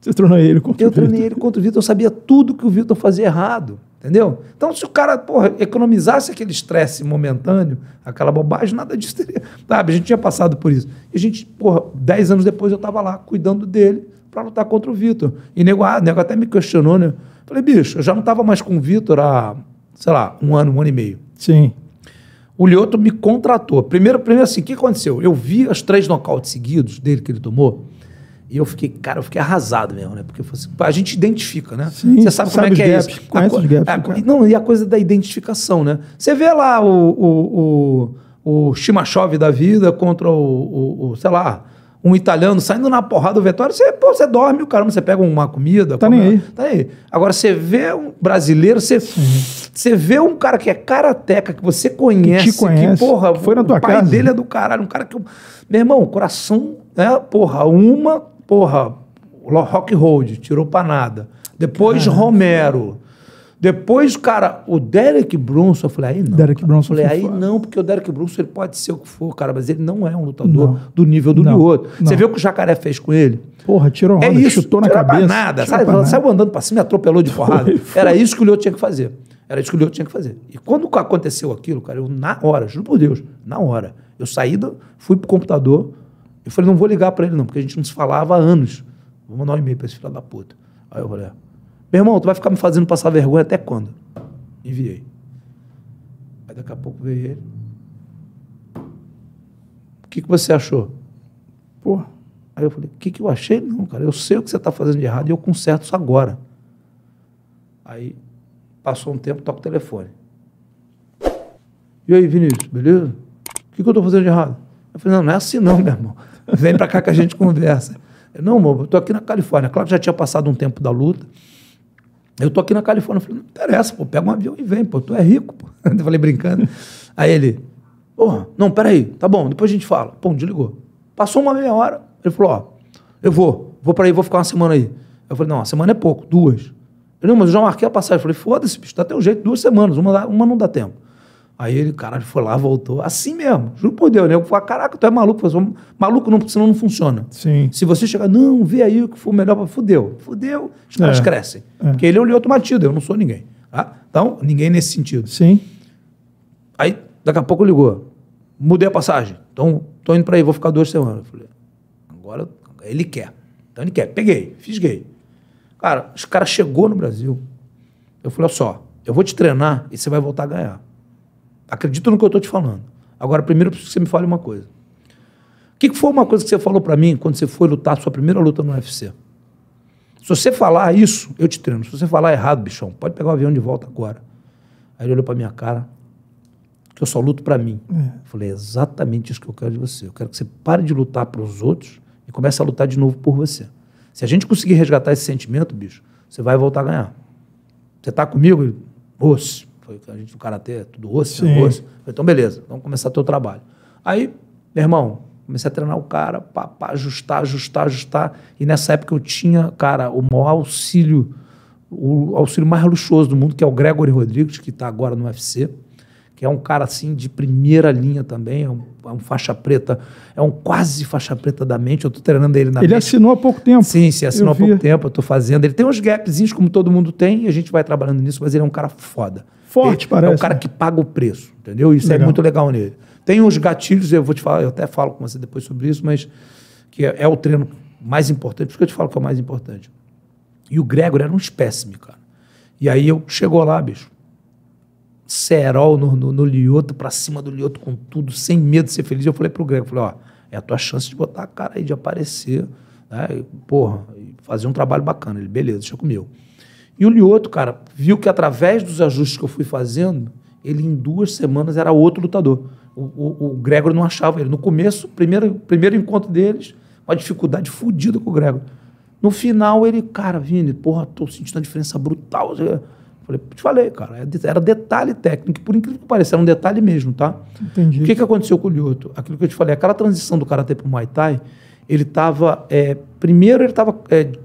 Você treinou ele contra o Vitor? Eu treinei ele contra o Vitor, eu sabia tudo que o Vitor fazia errado, entendeu? Então, se o cara, porra, economizasse aquele estresse momentâneo, aquela bobagem, nada disso teria, sabe? A gente tinha passado por isso. E a gente, porra, 10 anos depois eu estava lá, cuidando dele, para lutar contra o Vitor. E nego até me questionou, né? Falei, bicho, eu já não estava mais com o Vitor há, sei lá, um ano e meio. Sim. O Lyoto me contratou. Primeiro assim, o que aconteceu? Eu vi os 3 nocautes seguidos dele que ele tomou, e eu fiquei arrasado mesmo, né? Porque assim, a gente identifica, né? Sim, você sabe como é que é gaps, isso. Conhece os gaps, não, e a coisa da identificação, né? Você vê lá o Shimashov da vida contra sei lá, um italiano saindo na porrada do Vettori, você dorme o caramba, você pega uma comida. Tá nem aí. Tá aí. Agora, você vê um brasileiro, você vê um cara que é karateca, que você conhece, que te conhece, que, porra, que foi na tua o pai casa. dele é do caralho, um cara que... Meu irmão, o coração, né, Rock Road, tirou pra nada. Depois Romero. Depois, cara, o Derek Brunson, eu falei, aí não. Derek Brunson eu falei, foi aí foda. não, porque o Derek Brunson ele pode ser o que for, cara, mas ele não é um lutador do nível do Lyoto. Não. Você viu o que o Jacaré fez com ele? Porra, tirou onda, chutou na cabeça. Pra nada, saiu andando pra cima e atropelou de porrada. Era isso que o Lyoto tinha que fazer. E quando aconteceu aquilo, cara, eu na hora, juro por Deus, na hora, eu saí, fui pro computador, eu falei, não vou ligar pra ele não, porque a gente não se falava há anos. Vou mandar um e-mail pra esse filho da puta. Aí eu falei, meu irmão, tu vai ficar me fazendo passar vergonha até quando? Enviei. Aí daqui a pouco veio ele. O que você achou? Porra. Aí eu falei, o que eu achei? Não, cara, eu sei o que você está fazendo de errado e eu conserto isso agora. Aí, passou um tempo, toca o telefone. E aí, Vinícius, beleza? O que eu estou fazendo de errado? Eu falei, não é assim não, meu irmão. Vem para cá que a gente conversa. Eu, não, amor, eu estou aqui na Califórnia. Claro que já tinha passado um tempo da luta. Eu estou aqui na Califórnia. Eu falei, não interessa, pô, pega um avião e vem, pô, tu é rico, pô. Eu falei, brincando. Aí ele, porra, não, peraí, tá bom, depois a gente fala. Pô, desligou. Passou uma meia hora, ele falou, ó, eu vou para aí, vou ficar uma semana aí. Eu falei, não, uma semana é pouco, 2. Ele, não, mas eu já marquei a passagem. Eu falei, foda-se, bicho, dá teu jeito, 2 semanas, uma não dá tempo. Aí ele, caralho, foi lá, voltou, assim mesmo, juro por Deus, né? Eu falei, caraca, tu é maluco, eu sou maluco não, porque senão não funciona. Sim. Se você chegar, não, vê aí o que for melhor, fudeu, os caras crescem. Porque ele é o Lyoto Machida, eu não sou ninguém. Tá? Então, ninguém nesse sentido. Sim. Aí, daqui a pouco ligou, mudei a passagem, então, tô indo pra aí, vou ficar 2 semanas. Eu falei, agora ele quer. Então ele quer, peguei, fisguei. Cara, os caras chegou no Brasil, eu falei, olha só, eu vou te treinar e você vai voltar a ganhar. Acredita no que eu estou te falando. Agora, primeiro, eu preciso que você me fale uma coisa. O que foi uma coisa que você falou para mim quando você foi lutar a sua primeira luta no UFC? Se você falar isso, eu te treino. Se você falar errado, bichão, pode pegar o avião de volta agora. Aí ele olhou para minha cara, que eu só luto para mim. Eu falei, é exatamente isso que eu quero de você. Eu quero que você pare de lutar para os outros e comece a lutar de novo por você. Se a gente conseguir resgatar esse sentimento, bicho, você vai voltar a ganhar. Você tá comigo? Osso. Foi a gente do karatê, tudo osso, né? Osso. Falei, então beleza, vamos começar teu trabalho. Aí, meu irmão, comecei a treinar o cara, ajustar. E nessa época eu tinha, cara, o maior auxílio, o auxílio mais luxuoso do mundo, que é o Gregory Rodrigues, que está agora no UFC, que é um cara assim de primeira linha também, é um faixa preta, é um quase faixa preta da mente. Eu estou treinando ele na mente. Ele assinou há pouco tempo. Sim, assinou há pouco tempo, eu estou fazendo. Ele tem uns gapzinhos, como todo mundo tem, e a gente vai trabalhando nisso, mas ele é um cara foda. Forte, parece. É um cara que paga o preço, entendeu? Isso legal. É muito legal nele. Tem uns gatilhos, eu vou te falar, eu até falo com você depois sobre isso, mas que é o treino mais importante, por isso que eu te falo que é o mais importante. E o Gregory era um espécime, cara. E aí eu chegou lá, bicho, cerol no Lyoto, pra cima do Lyoto com tudo, sem medo de ser feliz. Eu falei pro Gregory, falei, ó, é a tua chance de botar a cara aí, de aparecer, né? E, porra, fazer um trabalho bacana. Ele, beleza, deixa comigo. E o Lyoto, cara, viu que através dos ajustes que eu fui fazendo, ele em 2 semanas era outro lutador. O Gregory não achava ele. No começo, primeiro encontro deles, uma dificuldade fodida com o Gregory. No final, ele, cara, Vini, porra, tô sentindo uma diferença brutal. Eu falei, te falei, cara, era detalhe técnico, por incrível que pareça, era um detalhe mesmo, tá? Entendi. O que aconteceu com o Lyoto? Aquilo que eu te falei, aquela transição do karatê pro Muay Thai, ele estava, primeiro ele estava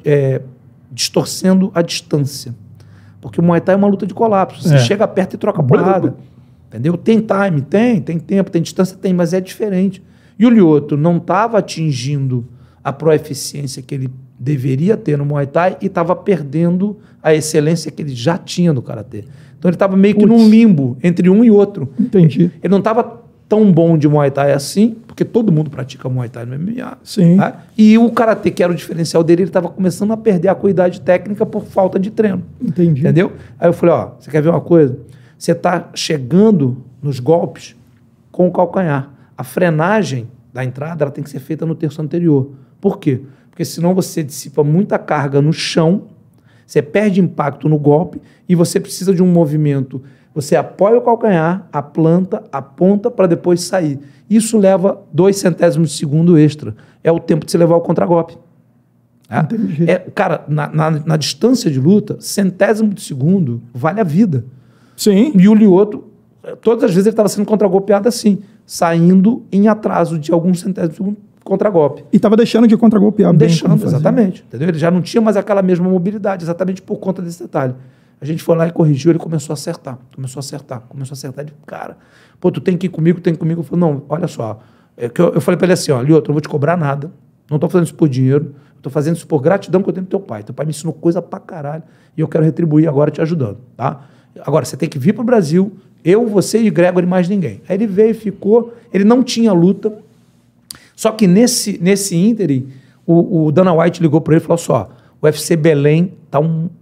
distorcendo a distância. Porque o Muay Thai é uma luta de colapso. Você chega perto e troca porrada. Entendeu? Tem time, tem tempo, tem distância, tem, mas é diferente. E o Lyoto não estava atingindo a proeficiência que ele deveria ter no Muay Thai e estava perdendo a excelência que ele já tinha no Karatê. Então ele estava meio que num limbo entre um e outro. Entendi. Ele não estava tão bom de Muay Thai assim, porque todo mundo pratica Muay Thai no MMA. Sim. Tá? E o Karatê, que era o diferencial dele, ele estava começando a perder a acuidade técnica por falta de treino. Entendi. Entendeu? Aí eu falei, ó, você quer ver uma coisa? Você está chegando nos golpes com o calcanhar. A frenagem da entrada ela tem que ser feita no terço anterior. Por quê? Porque senão você dissipa muita carga no chão, você perde impacto no golpe e você precisa de um movimento. Você apoia o calcanhar, a planta, a ponta para depois sair. Isso leva 2 centésimos de segundo extra. É o tempo de você levar o contragolpe. Entendi. Cara, na distância de luta, centésimo de segundo vale a vida. Sim. E o Lyoto, todas as vezes ele estava sendo contragolpeado assim, saindo em atraso de alguns centésimos de segundo contragolpe. E estava deixando de contragolpear bem. Deixando, exatamente. Entendeu? Ele já não tinha mais aquela mesma mobilidade, exatamente por conta desse detalhe. A gente foi lá e corrigiu, ele começou a acertar. Ele, cara, pô, tu tem que ir comigo, tem que ir comigo. Eu falei, não, olha só. Eu falei para ele assim, ó, Lyoto, eu não vou te cobrar nada, não estou fazendo isso por dinheiro, estou fazendo isso por gratidão que eu tenho pro teu pai. Teu pai me ensinou coisa pra caralho e eu quero retribuir agora te ajudando, tá? Agora, você tem que vir pro Brasil, eu, você e Gregor e mais ninguém. Aí ele veio, ficou, ele não tinha luta. Só que nesse ínterim, o Dana White ligou para ele e falou assim, ó, o UFC Belém tá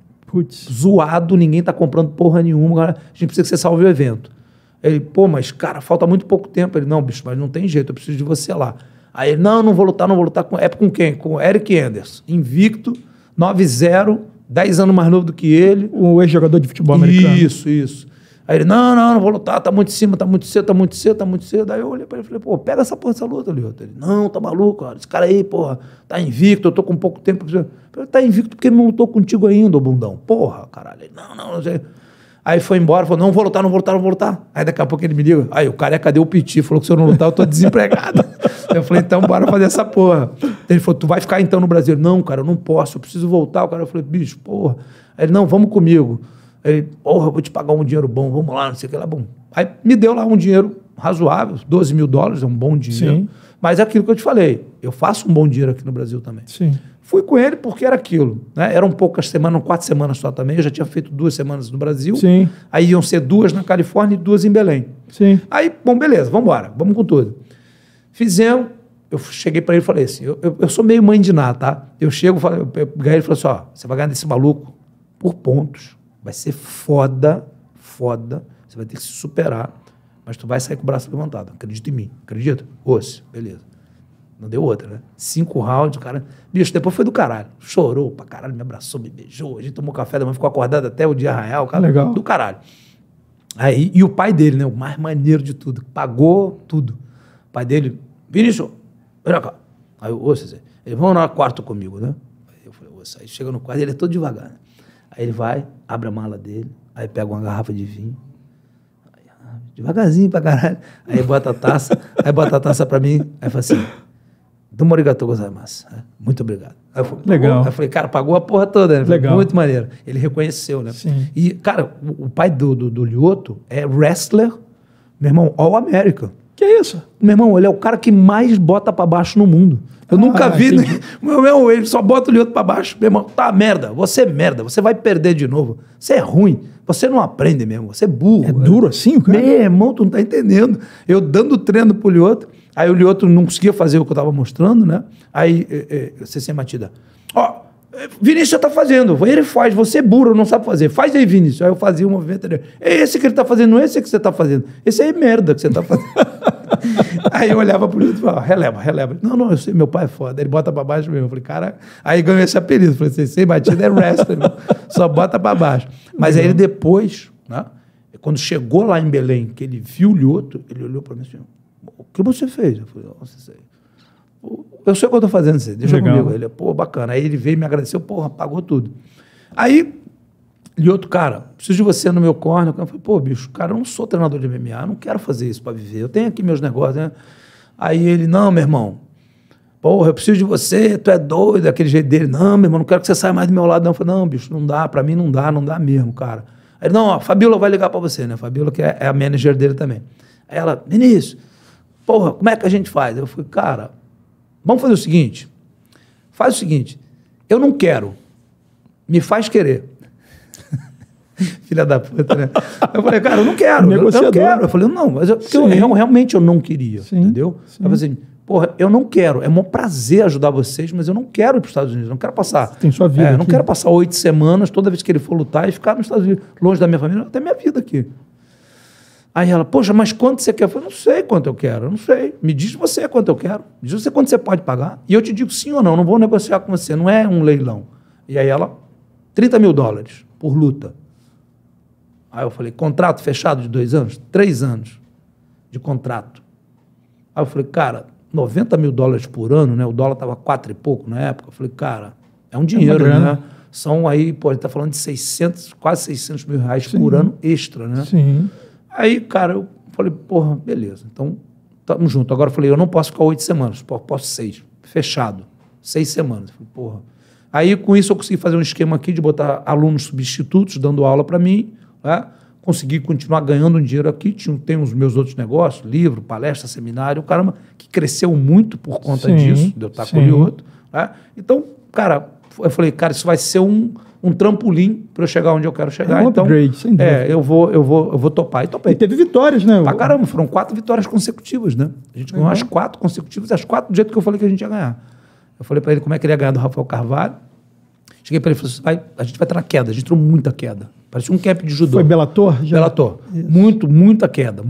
zoado, ninguém tá comprando porra nenhuma, a gente precisa que você salve o evento. Ele, pô, mas cara, falta muito pouco tempo. Ele, não, bicho, mas não tem jeito, eu preciso de você lá. Aí ele, não vou lutar. Com quem? Com o Eric Anderson, invicto, 9-0, 10 anos mais novo do que ele. O ex-jogador de futebol americano. Isso. Aí ele, não vou lutar, tá muito em cima, tá muito cedo. Aí eu olhei pra ele e falei, pô, pega essa porra dessa luta, Lyoto. Ele, não, tá maluco, cara, esse cara aí, porra, tá invicto, eu tô com pouco tempo. Eu falei, tá invicto porque ele não lutou contigo ainda, ô bundão. Porra, caralho. Ele, não sei. Aí foi embora, falou, não vou lutar. Aí daqui a pouco ele me liga, aí o cara, cadê o Piti? Falou que se eu não lutar, eu tô desempregado. Eu falei, então bora fazer essa porra. Ele falou, tu vai ficar então no Brasil? Não, cara, eu não posso, eu preciso voltar. O cara, eu falei, bicho, porra. Aí ele, não, vamos comigo. Ele, porra, eu vou te pagar um dinheiro bom, vamos lá, não sei o que lá, bom. Aí me deu lá um dinheiro razoável, $12 mil, é um bom dinheiro. Sim. Mas é aquilo que eu te falei, eu faço um bom dinheiro aqui no Brasil também. Sim. Fui com ele porque era aquilo, né? Eram poucas semanas, 4 semanas só também, eu já tinha feito 2 semanas no Brasil. Sim. Aí iam ser 2 na Califórnia e 2 em Belém. Sim. Aí, bom, beleza, vamos embora, vamos com tudo. Fizemos, eu cheguei para ele e falei assim, eu sou meio mãe de nada, tá? Eu chego, eu peguei ele e falei assim, ó, você vai ganhar desse maluco por pontos. Vai ser foda, você vai ter que se superar, mas tu vai sair com o braço levantado, acredita em mim, acredita? Osso, beleza. Não deu outra, né? 5 rounds, o cara... Bicho, depois foi do caralho. Chorou pra caralho, me abraçou, me beijou, a gente tomou café da manhã, ficou acordado até o dia real, cara. Legal. Do caralho. Aí, e o pai dele, né? O mais maneiro de tudo, pagou tudo. O pai dele, Vinícius, vem cá. Aí eu, ele, vamos no quarto comigo, né? Aí eu falei, aí chega no quarto, ele é todo devagar, né? Aí ele vai, abre a mala dele, aí pega uma garrafa de vinho, aí, devagarzinho pra caralho, aí bota a taça pra mim, aí fala assim, domo arigatou gozaimasu, muito obrigado. Aí eu falei, legal. Aí eu falei, cara, pagou a porra toda, né? Legal. Muito maneiro. Ele reconheceu, né? Sim. E, cara, o pai do Lyoto é wrestler, meu irmão, All American. Que isso? Meu irmão, ele é o cara que mais bota pra baixo no mundo. Eu nunca vi, né? Meu irmão, ele só bota o Lyoto pra baixo. Meu irmão, tá merda, você vai perder de novo. Você é ruim, você não aprende mesmo, você é burro. É duro assim, o cara? Meu irmão, tu não tá entendendo. Eu dando treino pro Lyoto, aí o Lyoto não conseguia fazer o que eu tava mostrando, né? Aí, você sem matida. Ó, Vinícius já tá fazendo, ele faz, você é burro, não sabe fazer. Faz aí, Vinícius. Aí eu fazia o movimento dele. É esse que ele tá fazendo, não é esse que você tá fazendo. Esse aí é merda que você tá fazendo. Aí eu olhava pro Lyoto e falava, releva. Não, eu sei, meu pai é foda. Ele bota pra baixo mesmo. Eu falei, cara... Aí ganhou esse apelido. Eu falei assim, sem batida é wrestler, só bota pra baixo. Mas aí ele depois, né? Quando chegou lá em Belém, que ele viu o Lyoto, ele olhou pra mim assim, o que você fez? Eu falei, não sei. Eu sei o que eu tô fazendo, deixa legal. Comigo. Ele, pô, bacana. Aí ele veio e me agradeceu, porra, pagou tudo. Aí, Lyoto, cara, preciso de você no meu corner. Eu falei, pô, bicho, cara, eu não sou treinador de MMA, eu não quero fazer isso pra viver. Eu tenho aqui meus negócios, né? Aí ele, não, meu irmão, porra, eu preciso de você, tu é doido, daquele jeito dele. Não, meu irmão, não quero que você saia mais do meu lado, não. Eu falei, não, bicho, não dá, pra mim não dá mesmo, cara. Aí ele, não, ó, a Fabiola vai ligar pra você, né? A Fabiola, que é a manager dele também. Aí ela, Vinícius, porra, como é que a gente faz? Eu falei, cara, vamos fazer o seguinte, faz o seguinte, eu não quero. Me faz querer. Filha da puta, né? Eu falei, cara, eu não quero. Eu não quero. Eu falei, não, mas porque realmente eu não queria, entendeu? Eu falei assim, porra, eu não quero. É um prazer ajudar vocês, mas eu não quero ir para os Estados Unidos. Eu não quero passar. Tem sua vida. Eu não quero passar 8 semanas toda vez que ele for lutar e ficar nos Estados Unidos, longe da minha família, até minha vida aqui. Aí ela, poxa, mas quanto você quer? Eu falei, não sei quanto eu quero, eu não sei. Me diz você quanto eu quero. Me diz você quanto você pode pagar. E eu te digo sim ou não vou negociar com você, não é um leilão. E aí ela, $30 mil por luta. Aí eu falei, contrato fechado de 2 anos? 3 anos de contrato. Aí eu falei, cara, $90 mil por ano, né? O dólar estava 4 e pouco na época. Eu falei, cara, é um dinheiro, né? São aí, pô, a gente tá falando de 600, quase 600 mil reais por ano extra, né? Sim. Aí, cara, eu falei, porra, beleza, então tamo junto. Agora eu falei, eu não posso ficar 8 semanas, posso 6, fechado, 6 semanas. Eu falei, porra. Aí, com isso, eu consegui fazer um esquema aqui de botar alunos substitutos dando aula para mim, né? Consegui continuar ganhando um dinheiro aqui, tem os meus outros negócios, livro, palestra, seminário, caramba, que cresceu muito por conta disso, de eu estar com o Lyoto, né? Então, cara, eu falei, cara, isso vai ser um trampolim para eu chegar onde eu quero chegar. Então, upgrade, sem dúvida. Eu vou topar. E topei. E teve vitórias, né? Pra caramba, foram 4 vitórias consecutivas, né? A gente ganhou as 4 consecutivas, as 4 do jeito que eu falei que a gente ia ganhar. Eu falei para ele como é que ele ia ganhar do Rafael Carvalho. Cheguei para ele e falei assim, a gente vai estar na queda. A gente entrou muita queda. Parecia um camp de judô. Foi Bellator? Já? Bellator. Muita queda.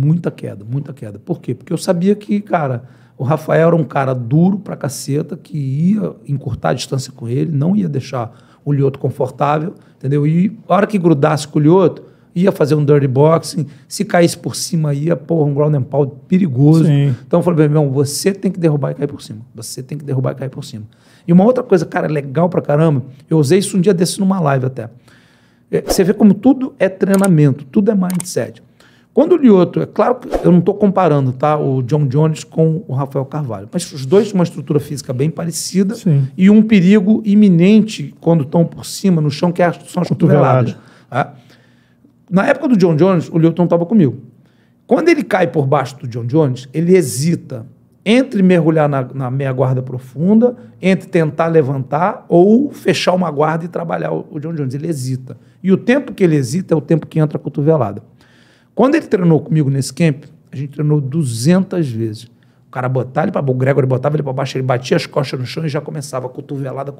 Por quê? Porque eu sabia que, cara, o Rafael era um cara duro pra caceta, que ia encurtar a distância com ele, não ia deixar o Lyoto confortável, entendeu? E a hora que grudasse com o Lyoto, ia fazer um dirty boxing, se caísse por cima, ia pôr um ground and pound perigoso. Sim. Então eu falei, meu irmão, você tem que derrubar e cair por cima. Você tem que derrubar e cair por cima. E uma outra coisa, cara, legal pra caramba, eu usei isso um dia desse numa live até. Você vê como tudo é treinamento, tudo é mindset. Quando o Lyoto, é claro que eu não estou comparando, tá, o John Jones com o Rafael Carvalho, mas os dois têm uma estrutura física bem parecida. Sim. E um perigo iminente quando estão por cima, no chão, que são as cotoveladas. Tá? Na época do John Jones, o Lyoto não estava comigo. Quando ele cai por baixo do John Jones, ele hesita entre mergulhar na meia guarda profunda, entre tentar levantar ou fechar uma guarda e trabalhar o John Jones. Ele hesita. E o tempo que ele hesita é o tempo que entra a cotovelada. Quando ele treinou comigo nesse camp, a gente treinou 200 vezes. O cara botava ele para baixo, o Gregory botava ele para baixo, ele batia as costas no chão e já começava cotovelada,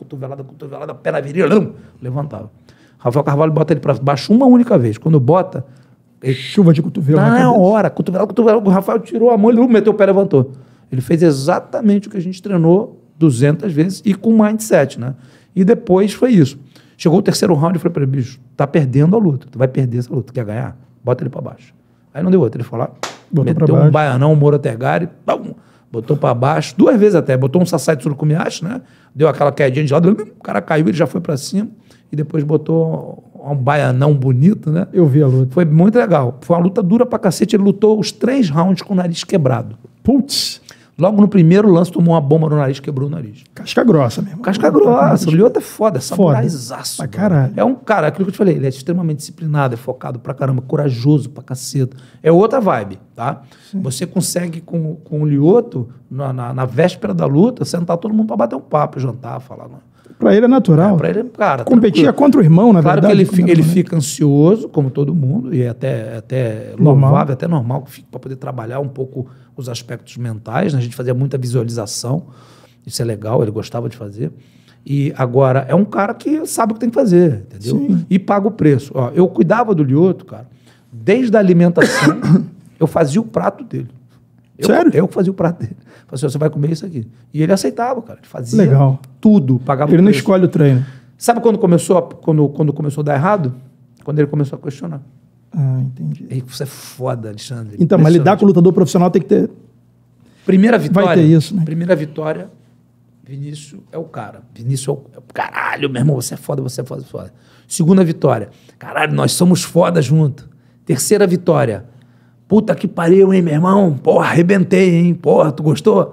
pé na virilha, levantava. Rafael Carvalho bota ele para baixo uma única vez. Quando bota... Chuva de cotovelo. Na hora, cotovelada. O Rafael tirou a mão, ele meteu o pé e levantou. Ele fez exatamente o que a gente treinou 200 vezes e com mindset, né? E depois foi isso. Chegou o terceiro round e falei para ele, bicho, tá perdendo a luta, tu vai perder essa luta, quer ganhar? Bota ele para baixo. Aí não deu outro, ele foi lá, meteu um baianão, um Moro Tergari, botou para baixo, 2 vezes até, botou um Sasai Tsurukumiyashi, né? Deu aquela quedinha de lado, o cara caiu, ele já foi para cima e depois botou um baianão bonito, né? Eu vi a luta. Foi muito legal. Foi uma luta dura pra cacete, ele lutou os 3 rounds com o nariz quebrado. Putz! Logo no primeiro lance, tomou uma bomba no nariz, quebrou o nariz. Casca grossa mesmo. Casca grossa. O Lyoto é foda, é samuraizaço. Pra caralho. É um cara, aquilo que eu te falei, ele é extremamente disciplinado, é focado pra caramba, corajoso pra caceta. É outra vibe, tá? Sim. Você consegue, com o Lyoto, na véspera da luta, sentar todo mundo pra bater um papo, jantar, falar... Não. Pra ele é natural. Pra ele, cara... Competia contra o irmão, na verdade. Claro que ele fica ansioso, como todo mundo, e é até louvável, até normal, para poder trabalhar um pouco os aspectos mentais, né? A gente fazia muita visualização, isso é legal, ele gostava de fazer. E agora, é um cara que sabe o que tem que fazer, entendeu? Sim. E paga o preço. Ó, eu cuidava do Lyoto, cara, desde a alimentação, eu fazia o prato dele. Sério? Eu fazia o prato dele. Falei assim, você vai comer isso aqui. E ele aceitava, cara. Ele fazia tudo, pagava ele não escolhe o treino. Sabe quando começou a dar errado? Quando ele começou a questionar. Ah, entendi. E você é foda, Alexandre. Então, mas lidar com o lutador profissional tem que ter... Primeira vitória. Vai ter isso, né? Primeira vitória, Vinícius é o cara. Vinícius é o caralho, meu irmão, você é foda, você é foda, você é foda. Segunda vitória, caralho, nós somos foda junto. Terceira vitória, puta que pariu, hein, meu irmão? Porra, arrebentei, hein? Porra, tu gostou?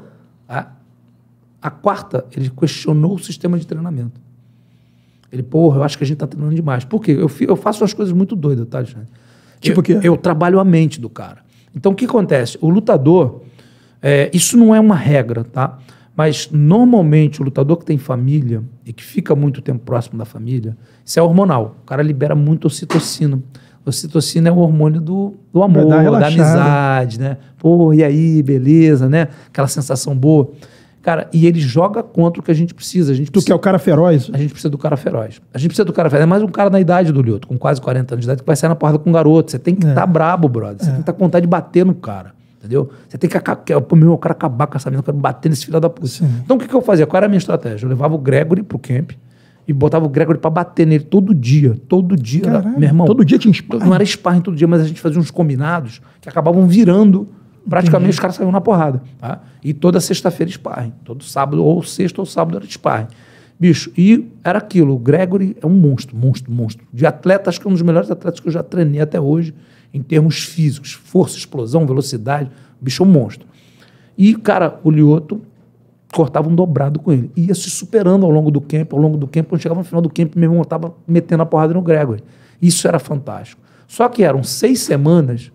A quarta, ele questionou o sistema de treinamento. Ele, porra, eu acho que a gente tá treinando demais. Por quê? Eu faço umas coisas muito doidas, tá, Alexandre? Tipo o quê? Eu trabalho a mente do cara. Então, o que acontece? O lutador, isso não é uma regra, tá? Mas, normalmente, o lutador que tem família e que fica muito tempo próximo da família, isso é hormonal. O cara libera muito ocitocina. Ocitocina é o hormônio do amor, da amizade, né? Pô, e aí, beleza, né? Aquela sensação boa. Cara, e ele joga contra o que a gente precisa. Tu quer o cara feroz? A gente precisa do cara feroz. A gente precisa do cara feroz. É mais um cara na idade do Lyoto, com quase 40 anos de idade, que vai sair na porrada com um garoto. Você tem que estar brabo, brother. Você tem que estar com vontade de bater no cara. Entendeu? Você tem que eu quero acabar com essa menina, eu quero bater nesse filho da puta. Sim. Então o que eu fazia? Qual era a minha estratégia? Eu levava o Gregory pro camp e botava o Gregory pra bater nele todo dia. Todo dia. Caralho, meu irmão. Todo dia tinha sparring? Não era sparring todo dia, mas a gente fazia uns combinados que acabavam virando. Praticamente os caras saíam na porrada. Tá? E toda sexta-feira sparring. Todo sábado, ou sexta ou sábado era sparring. Bicho, e era aquilo. O Gregory é um monstro. De atleta, acho que é um dos melhores atletas que eu já treinei até hoje, em termos físicos. Força, explosão, velocidade. O bicho é um monstro. E, cara, o Lyoto cortava um dobrado com ele. Ia se superando ao longo do camp. Quando chegava no final do camp, meu irmão estava metendo a porrada no Gregory. Isso era fantástico. Só que eram 6 semanas,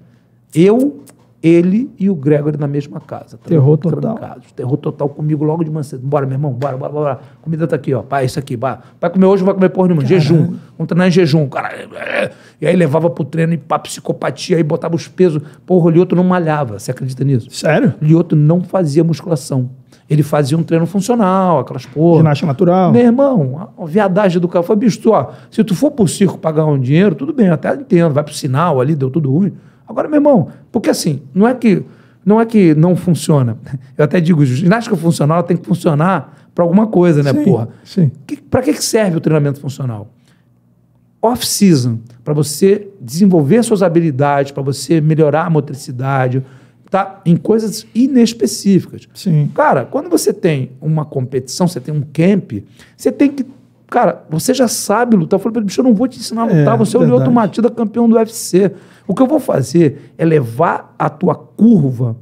ele e o Gregory na mesma casa. Terror total. Terror total comigo logo de manhã cedo. Bora, meu irmão, bora. Comida tá aqui, ó. Pai, isso aqui, vai comer hoje, não vai comer porra nenhuma. Jejum. Vamos treinar em jejum. Cara, e aí levava pro treino e pra psicopatia, aí botava os pesos. Porra, o Lyoto não malhava. Você acredita nisso? Sério? O Lyoto não fazia musculação. Ele fazia um treino funcional, aquelas porra. Ginástica natural. Meu irmão, a viadagem do cara foi, bicho, ó, se tu for pro circo pagar um dinheiro, tudo bem, eu até entendo, vai pro sinal ali, deu tudo ruim. Agora, meu irmão, porque assim, não é que não funciona. Eu até digo, ginástica funcional ela tem que funcionar para alguma coisa, né, porra? Sim. Para que serve o treinamento funcional? Off-season, para você desenvolver suas habilidades, para você melhorar a motricidade, tá? Em coisas inespecíficas. Sim. Cara, quando você tem uma competição, você tem um camp, você tem que... Cara, você já sabe lutar. Eu falei para ele, bicho, eu não vou te ensinar a lutar, você é o Lyoto Machida, campeão do UFC. O que eu vou fazer é levar a tua curva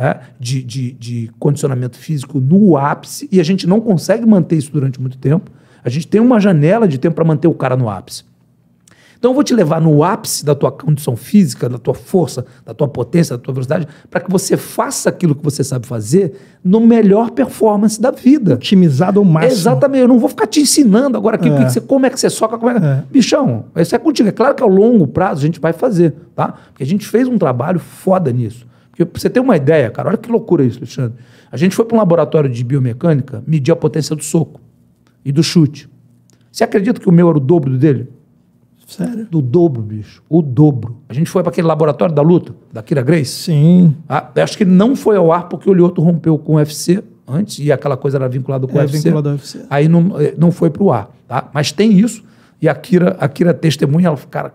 de condicionamento físico no ápice, e a gente não consegue manter isso durante muito tempo. A gente tem uma janela de tempo para manter o cara no ápice. Então eu vou te levar no ápice da tua condição física, da tua força, da tua potência, da tua velocidade, para que você faça aquilo que você sabe fazer no melhor performance da vida. Otimizado ao máximo. Exatamente. Eu não vou ficar te ensinando agora aqui como é que você soca, como é que... Bichão, isso é contigo. É claro que ao longo prazo a gente vai fazer, tá? Porque a gente fez um trabalho foda nisso. Porque pra você ter uma ideia, cara, olha que loucura isso, Alexandre. A gente foi para um laboratório de biomecânica medir a potência do soco e do chute. Você acredita que o meu era o dobro do dele? Sério? Do dobro, bicho. O dobro. A gente foi para aquele laboratório da luta, da Kira Grace. Sim. Acho que ele não foi ao ar porque o Lyoto rompeu com o UFC antes e aquela coisa era vinculada com o UFC. Vinculado ao UFC. Aí não foi pro ar, tá? Mas tem isso. E a Kira testemunha, ela, cara,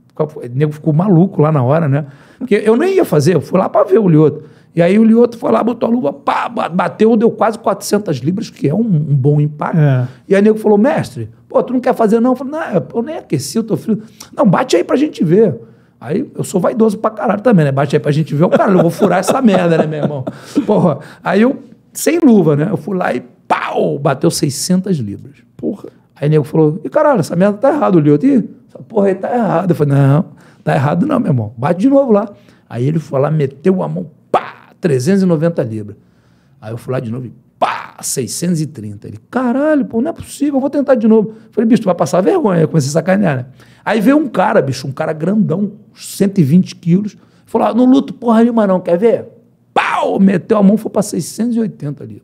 o nego ficou maluco lá na hora, né? Porque eu nem ia fazer, eu fui lá para ver o Lyoto. E aí o Lyoto foi lá, botou a luva, pá, bateu, deu quase 400 libras, que é um bom impacto. E aí o nego falou, mestre, pô, tu não quer fazer não? Eu falei, não, eu nem aqueci, eu tô frio. Não, bate aí pra gente ver. Aí eu sou vaidoso pra caralho também, né? Bate aí pra gente ver. O cara, eu vou furar essa merda, né, meu irmão? Porra, aí eu, sem luva, né? Eu fui lá e pau, bateu 600 libras. Porra. Aí o nego falou, e caralho, essa merda tá errada, o Lyoto. Ih, essa porra aí tá errada. Eu falei, não, tá errado não, meu irmão. Bate de novo lá. Aí ele foi lá, meteu a mão, pá, 390 libras. Aí eu fui lá de novo e pá, 630. Ele, caralho, pô, não é possível, eu vou tentar de novo. Eu falei, bicho, tu vai passar vergonha. Eu comecei a sacanear, né? Aí veio um cara, bicho, um cara grandão, 120 quilos, falou, não luto porra nenhuma não, quer ver? Pau, meteu a mão, foi pra 680 libras.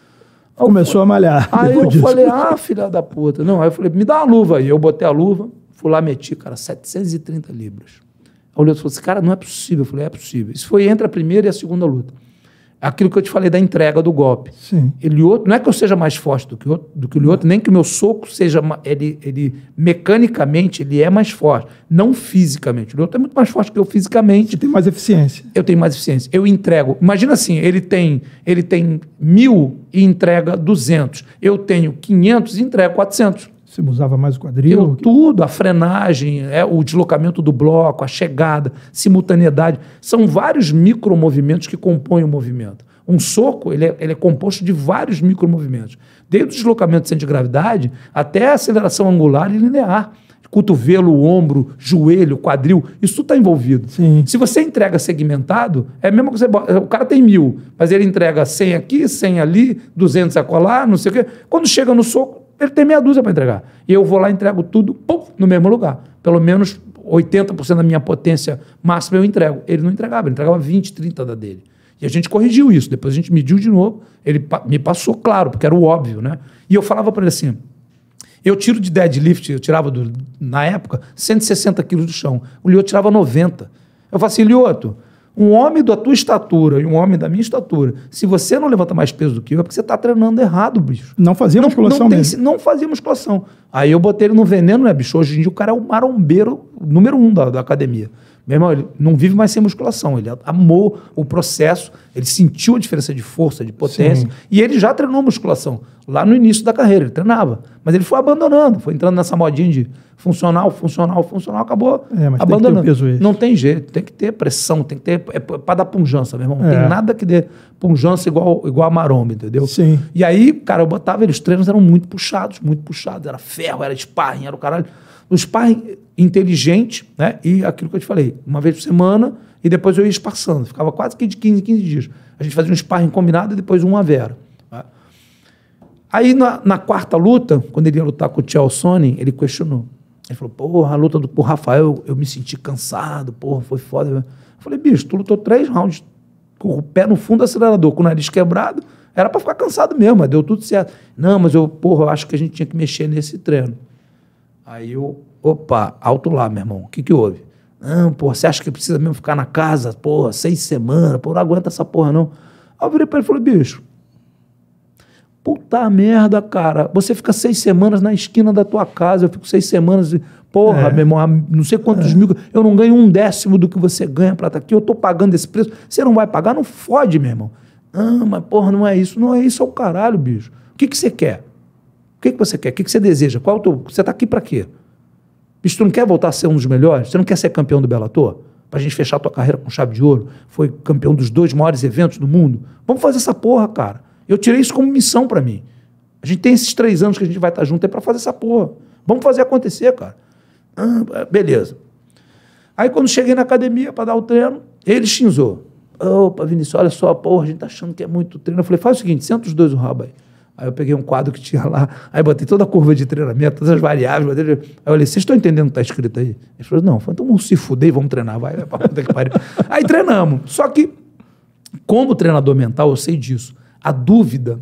Começou a malhar. Aí eu falei, filha da puta. Não, aí eu falei, me dá uma luva aí. Eu botei a luva, fui lá, meti, cara, 730 libras. Aí o Lyoto falou assim, cara, não é possível. Eu falei, é possível. Isso foi entre a primeira e a segunda luta. Aquilo que eu te falei da entrega do golpe. Sim. Não é que eu seja mais forte do que o Lyoto, nem que o meu soco seja... Ele mecanicamente, ele é mais forte. Não fisicamente. O Lyoto é muito mais forte que eu fisicamente. Você tem mais eficiência. Eu tenho mais eficiência. Eu entrego... Imagina assim, ele tem 1.000 e entrega 200. Eu tenho 500 e entrego 400. Você usava mais o quadril? Tudo, a frenagem, o deslocamento do bloco, a chegada, simultaneidade. São vários micromovimentos que compõem o movimento. Um soco, ele é composto de vários micromovimentos. Desde o deslocamento do centro de gravidade até a aceleração angular e linear. cotovelo, ombro, joelho, quadril, isso tudo está envolvido. Sim. Se você entrega segmentado, é mesmo que o cara tem 1.000, mas ele entrega 100 aqui, 100 ali, 200 acolá, não sei o quê. Quando chega no soco, ele tem meia dúzia para entregar. E eu vou lá e entrego tudo, pum, no mesmo lugar. Pelo menos 80% da minha potência máxima eu entrego. Ele não entregava, ele entregava 20, 30 da dele. E a gente corrigiu isso. Depois a gente mediu de novo. Ele me passou claro, porque era o óbvio, né? E eu falava para ele assim, eu tiro de deadlift, eu tirava, na época, 160 quilos do chão. O Lyoto tirava 90. Eu falei assim, Lyoto, um homem da tua estatura e um homem da minha estatura, se você não levanta mais peso do que eu, é porque você está treinando errado, bicho. Não fazia musculação mesmo? Não fazia musculação. Aí eu botei ele no veneno, né, bicho? Hoje em dia o cara é o marombeiro número 1 da academia. Meu irmão, ele não vive mais sem musculação. Ele amou o processo, ele sentiu a diferença de força, de potência. Sim. E ele já treinou musculação. Lá no início da carreira, ele treinava. Mas ele foi abandonando, foi entrando nessa modinha de funcional, acabou abandonando. Tem que ter o peso não tem jeito, tem que ter pressão, tem que ter... É para dar punjança, meu irmão. Não tem nada que dê punjança igual a maromba, entendeu? Sim. E aí, cara, eu botava ele, os treinos eram muito puxados. Era ferro, era sparring, era o caralho. O sparring inteligente, né? E aquilo que eu te falei, uma vez por semana, e depois eu ia espaçando. Ficava quase que de 15 em 15 dias. A gente fazia um sparring combinado e depois um a Vera. Tá? Aí, na quarta luta, quando ele ia lutar com o Chael Sonnen, ele questionou. Ele falou, porra, a luta com o Rafael, eu me senti cansado, porra, foi foda. Eu falei, bicho, tu lutou 3 rounds com o pé no fundo do acelerador, com o nariz quebrado, era pra ficar cansado mesmo, mas deu tudo certo. Não, mas eu acho que a gente tinha que mexer nesse treino. Aí opa, alto lá, meu irmão, o que houve? Não, porra, você acha que precisa mesmo ficar na casa, porra, 6 semanas, porra, não aguenta essa porra, não. Aí eu virei pra ele e falei, bicho, puta merda, cara, você fica 6 semanas na esquina da tua casa, eu fico 6 semanas, porra, meu irmão, não sei quantos mil, eu não ganho 1/10 do que você ganha pra estar aqui, eu tô pagando esse preço, você não vai pagar? Não fode, meu irmão. Ah, mas porra, não é isso é o caralho, bicho. O que você quer? O que você quer? O que você deseja? Você tá aqui pra quê? Bicho, tu não quer voltar a ser um dos melhores? Você não quer ser campeão do Bellator? Pra gente fechar a tua carreira com chave de ouro? Foi campeão dos 2 maiores eventos do mundo? Vamos fazer essa porra, cara. Eu tirei isso como missão pra mim. A gente tem esses 3 anos que a gente vai estar junto aí pra fazer essa porra. Vamos fazer acontecer, cara. Ah, beleza. Aí quando cheguei na academia pra dar o treino, ele chinzou. Opa, Vinícius, olha só, porra, a gente tá achando que é muito treino. Eu falei, faz o seguinte, senta os 2 o rabo aí. Aí eu peguei um quadro que tinha lá, aí botei toda a curva de treinamento, todas as variáveis. Aí eu olhei, vocês estão entendendo o que está escrito aí? Ele falou, não. Eu falei, então vamos se fuder e vamos treinar. Vai pra puta que pariu. Aí treinamos. Só que, como treinador mental, eu sei disso. A dúvida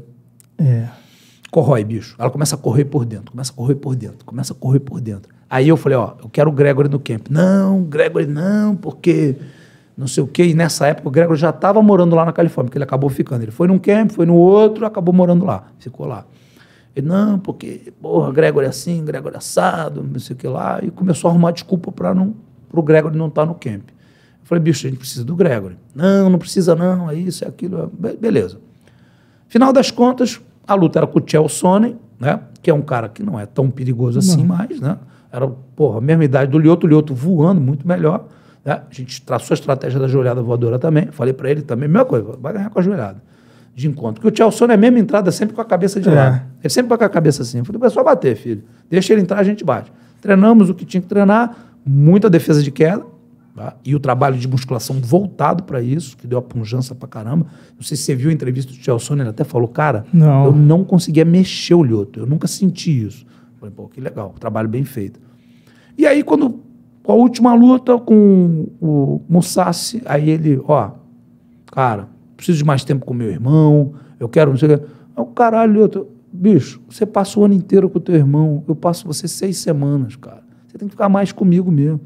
corrói, bicho. Ela começa a correr por dentro, começa a correr por dentro, começa a correr por dentro. Aí eu falei, ó, eu quero o Gregory no camp. Não, Gregory não, porque... não sei o quê, e nessa época o Gregory já estava morando lá na Califórnia, porque ele acabou ficando. Ele foi num camp, foi no outro, acabou morando lá, ficou lá. Ele, não, porque, porra, Gregory é assim, Gregory é assado, não sei o que lá, e começou a arrumar desculpa para o Gregory não estar no camp. Eu falei, bicho, a gente precisa do Gregory. Não precisa não, é isso, é aquilo, beleza. Final das contas, a luta era com o Chael Sonnen, né, que é um cara que não é tão perigoso assim mais, né, era, porra, a mesma idade do Lyoto, o Lyoto voando muito melhor. A gente traçou a estratégia da joelhada voadora também. Falei para ele também, mesma coisa, vai ganhar com a joelhada de encontro. Porque o Chael Sonnen é a mesma entrada sempre com a cabeça de lado. Ele sempre vai com a cabeça assim. Eu falei, é só bater, filho. Deixa ele entrar, a gente bate. Treinamos o que tinha que treinar, muita defesa de queda, tá? E o trabalho de musculação voltado para isso, que deu a punjança pra caramba. Não sei se você viu a entrevista do Chael Sonnen, ele até falou, cara, eu não conseguia mexer o Lyoto, eu nunca senti isso. Eu falei, pô, que legal, trabalho bem feito. E aí, quando... com a última luta com o Mousasi, aí ele, ó, cara, preciso de mais tempo com meu irmão, eu quero não sei o que. O caralho, bicho, você passa o ano inteiro com o teu irmão, eu passo você 6 semanas, cara. Você tem que ficar mais comigo mesmo.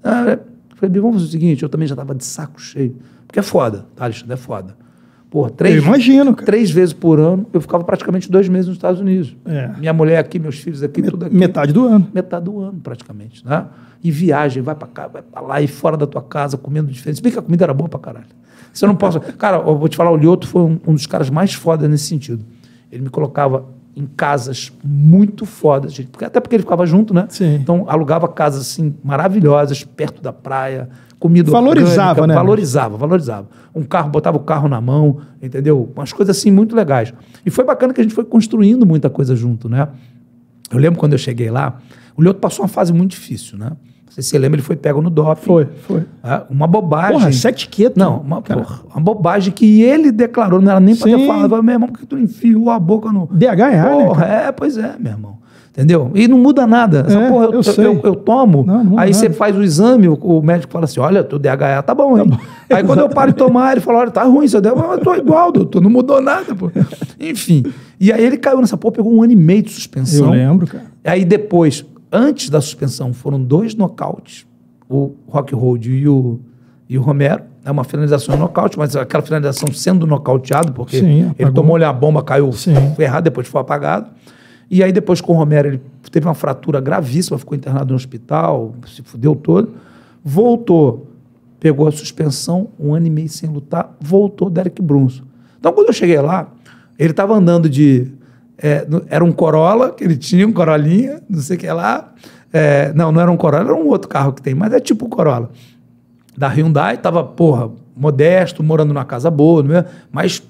Falei, vamos fazer o seguinte, eu também já tava de saco cheio. Porque é foda, tá, Alexandre? É foda. Porra, eu imagino, cara. 3 vezes por ano, eu ficava praticamente 2 meses nos Estados Unidos. Minha mulher aqui, meus filhos aqui, tudo aqui. Metade do ano. Metade do ano, praticamente, né? E viagem, vai pra cá, vai pra lá, e fora da tua casa, comendo diferente. Se bem que a comida era boa pra caralho. Você não posso... Cara, eu vou te falar, o Lyoto foi um dos caras mais fodas nesse sentido. Ele me colocava em casas muito fodas, até porque ele ficava junto, né? Sim. Então, alugava casas, assim, maravilhosas, perto da praia, comida valorizava, orgânica, né? Valorizava. Um carro, botava o carro na mão, entendeu? Umas coisas, assim, muito legais. E foi bacana que a gente foi construindo muita coisa junto, né? Eu lembro quando eu cheguei lá, o Lyoto passou uma fase muito difícil, né? Não sei se você lembra, ele foi pego no doping. Foi. Uma bobagem. Porra, essa etiqueta. Não, uma bobagem que ele declarou, não era nem pra ter falado. Meu irmão, por que tu enfiou a boca no... DHA, porra, né? pois é, meu irmão. Entendeu? E não muda nada. Essa porra, eu tomo, não aí você faz o exame, o médico fala assim, olha, teu DHA tá bom, hein? Tá bom. Aí quando eu paro de tomar, ele fala, olha, tá ruim, seu DHA, mas eu tô igual, doutor, não mudou nada, pô. Enfim. E aí ele caiu nessa porra, pegou 1 ano e meio de suspensão. Eu lembro, cara. Aí depois, antes da suspensão, foram 2 nocautes, o Rockhold e o Romero. É uma finalização em nocaute, mas aquela finalização sendo nocauteado, porque ele tomou-lhe a bomba, caiu ferrado, depois foi apagado. E aí depois com o Romero ele teve uma fratura gravíssima, ficou internado no hospital, se fudeu todo. Voltou, pegou a suspensão, 1 ano e meio sem lutar, voltou Derek Brunson. Então quando eu cheguei lá, ele estava andando de... era um Corolla, que ele tinha, um Corolinha, não sei o que lá. Não era um Corolla, era um outro carro que tem, mas é tipo o Corolla. Da Hyundai, estava, modesto, morando numa casa boa, né? Mas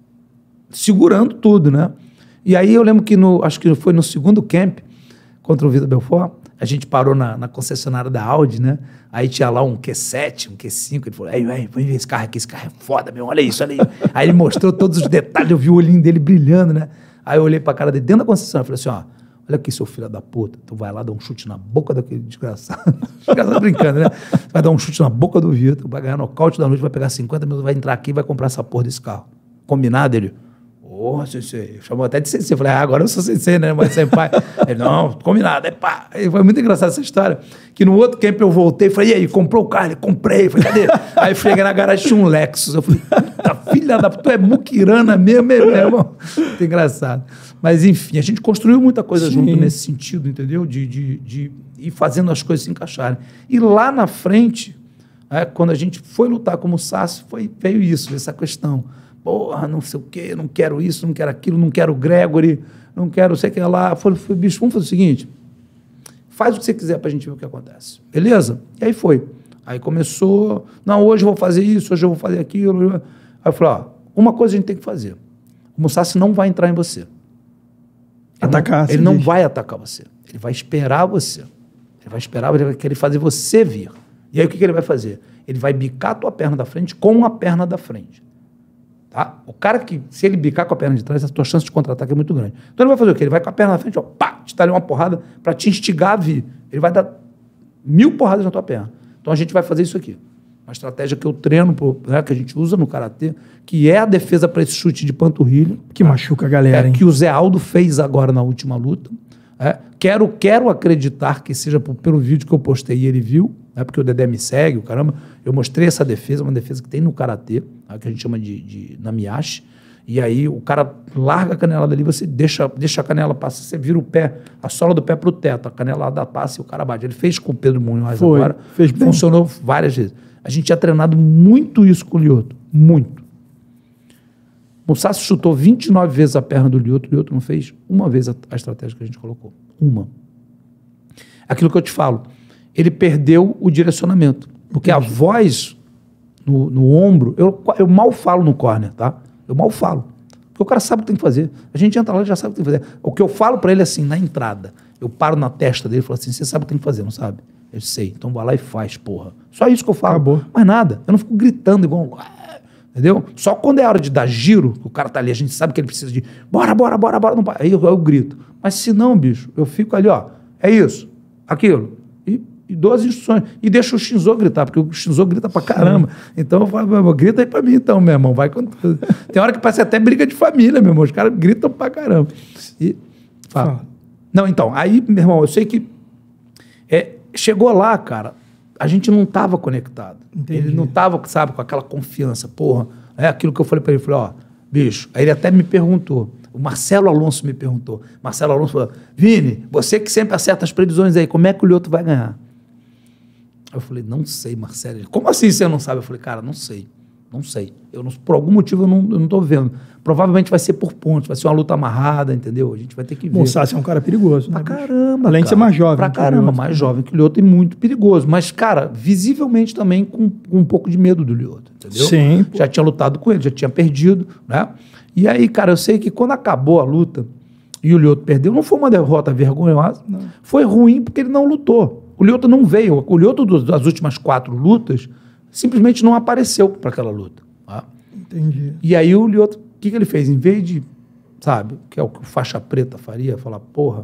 segurando tudo, né? E aí eu lembro que, acho que foi no segundo camp, contra o Vitor Belfort, a gente parou na concessionária da Audi, né? Aí tinha lá um Q7, um Q5, ele falou, vem ver esse carro aqui, esse carro é foda, meu, olha isso, olha isso. Aí ele mostrou todos os detalhes, eu vi o olhinho dele brilhando, né? Aí eu olhei pra cara dele dentro da concessionária, falei assim, olha aqui, seu filho da puta, tu vai lá dar um chute na boca daquele desgraçado. Desgraçado brincando, né? Vai dar um chute na boca do Vitor, vai ganhar nocaute da noite, vai pegar 50 mil, vai entrar aqui e vai comprar essa porra desse carro. Combinado, ele... Porra, sensei. Chamou até de sensei. Eu falei, agora eu sou sensei, né? Mas senpai. Ele, não, combinado. Aí, pá. Aí foi muito engraçada essa história. Que no outro camp eu voltei e falei, e aí, comprou o carro? Ele, comprei. Eu falei, cadê? Aí cheguei na garagem, tinha um Lexus. Eu falei, puta, filha da puta, tu é muquirana mesmo, meu irmão. Muito engraçado. Mas, enfim, a gente construiu muita coisa junto nesse sentido, entendeu? De ir fazendo as coisas se encaixarem. E lá na frente, quando a gente foi lutar como Sassi, veio isso, essa questão. Porra, não sei o quê, não quero isso, não quero aquilo, não quero o Gregory, não quero sei o que lá. Falei, bicho, vamos fazer o seguinte, faz o que você quiser pra gente ver o que acontece. Beleza? E aí foi. Aí começou, não, hoje eu vou fazer isso, hoje eu vou fazer aquilo. Aí eu falei, uma coisa a gente tem que fazer. O Mousasi não vai entrar em você. Ele não vai atacar você. Ele vai esperar você. Ele vai esperar, ele vai querer fazer você vir. E aí o que ele vai fazer? Ele vai bicar a tua perna da frente com a perna da frente. Tá? O cara que, se ele bicar com a perna de trás, a tua chance de contra-ataque é muito grande. Então ele vai fazer o quê? Ele vai com a perna na frente, te dar uma porrada para te instigar a vir. Ele vai dar 1000 porradas na tua perna. Então a gente vai fazer isso aqui. Uma estratégia que eu treino, que a gente usa no karatê, que é a defesa para esse chute de panturrilha. Que machuca a galera, hein? Que o Zé Aldo fez agora na última luta. Quero acreditar que seja pelo vídeo que eu postei e ele viu, porque o Dedé me segue, o caramba. Eu mostrei essa defesa, uma defesa que tem no karatê, que a gente chama de namiashi. E aí o cara larga a canela dali, você deixa a canela passar, você vira o pé, a sola do pé para o teto, a canelada passa e o cara bate. Ele fez com o Pedro Munhoz agora, funcionou várias vezes. A gente tinha treinado muito isso com o Lyoto, muito. O Mousasi chutou 29 vezes a perna do Lyoto, o Lyoto não fez uma vez a estratégia que a gente colocou. Uma. Aquilo que eu te falo, ele perdeu o direcionamento, porque a voz no ombro, eu mal falo no corner, tá? Eu mal falo. Porque o cara sabe o que tem que fazer. A gente entra lá e já sabe o que tem que fazer. O que eu falo para ele assim, na entrada, eu paro na testa dele e falo assim, você sabe o que tem que fazer, não sabe? Eu sei, então vai lá e faz, porra. Só isso que eu falo. Acabou. Mais nada. Eu não fico gritando igual... Entendeu? Só quando é hora de dar giro, o cara tá ali, a gente sabe que ele precisa de bora, não, aí eu grito. Mas se não, bicho, eu fico ali, é isso, aquilo. E dou as instruções. E deixo o Shinzo gritar, porque o Shinzo grita pra caramba. Então eu falo, grita aí pra mim então, meu irmão, vai com tudo. Tem hora que parece até briga de família, meu irmão, os caras gritam pra caramba. E fala. Não, então, aí, meu irmão, eu sei que chegou lá, cara, a gente não estava conectado. Entendi. Ele não estava, sabe, com aquela confiança. Porra, aquilo que eu falei para ele. Falei, bicho. Aí ele até me perguntou. O Marcelo Alonso me perguntou. Marcelo Alonso falou, Vini, você que sempre acerta as previsões aí, como é que o Lyoto vai ganhar? Eu falei, não sei, Marcelo. Ele, como assim você não sabe? Eu falei, cara, não sei. Não sei. Por algum motivo eu não estou vendo. Provavelmente vai ser por pontos, vai ser uma luta amarrada, entendeu? A gente vai ter que ver. O Mousasi é um cara perigoso, né? Pra caramba, além de ser mais jovem. Pra caramba, mais jovem que o Lyoto e muito perigoso. Mas, cara, visivelmente também com um pouco de medo do Lyoto, entendeu? Sim. Já tinha lutado com ele, já tinha perdido, né? E aí, cara, eu sei que quando acabou a luta, e o Lyoto perdeu, não foi uma derrota vergonhosa, foi ruim porque ele não lutou. O Lyoto não veio. O Lyoto das últimas 4 lutas simplesmente não apareceu para aquela luta. Tá? Entendi. E aí o Lyoto, o que ele fez? Em vez de, sabe, que é o que o faixa preta faria, falar, porra,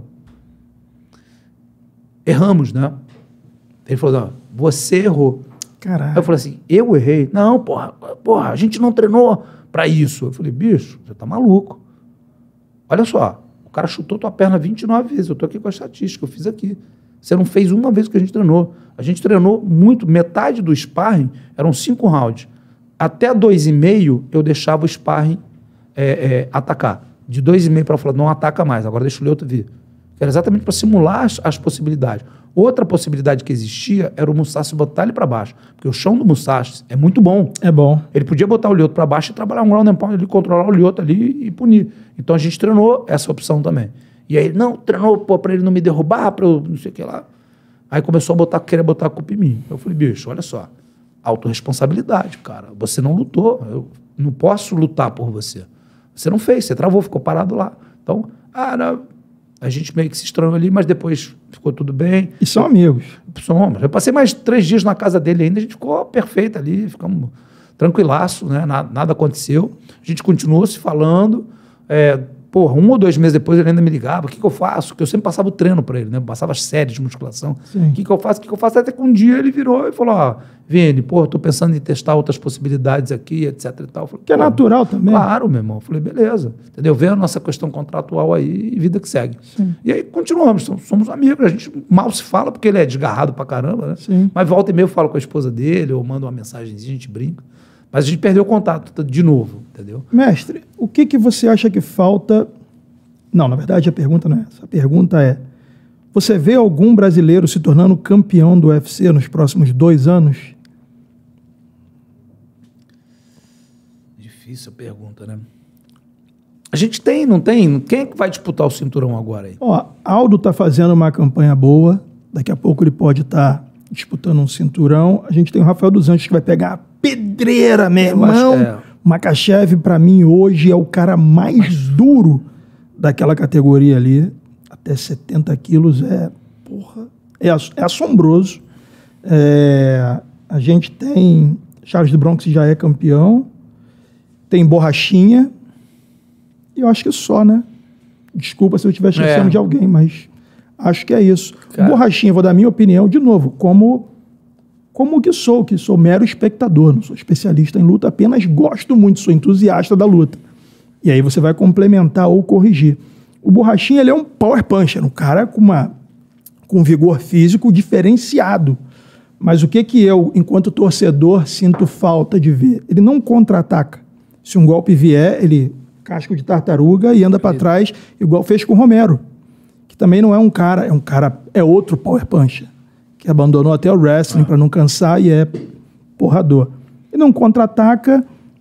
erramos, né? Ele falou, não, você errou. Caralho. Aí eu falei assim, eu errei? Não, porra, a gente não treinou para isso. Eu falei, bicho, você tá maluco. Olha só, o cara chutou tua perna 29 vezes, eu tô aqui com a estatística, eu fiz aqui. Você não fez uma vez que a gente treinou. A gente treinou muito, metade do sparring eram 5 rounds. Até 2,5 eu deixava o sparring atacar. De 2,5 para falar, não ataca mais, agora deixa o Lyoto vir. Era exatamente para simular as possibilidades. Outra possibilidade que existia era o Musashi botar ele para baixo. Porque o chão do Musashi é muito bom. É bom. Ele podia botar o Lyoto para baixo e trabalhar um ground and pound, ele controlar o Lyoto ali e punir. Então a gente treinou essa opção também. E aí, não, treinou para ele não me derrubar, para eu não sei o que lá. Aí começou a querer botar a culpa em mim. Eu falei, bicho, olha só, autorresponsabilidade, cara. Você não lutou, eu não posso lutar por você. Você não fez, você travou, ficou parado lá. Então, a gente meio que se estranhou ali, mas depois ficou tudo bem. E são amigos. Somos. Eu passei mais 3 dias na casa dele ainda, a gente ficou perfeito ali, ficamos tranquilaço, né? Nada aconteceu. A gente continuou se falando. 1 ou 2 meses depois ele ainda me ligava, o que eu faço? Porque eu sempre passava o treino para ele, né? Passava as séries de musculação. O que eu faço? Até que um dia ele virou e falou, Vini, tô pensando em testar outras possibilidades aqui, etc e tal. Eu falei, que é natural também. Claro, meu irmão. Eu falei, beleza. Entendeu? Vê a nossa questão contratual aí e vida que segue. Sim. E aí continuamos, somos amigos, a gente mal se fala porque ele é desgarrado pra caramba, né? Sim. Mas volta e meia eu falo com a esposa dele, ou mando uma mensagenzinha, a gente brinca. Mas a gente perdeu o contato de novo, entendeu? Mestre, o que você acha que falta... Não, na verdade a pergunta não é essa. A pergunta é, você vê algum brasileiro se tornando campeão do UFC nos próximos 2 anos? Difícil a pergunta, né? A gente tem, não tem? Quem é que vai disputar o cinturão agora aí? Aldo está fazendo uma campanha boa, daqui a pouco ele pode estar disputando um cinturão. A gente tem o Rafael dos Anjos que vai pegar a pedreira, meu irmão. Makhachev, para mim, hoje é o cara mais duro daquela categoria ali. Até 70 quilos é assombroso. A gente tem Charles do Bronx, que já é campeão. Tem Borrachinha. E eu acho que só, né? Desculpa se eu estiver esquecendo de alguém, mas acho que é isso. Borrachinha, vou dar a minha opinião, de novo, como que sou mero espectador, não sou especialista em luta, apenas gosto muito, sou entusiasta da luta. E aí você vai complementar ou corrigir. O Borrachinha, ele é um power puncher, um cara com vigor físico diferenciado. Mas o que eu, enquanto torcedor, sinto falta de ver? Ele não contra-ataca. Se um golpe vier, ele casco de tartaruga e anda para trás, igual fez com o Romero, que também não é um cara, é outro power puncher, que abandonou até o wrestling para não cansar e é porrador. Ele não contra-ataca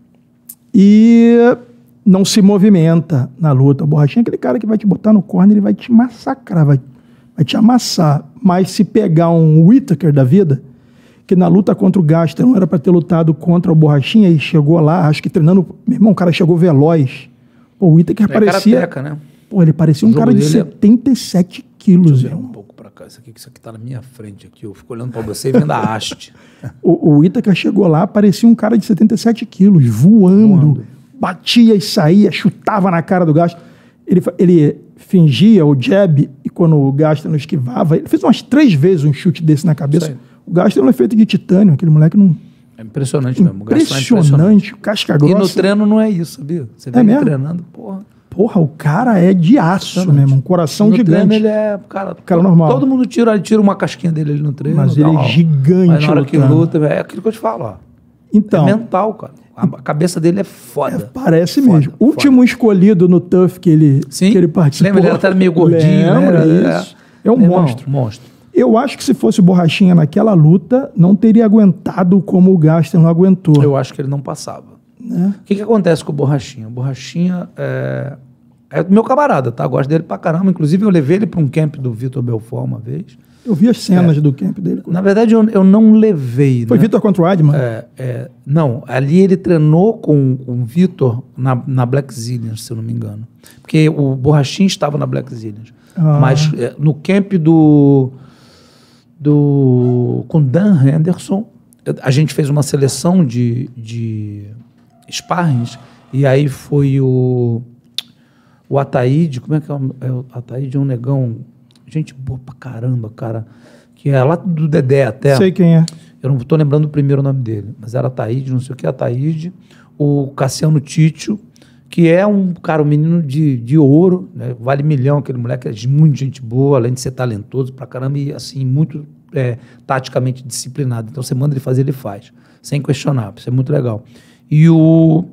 e não se movimenta na luta. O Borrachinha é aquele cara que vai te botar no corner, ele vai te massacrar, vai te amassar. Mas se pegar um Whittaker da vida, que na luta contra o Gastelum não era para ter lutado contra o Borrachinha e chegou lá, acho que treinando... Meu irmão, o cara chegou veloz. Pô, o Whittaker parecia... Karateca, né? Pô, ele parecia um cara de 77 quilos. Deixa eu ver um pouco para cá. Isso aqui tá na minha frente aqui. Eu fico olhando para você e vendo a haste. O Whittaker chegou lá, parecia um cara de 77 quilos, voando. Batia e saía, chutava na cara do Gastelum. Ele fingia o jab e quando o Gastelum esquivava, ele fez umas 3 vezes um chute desse na cabeça. O Gastelum é feito de titânio, aquele moleque não... É impressionante mesmo. Impressionante, casca grossa. E no treino não é isso, sabia? Você vê ele treinando, porra. Porra, o cara é de aço mesmo, um coração no gigante. Treino, ele é cara normal. Todo mundo tira uma casquinha dele ali no treino. Mas ele é gigante. Mas na hora que luta, é aquilo que eu te falo, ó. Então, é mental, cara. A cabeça dele é foda. Parece mesmo. Último escolhido no TUF que ele participou. Lembra? Ele era até meio gordinho, né? Isso. É um monstro. Monstro. Eu acho que se fosse o Borrachinha naquela luta, não teria aguentado como o Gastelum aguentou. Eu acho que ele não passava. O que acontece com o Borrachinha? O Borrachinha é meu camarada, tá? Gosto dele pra caramba. Inclusive, eu levei ele pra um camp do Vitor Belfort uma vez. Eu vi as cenas do camp dele. Na verdade, eu não levei. Foi né? Vitor contra o Weidman? Não, ali ele treinou com o Vitor na Black Zillions, se eu não me engano. Porque o Borrachinha estava na Black Zillions. Mas no camp com Dan Henderson, a gente fez uma seleção de sparrings, e aí foi o Ataíde, como é que é? O Ataíde é um negão, gente boa pra caramba, cara, que é lá do Dedé até. Sei quem é. Eu não estou lembrando o primeiro nome dele, mas era Ataíde, não sei o que, Ataíde, o Cassiano Títio, que é um menino de ouro, né? Vale milhão, aquele moleque é muito gente boa, além de ser talentoso pra caramba e assim, muito taticamente disciplinado. Então você manda ele fazer, ele faz, sem questionar, isso é muito legal. E o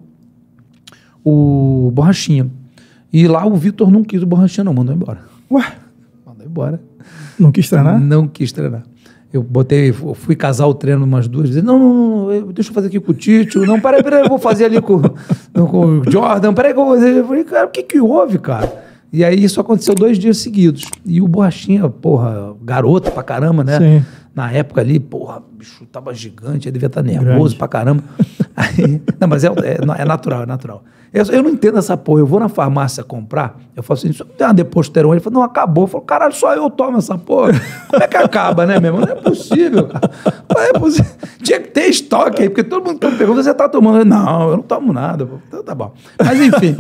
Borrachinha. E lá o Vitor não quis o Borrachinha, não, mandou embora. Ué? Mandou embora. Não quis treinar? Não quis treinar. Eu fui casar o treino umas 2 vezes. Não, deixa eu fazer aqui com o Títio. Não, peraí, eu vou fazer ali com o Jordan. Peraí que eu vou fazer. Eu falei, cara, o que houve, cara? E aí isso aconteceu 2 dias seguidos. E o Borrachinha, porra, garoto pra caramba, né? Sim. Na época ali, porra, o bicho tava gigante, ele devia estar nervoso pra caramba. Aí, não, mas é natural, é natural. Eu não entendo essa porra. Eu vou na farmácia comprar, eu falo assim, isso tem uma Deposteron? Ele falou, não, acabou. Eu falo, caralho, só eu tomo essa porra. Como é que acaba, né, meu irmão? Não é possível, cara. Não é possível. Tinha que ter estoque aí, porque todo mundo que pergunta, você tá tomando? Não, eu não tomo nada. Então tá bom. Mas enfim.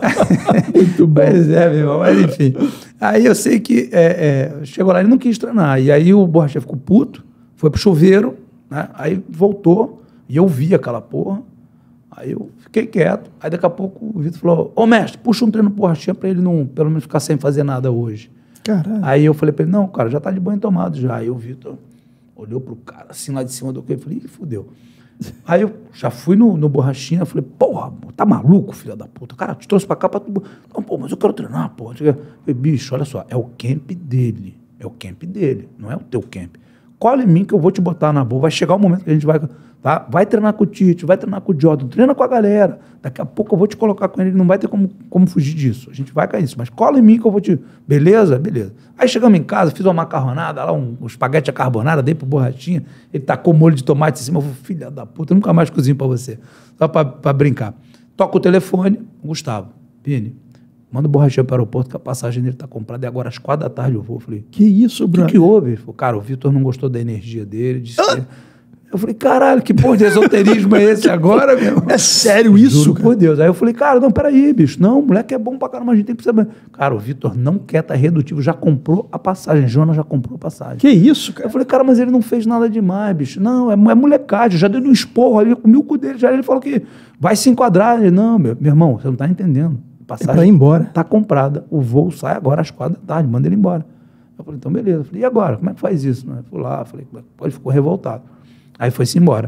Muito bom. Pois é, meu irmão, mas enfim. Aí eu sei que chegou lá, ele não quis treinar. E aí o Borrachinha ficou puto, foi pro chuveiro, né? Aí voltou, e eu vi aquela porra. Aí eu fiquei quieto. Aí daqui a pouco o Vitor falou, ô mestre, puxa um treino pro Borrachinha pra ele não, pelo menos, ficar sem fazer nada hoje. Caralho. Aí eu falei pra ele, não, cara, já tá de banho tomado já. Aí o Vitor olhou pro cara, assim, lá de cima do que eu falei, ih, fudeu. Aí eu já fui no Borrachinha, falei, porra, tá maluco, filho da puta? Cara, te trouxe pra cá pra tu... Não, pô, mas eu quero treinar, porra. Eu falei, bicho, olha só, é o camp dele. É o camp dele, não é o teu camp. Cola em mim que eu vou te botar na boa. Vai chegar o momento que a gente vai... Tá? Vai treinar com o Tite, vai treinar com o Jordan, treina com a galera. Daqui a pouco eu vou te colocar com ele, não vai ter como fugir disso. A gente vai cair isso, mas cola em mim que eu vou te... Beleza? Beleza. Aí chegamos em casa, fiz uma macarronada lá, um espaguete à carbonara, dei pro Borrachinha, ele tacou molho de tomate em cima. Eu falei, filha da puta, eu nunca mais cozinho pra você. Só pra brincar. Toca o telefone, Gustavo, Vini, manda o Borrachinha para o aeroporto que a passagem dele tá comprada e agora às 4 da tarde eu vou. Eu falei, que isso, Bruno? O que houve? Ele falou, cara, o Vitor não gostou da energia dele, disse que... Eu falei, caralho, que porra de esoterismo é esse agora, meu? É sério isso, Juro cara? por Deus. Aí eu falei, cara, não, peraí, bicho. Não, o moleque é bom pra caramba, a gente tem que saber. Cara, o Vitor não quer estar redutivo, já comprou a passagem. Jonas já comprou a passagem. Que isso, cara? Eu falei, cara, mas ele não fez nada demais, bicho. Não, é molecagem. Já deu um esporro ali, comi o cu dele. Já ele falou que vai se enquadrar. Ele, não, meu irmão, você não tá entendendo. A passagem é pra ir embora. Tá comprada. O voo sai agora às 4 da tarde, manda ele embora. Eu falei, então beleza. Eu falei, e agora? Como é que faz isso? Eu fui lá, falei, ele ficou revoltado. Aí foi-se embora.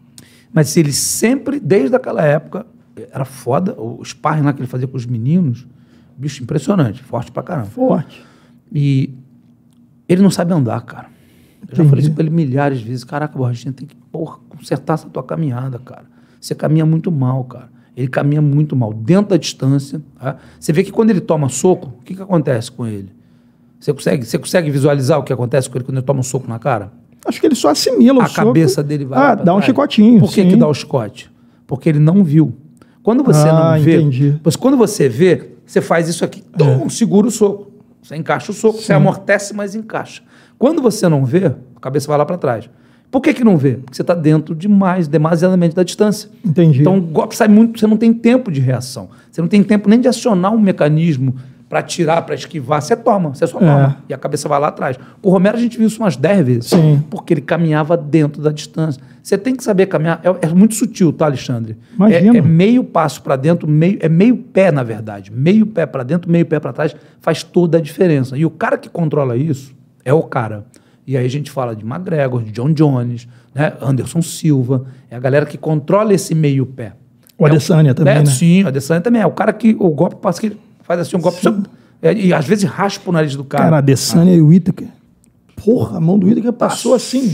Mas ele sempre, desde aquela época, era foda, o sparring lá que ele fazia com os meninos, bicho, impressionante, forte pra caramba. Forte. E ele não sabe andar, cara. Eu já falei isso pra ele milhares de vezes. Caraca, Borrachinha, tem que, porra, consertar essa tua caminhada, cara. Você caminha muito mal, cara. Ele caminha muito mal, dentro da distância. Tá? Você vê que quando ele toma soco, o que acontece com ele? Você consegue visualizar o que acontece com ele quando ele toma um soco na cara? Acho que ele só assimila o soco. A cabeça dele vai lá pra dá trás. Um chicotinho. Por que dá o chicote? Porque ele não viu. Quando você não vê... Entendi. Quando você vê, você faz isso aqui, segura o soco. Você encaixa o soco, você amortece, mas encaixa. Quando você não vê, a cabeça vai lá para trás. Por que não vê? Porque você está dentro demasiadamente da distância. Entendi. Então o golpe sai muito, você não tem tempo de reação. Você não tem tempo nem de acionar um mecanismo para tirar, para esquivar, você só toma. E a cabeça vai lá atrás. O Romero, a gente viu isso umas 10 vezes. Sim. Porque ele caminhava dentro da distância. Você tem que saber caminhar. É muito sutil, tá, Alexandre? Imagina. É meio passo para dentro, meio pé, na verdade. Meio pé para dentro, meio pé para trás, faz toda a diferença. E o cara que controla isso é o cara. E aí a gente fala de McGregor, de John Jones, né? Anderson Silva. É a galera que controla esse meio pé. O Adesanya também, né? Sim, o Adesanya também. É o cara que o golpe passa que ele faz assim, um golpe... E às vezes raspa o nariz do cara. Cara, a Adesanya e o Whittaker. Porra, a mão do Whittaker passou assim.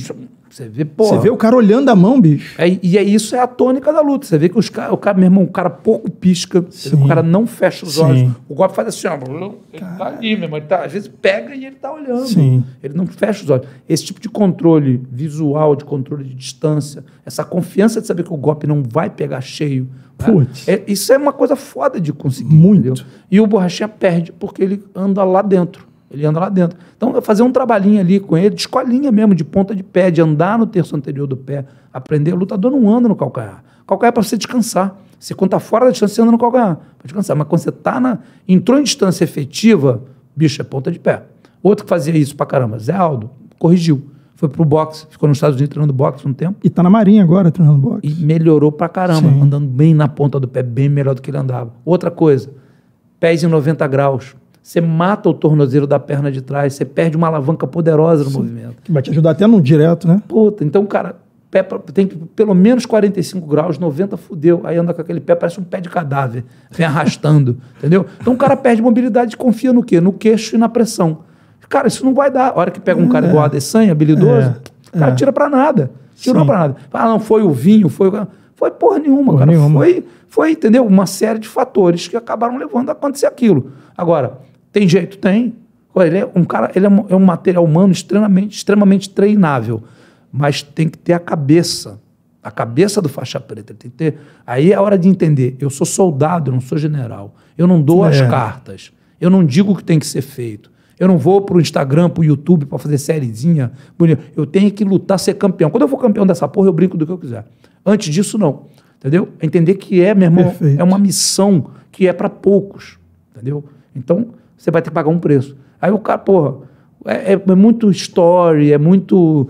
Você vê, porra. Você vê o cara olhando a mão, bicho. Isso é a tônica da luta. Você vê que o cara, meu irmão, o cara pouco pisca, você vê que o cara não fecha os olhos. O golpe faz assim, ó. Ele tá ali, meu irmão. Às vezes pega e ele tá olhando. Sim. Ele não fecha os olhos. Esse tipo de controle visual, de controle de distância, essa confiança de saber que o golpe não vai pegar cheio. Putz. Isso é uma coisa foda de conseguir. Muito. Entendeu? E o Borrachinha perde porque ele anda lá dentro. Ele anda lá dentro. Então, fazer um trabalhinho ali com ele, de escolinha mesmo, de ponta de pé, de andar no terço anterior do pé, aprender. O lutador não anda no calcanhar. Calcanhar é para você descansar. Você, quando está fora da distância, você anda no calcanhar para descansar. Mas quando você entrou em distância efetiva, bicho, é ponta de pé. Outro que fazia isso pra caramba, Zé Aldo, corrigiu. Foi pro boxe, ficou nos Estados Unidos treinando boxe um tempo. E tá na Marinha agora treinando boxe. E melhorou pra caramba, Sim. andando bem na ponta do pé, bem melhor do que ele andava. Outra coisa, pés em 90 graus. Você mata o tornozelo da perna de trás, você perde uma alavanca poderosa no movimento. Que vai te ajudar até no direto, né? Puta, então, cara, pé tem pelo menos 45 graus, 90 fudeu. Aí anda com aquele pé, parece um pé de cadáver, vem arrastando, entendeu? Então o cara perde mobilidade e confia no quê? No queixo e na pressão. Cara, isso não vai dar. A hora que pega um cara igual a Adesanya, habilidoso, o cara tira pra nada. Tirou pra nada. Ah, não, foi o vinho, foi o... Foi porra nenhuma, cara. Foi, entendeu? Uma série de fatores que acabaram levando a acontecer aquilo. Agora, tem jeito? Tem. Ele é um cara, ele é um material humano extremamente treinável. Mas tem que ter a cabeça do faixa preta. Tem que ter... Aí é a hora de entender. Eu sou soldado, eu não sou general. Eu não dou as cartas. Eu não digo o que tem que ser feito. Eu não vou pro Instagram, pro YouTube para fazer sériezinha. Eu tenho que lutar, ser campeão. Quando eu for campeão dessa porra, eu brinco do que eu quiser. Antes disso, não. Entendeu? Entender que meu irmão, Perfeito. é uma missão que é para poucos. Entendeu? Então, você vai ter que pagar um preço. Aí o cara, porra, é muito story, é muito,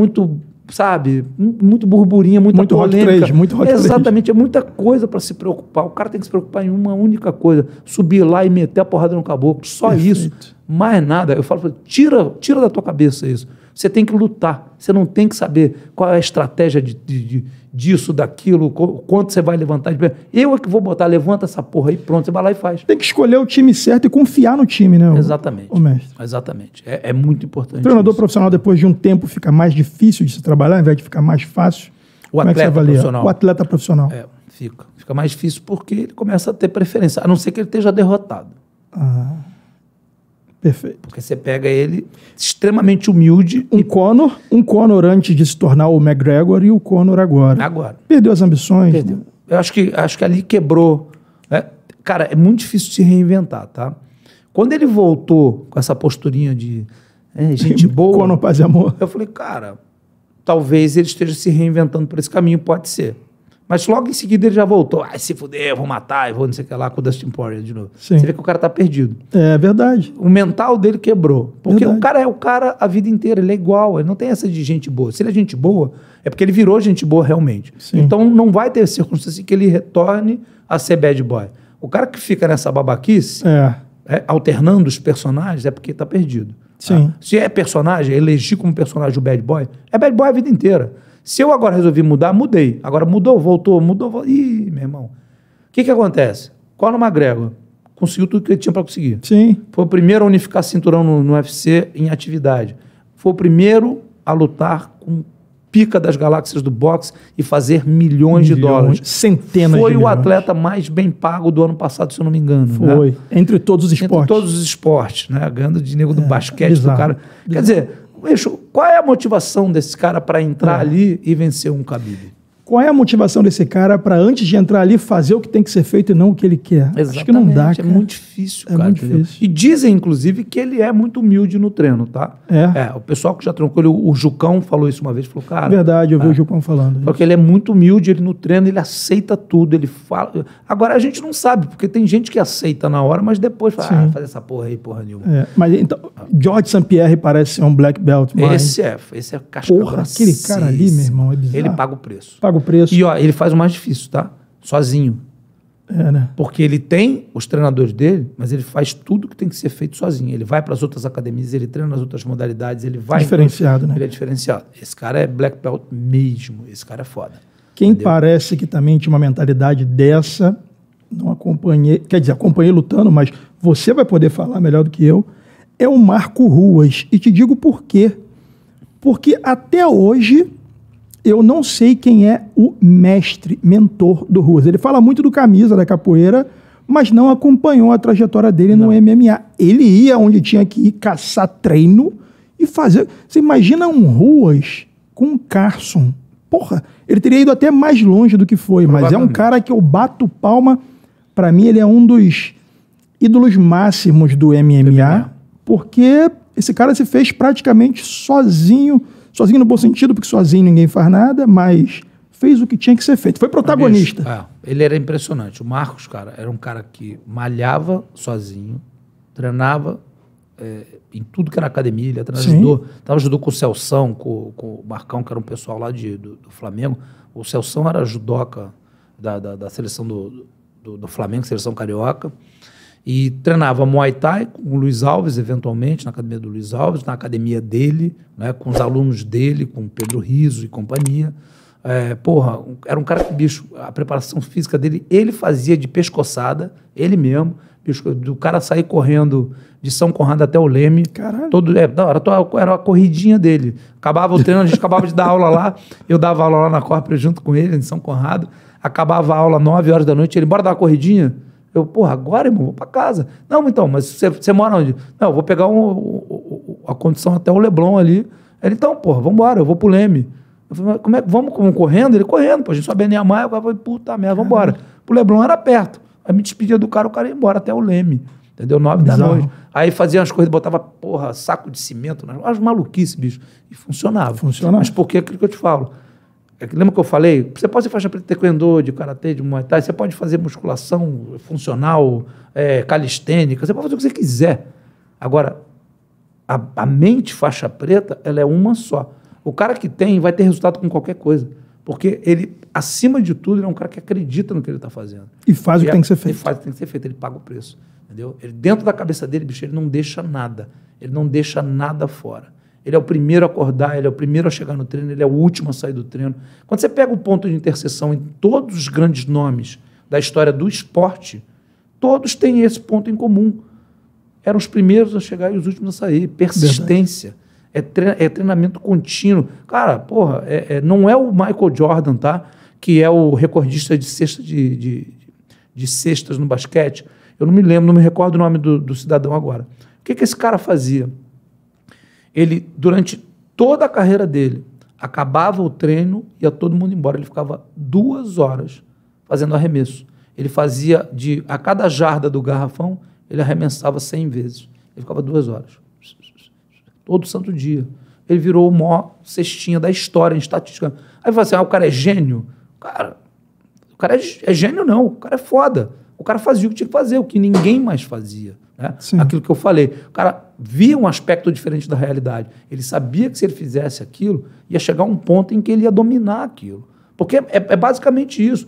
sabe, muito burburinho, muita polêmica. Muito hot trade. Exatamente, é muita coisa para se preocupar. O cara tem que se preocupar em uma única coisa, subir lá e meter a porrada no caboclo, só Perfeito. isso, mais nada. Eu falo, tira da tua cabeça isso. Você tem que lutar, você não tem que saber qual é a estratégia disso, daquilo, quanto você vai levantar de pé. Eu é que vou botar, levanta essa porra aí, pronto, você vai lá e faz. Tem que escolher o time certo e confiar no time, né? Exatamente. O mestre. Exatamente. É muito importante. O treinador isso. profissional, depois de um tempo, fica mais difícil de se trabalhar, ao invés de ficar mais fácil? O atleta profissional. O atleta profissional. Fica mais difícil porque ele começa a ter preferência, a não ser que ele esteja derrotado. Perfeito. Porque você pega ele extremamente humilde. Um Conor antes de se tornar o McGregor e o Conor agora. Agora. Perdeu as ambições. Perdeu. Eu acho que ali quebrou. Cara, é muito difícil se reinventar, tá? Quando ele voltou com essa posturinha de gente boa... Conor, paz e amor. Eu falei, cara, talvez ele esteja se reinventando por esse caminho, pode ser. Mas logo em seguida ele já voltou. Se fuder, eu vou matar, eu vou não sei o que lá com o Dustin Poirier de novo. Sim. Você vê que o cara tá perdido. É verdade. O mental dele quebrou. Porque Verdade. o cara é o cara a vida inteira, ele é igual, ele não tem essa de gente boa. Se ele é gente boa, é porque ele virou gente boa realmente. Sim. Então não vai ter circunstância que ele retorne a ser bad boy. O cara que fica nessa babaquice, alternando os personagens, é porque tá perdido. Sim. Tá? Se é personagem, eleger como personagem o bad boy, é bad boy a vida inteira. Se eu agora resolvi mudar, mudei. Agora mudou, voltou. Ih, meu irmão. O que acontece? Conor McGregor conseguiu tudo que ele tinha para conseguir. Sim. Foi o primeiro a unificar cinturão no UFC em atividade. Foi o primeiro a lutar com pica das galáxias do boxe e fazer milhões de dólares. Centenas de milhões. Foi o atleta mais bem pago do ano passado, se eu não me engano. Foi. Né? Entre todos os esportes. Entre todos os esportes, né? Ganhando de nego do basquete bizarro. do cara. Quer dizer, qual é a motivação desse cara para entrar ali e vencer um Khabib? Qual é a motivação desse cara para, antes de entrar ali, fazer o que tem que ser feito e não o que ele quer? Exatamente. Acho que não dá, cara. É muito difícil, cara. Muito difícil. E dizem, inclusive, que ele é muito humilde no treino, tá? O pessoal que já trocou ele, o Jucão falou isso uma vez, falou, cara... Verdade, eu vi o Jucão falando. Porque ele é muito humilde, ele no treino, ele aceita tudo, ele fala... Agora, a gente não sabe, porque tem gente que aceita na hora, mas depois fala, faz essa porra aí, porra nenhuma. Mas então, George St. Pierre parece ser um black belt. Esse é casca Porra, aquele cara ali, meu irmão, é bizarro. Ele paga o preço. Paga o preço. E, ó, ele faz o mais difícil, tá? Sozinho. Né? Porque ele tem os treinadores dele, mas ele faz tudo que tem que ser feito sozinho. Ele vai para as outras academias, ele treina nas outras modalidades, ele vai... Diferenciado, né? Ele é diferenciado. Esse cara é black belt mesmo. Esse cara é foda. Quem parece que também tinha uma mentalidade dessa, não acompanhei, quer dizer, acompanhei lutando, mas você vai poder falar melhor do que eu, é o Marco Ruas. E te digo por quê. Porque até hoje eu não sei quem é o mestre, mentor do Ruas. Ele fala muito do Camisa, da capoeira, mas não acompanhou a trajetória dele no MMA. Ele ia onde tinha que ir caçar treino e fazer... Você imagina um Ruas com um Carson. Porra, ele teria ido até mais longe do que foi, mas é um cara que eu bato palma. Pra mim, ele é um dos ídolos máximos do MMA, porque esse cara se fez praticamente sozinho no bom sentido, porque sozinho ninguém faz nada, mas fez o que tinha que ser feito. Foi protagonista. Ele era impressionante. O Marcos, cara, era um cara que malhava sozinho, treinava em tudo que era academia. Ele ajudou com o Celção, com o Marcão, que era um pessoal lá do Flamengo. O Celção era judoca da seleção do Flamengo, seleção carioca. E treinava Muay Thai com o Luiz Alves, eventualmente, na academia do Luiz Alves, na academia dele, né, com os alunos dele, com o Pedro Riso e companhia. Era um cara que, bicho, a preparação física dele, ele fazia de pescoçada, ele mesmo, bicho, do cara sair correndo de São Conrado até o Leme. Caralho. Era a corridinha dele. Acabava o treino, a gente acabava de dar aula lá, eu dava aula lá na Corpora junto com ele, em São Conrado. Acabava a aula 9 horas da noite, ele, bora dar uma corridinha? Eu, agora, irmão, vou pra casa. Não, então, mas você mora onde? Não, eu vou pegar a condição até o Leblon ali. Ele, então, vambora, eu vou pro Leme. Eu falei, vamos correndo? Ele, correndo, a gente sobe a Niemeyer, eu falei, puta merda, vambora. Pro Leblon era perto. Aí me despedia do cara, o cara ia embora até o Leme. Entendeu? 9 da noite. Aí fazia umas coisas, botava, saco de cimento, umas maluquices, bicho. E funcionava. Mas por que aquilo que eu te falo? Lembra que eu falei? Você pode ser faixa preta de taekwondo, de karatê, de muay thai, você pode fazer musculação funcional, calistênica, você pode fazer o que você quiser. Agora, a mente faixa preta, ela é uma só. O cara que tem vai ter resultado com qualquer coisa. Porque ele, acima de tudo, ele é um cara que acredita no que ele está fazendo. E faz o que tem que ser feito. Ele faz o que tem que ser feito, ele paga o preço. Entendeu? Ele, dentro da cabeça dele, bicho, ele não deixa nada. Ele não deixa nada fora. Ele é o primeiro a acordar, ele é o primeiro a chegar no treino, ele é o último a sair do treino. Quando você pega o ponto de interseção em todos os grandes nomes da história do esporte, todos têm esse ponto em comum. Eram os primeiros a chegar e os últimos a sair. Persistência. É treinamento contínuo. Cara, não é o Michael Jordan, tá? Que é o recordista de cesta de cestas no basquete. Eu não me recordo o nome do cidadão agora. O que esse cara fazia? Ele, durante toda a carreira dele, acabava o treino, ia todo mundo embora. Ele ficava 2 horas fazendo arremesso. Ele fazia, a cada jarda do garrafão, ele arremessava 100 vezes. Ele ficava 2 horas. Todo santo dia. Ele virou o maior cestinha da história em estatística. Aí fala assim, o cara é gênio? Cara, o cara é gênio não, o cara é foda. O cara fazia o que tinha que fazer, o que ninguém mais fazia. Né? Aquilo que eu falei. O cara via um aspecto diferente da realidade. Ele sabia que se ele fizesse aquilo, ia chegar a um ponto em que ele ia dominar aquilo. Porque é basicamente isso.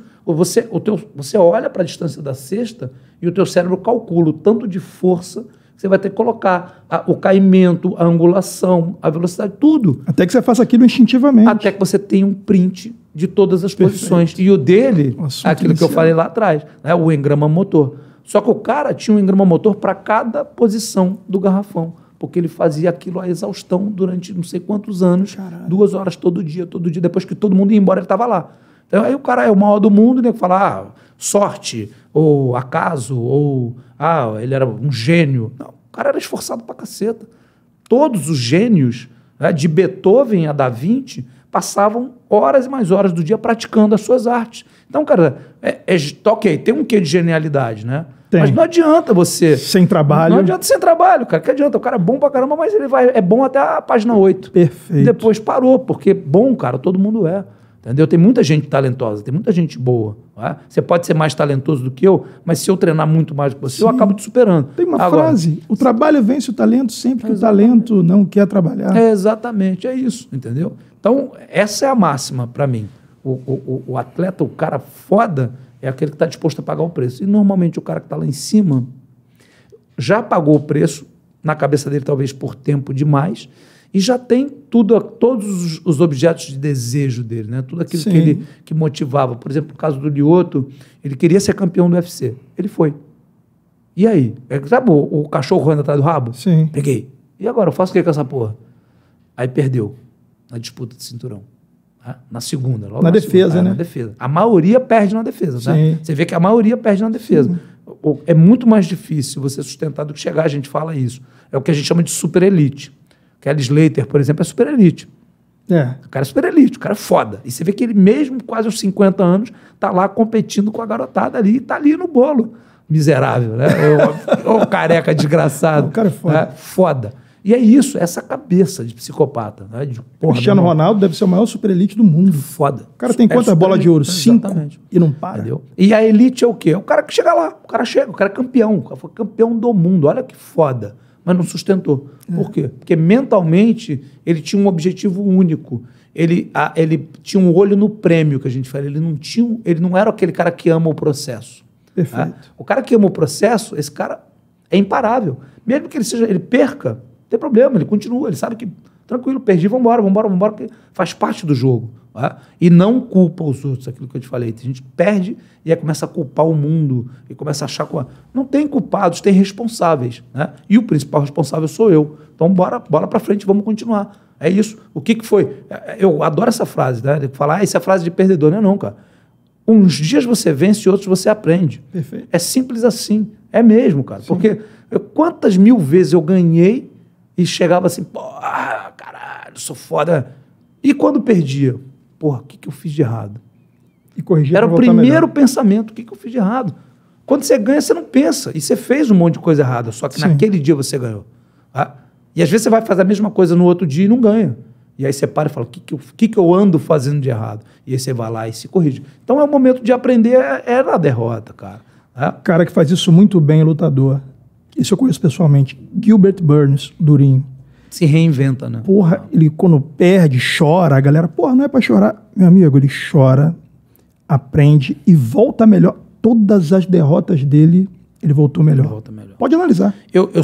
Você olha para a distância da cesta e o teu cérebro calcula o tanto de força que você vai ter que colocar. O caimento, a angulação, a velocidade, tudo. Até que você faça aquilo instintivamente. Até que você tenha um print de todas as posições. E o dele, aquilo que eu falei lá atrás, né? O engrama motor. Só que o cara tinha um engrama motor para cada posição do garrafão, porque ele fazia aquilo à exaustão durante não sei quantos anos, 2 horas todo dia, depois que todo mundo ia embora, ele estava lá. Então aí o cara é o maior do mundo, né? Fala, sorte, ou acaso, ou ele era um gênio. Não, o cara era esforçado pra caceta. Todos os gênios, né, de Beethoven a Da Vinci, passavam horas e mais horas do dia praticando as suas artes. Então, cara, ok, tem um quê de genialidade, né? Tem. Mas não adianta você... Sem trabalho. Não adianta sem trabalho, cara. Que adianta? O cara é bom pra caramba, mas ele é bom até a página 8. Perfeito. Depois parou, porque bom, cara, todo mundo é. Entendeu? Tem muita gente talentosa, tem muita gente boa. Né? Você pode ser mais talentoso do que eu, mas se eu treinar muito mais que você, eu acabo te superando. Tem uma frase, o trabalho vence o talento sempre que o talento não quer trabalhar. Exatamente, é isso, entendeu? Então, essa é a máxima para mim. O atleta, o cara foda, é aquele que está disposto a pagar o preço. E normalmente o cara que está lá em cima já pagou o preço, na cabeça dele talvez por tempo demais, e já tem todos os objetos de desejo dele, né? Tudo aquilo que motivava. Por exemplo, no caso do Lyoto, ele queria ser campeão do UFC. Ele foi. E aí? Sabe o cachorro correndo atrás do rabo? Sim. Peguei. E agora? Eu faço o que com essa porra? Aí perdeu. na disputa de cinturão. Tá? Na segunda. Logo na defesa, segunda, né? Na defesa. A maioria perde na defesa. Tá? Você vê que a maioria perde na defesa. Sim. É muito mais difícil você sustentar do que chegar, a gente fala isso. É o que a gente chama de super elite. Kelly Slater, por exemplo, é super elite. O cara é super elite, o cara é foda. E você vê que ele mesmo, quase aos 50 anos, tá lá competindo com a garotada ali, tá ali no bolo. Miserável, né? O careca desgraçado. O cara é foda. Foda. E é isso, essa cabeça de psicopata. Né? Cristiano Ronaldo deve ser o maior super elite do mundo. Foda. O cara tem quantas bolas de ouro? 5. E não para. Entendeu? E a elite é o quê? É o cara que chega lá. O cara chega, o cara é campeão. O cara foi campeão do mundo. Olha que foda. Mas não sustentou. Por quê? Porque mentalmente ele tinha um objetivo único. Ele tinha um olho no prêmio, que a gente fala. Ele não era aquele cara que ama o processo. Perfeito. Tá? O cara que ama o processo, esse cara é imparável. Mesmo que ele perca, não tem problema, ele continua, ele sabe que, tranquilo, perdi, vambora, porque faz parte do jogo. Tá? E não culpa os outros, aquilo que eu te falei. A gente perde e aí começa a culpar o mundo, e começa a achar que não tem culpados, tem responsáveis. Né? E o principal responsável sou eu. Então, bora para frente, vamos continuar. É isso. O que foi? Eu adoro essa frase, né? Falar, isso é frase de perdedor. Não é não, cara. Uns dias você vence e outros você aprende. Perfeito. É simples assim. É mesmo, cara. Sim. Porque quantas mil vezes eu ganhei e chegava assim, porra, caralho, sou foda. E quando perdia? Porra, o que eu fiz de errado? E corrigir. Era o primeiro pensamento, o que eu fiz de errado? Quando você ganha, você não pensa. E você fez um monte de coisa errada, só que naquele dia você ganhou. Tá? E às vezes você vai fazer a mesma coisa no outro dia e não ganha. E aí você para e fala, o que eu ando fazendo de errado? E aí você vai lá e se corrige. Então é o momento de aprender, é na derrota, cara. Cara que faz isso muito bem, lutador. Isso eu conheço pessoalmente. Gilbert Burns, durinho. Se reinventa, né? Porra, ele quando perde, chora, a galera, porra, não é pra chorar. Meu amigo, ele chora, aprende e volta melhor. Todas as derrotas dele, ele voltou melhor. Pode analisar.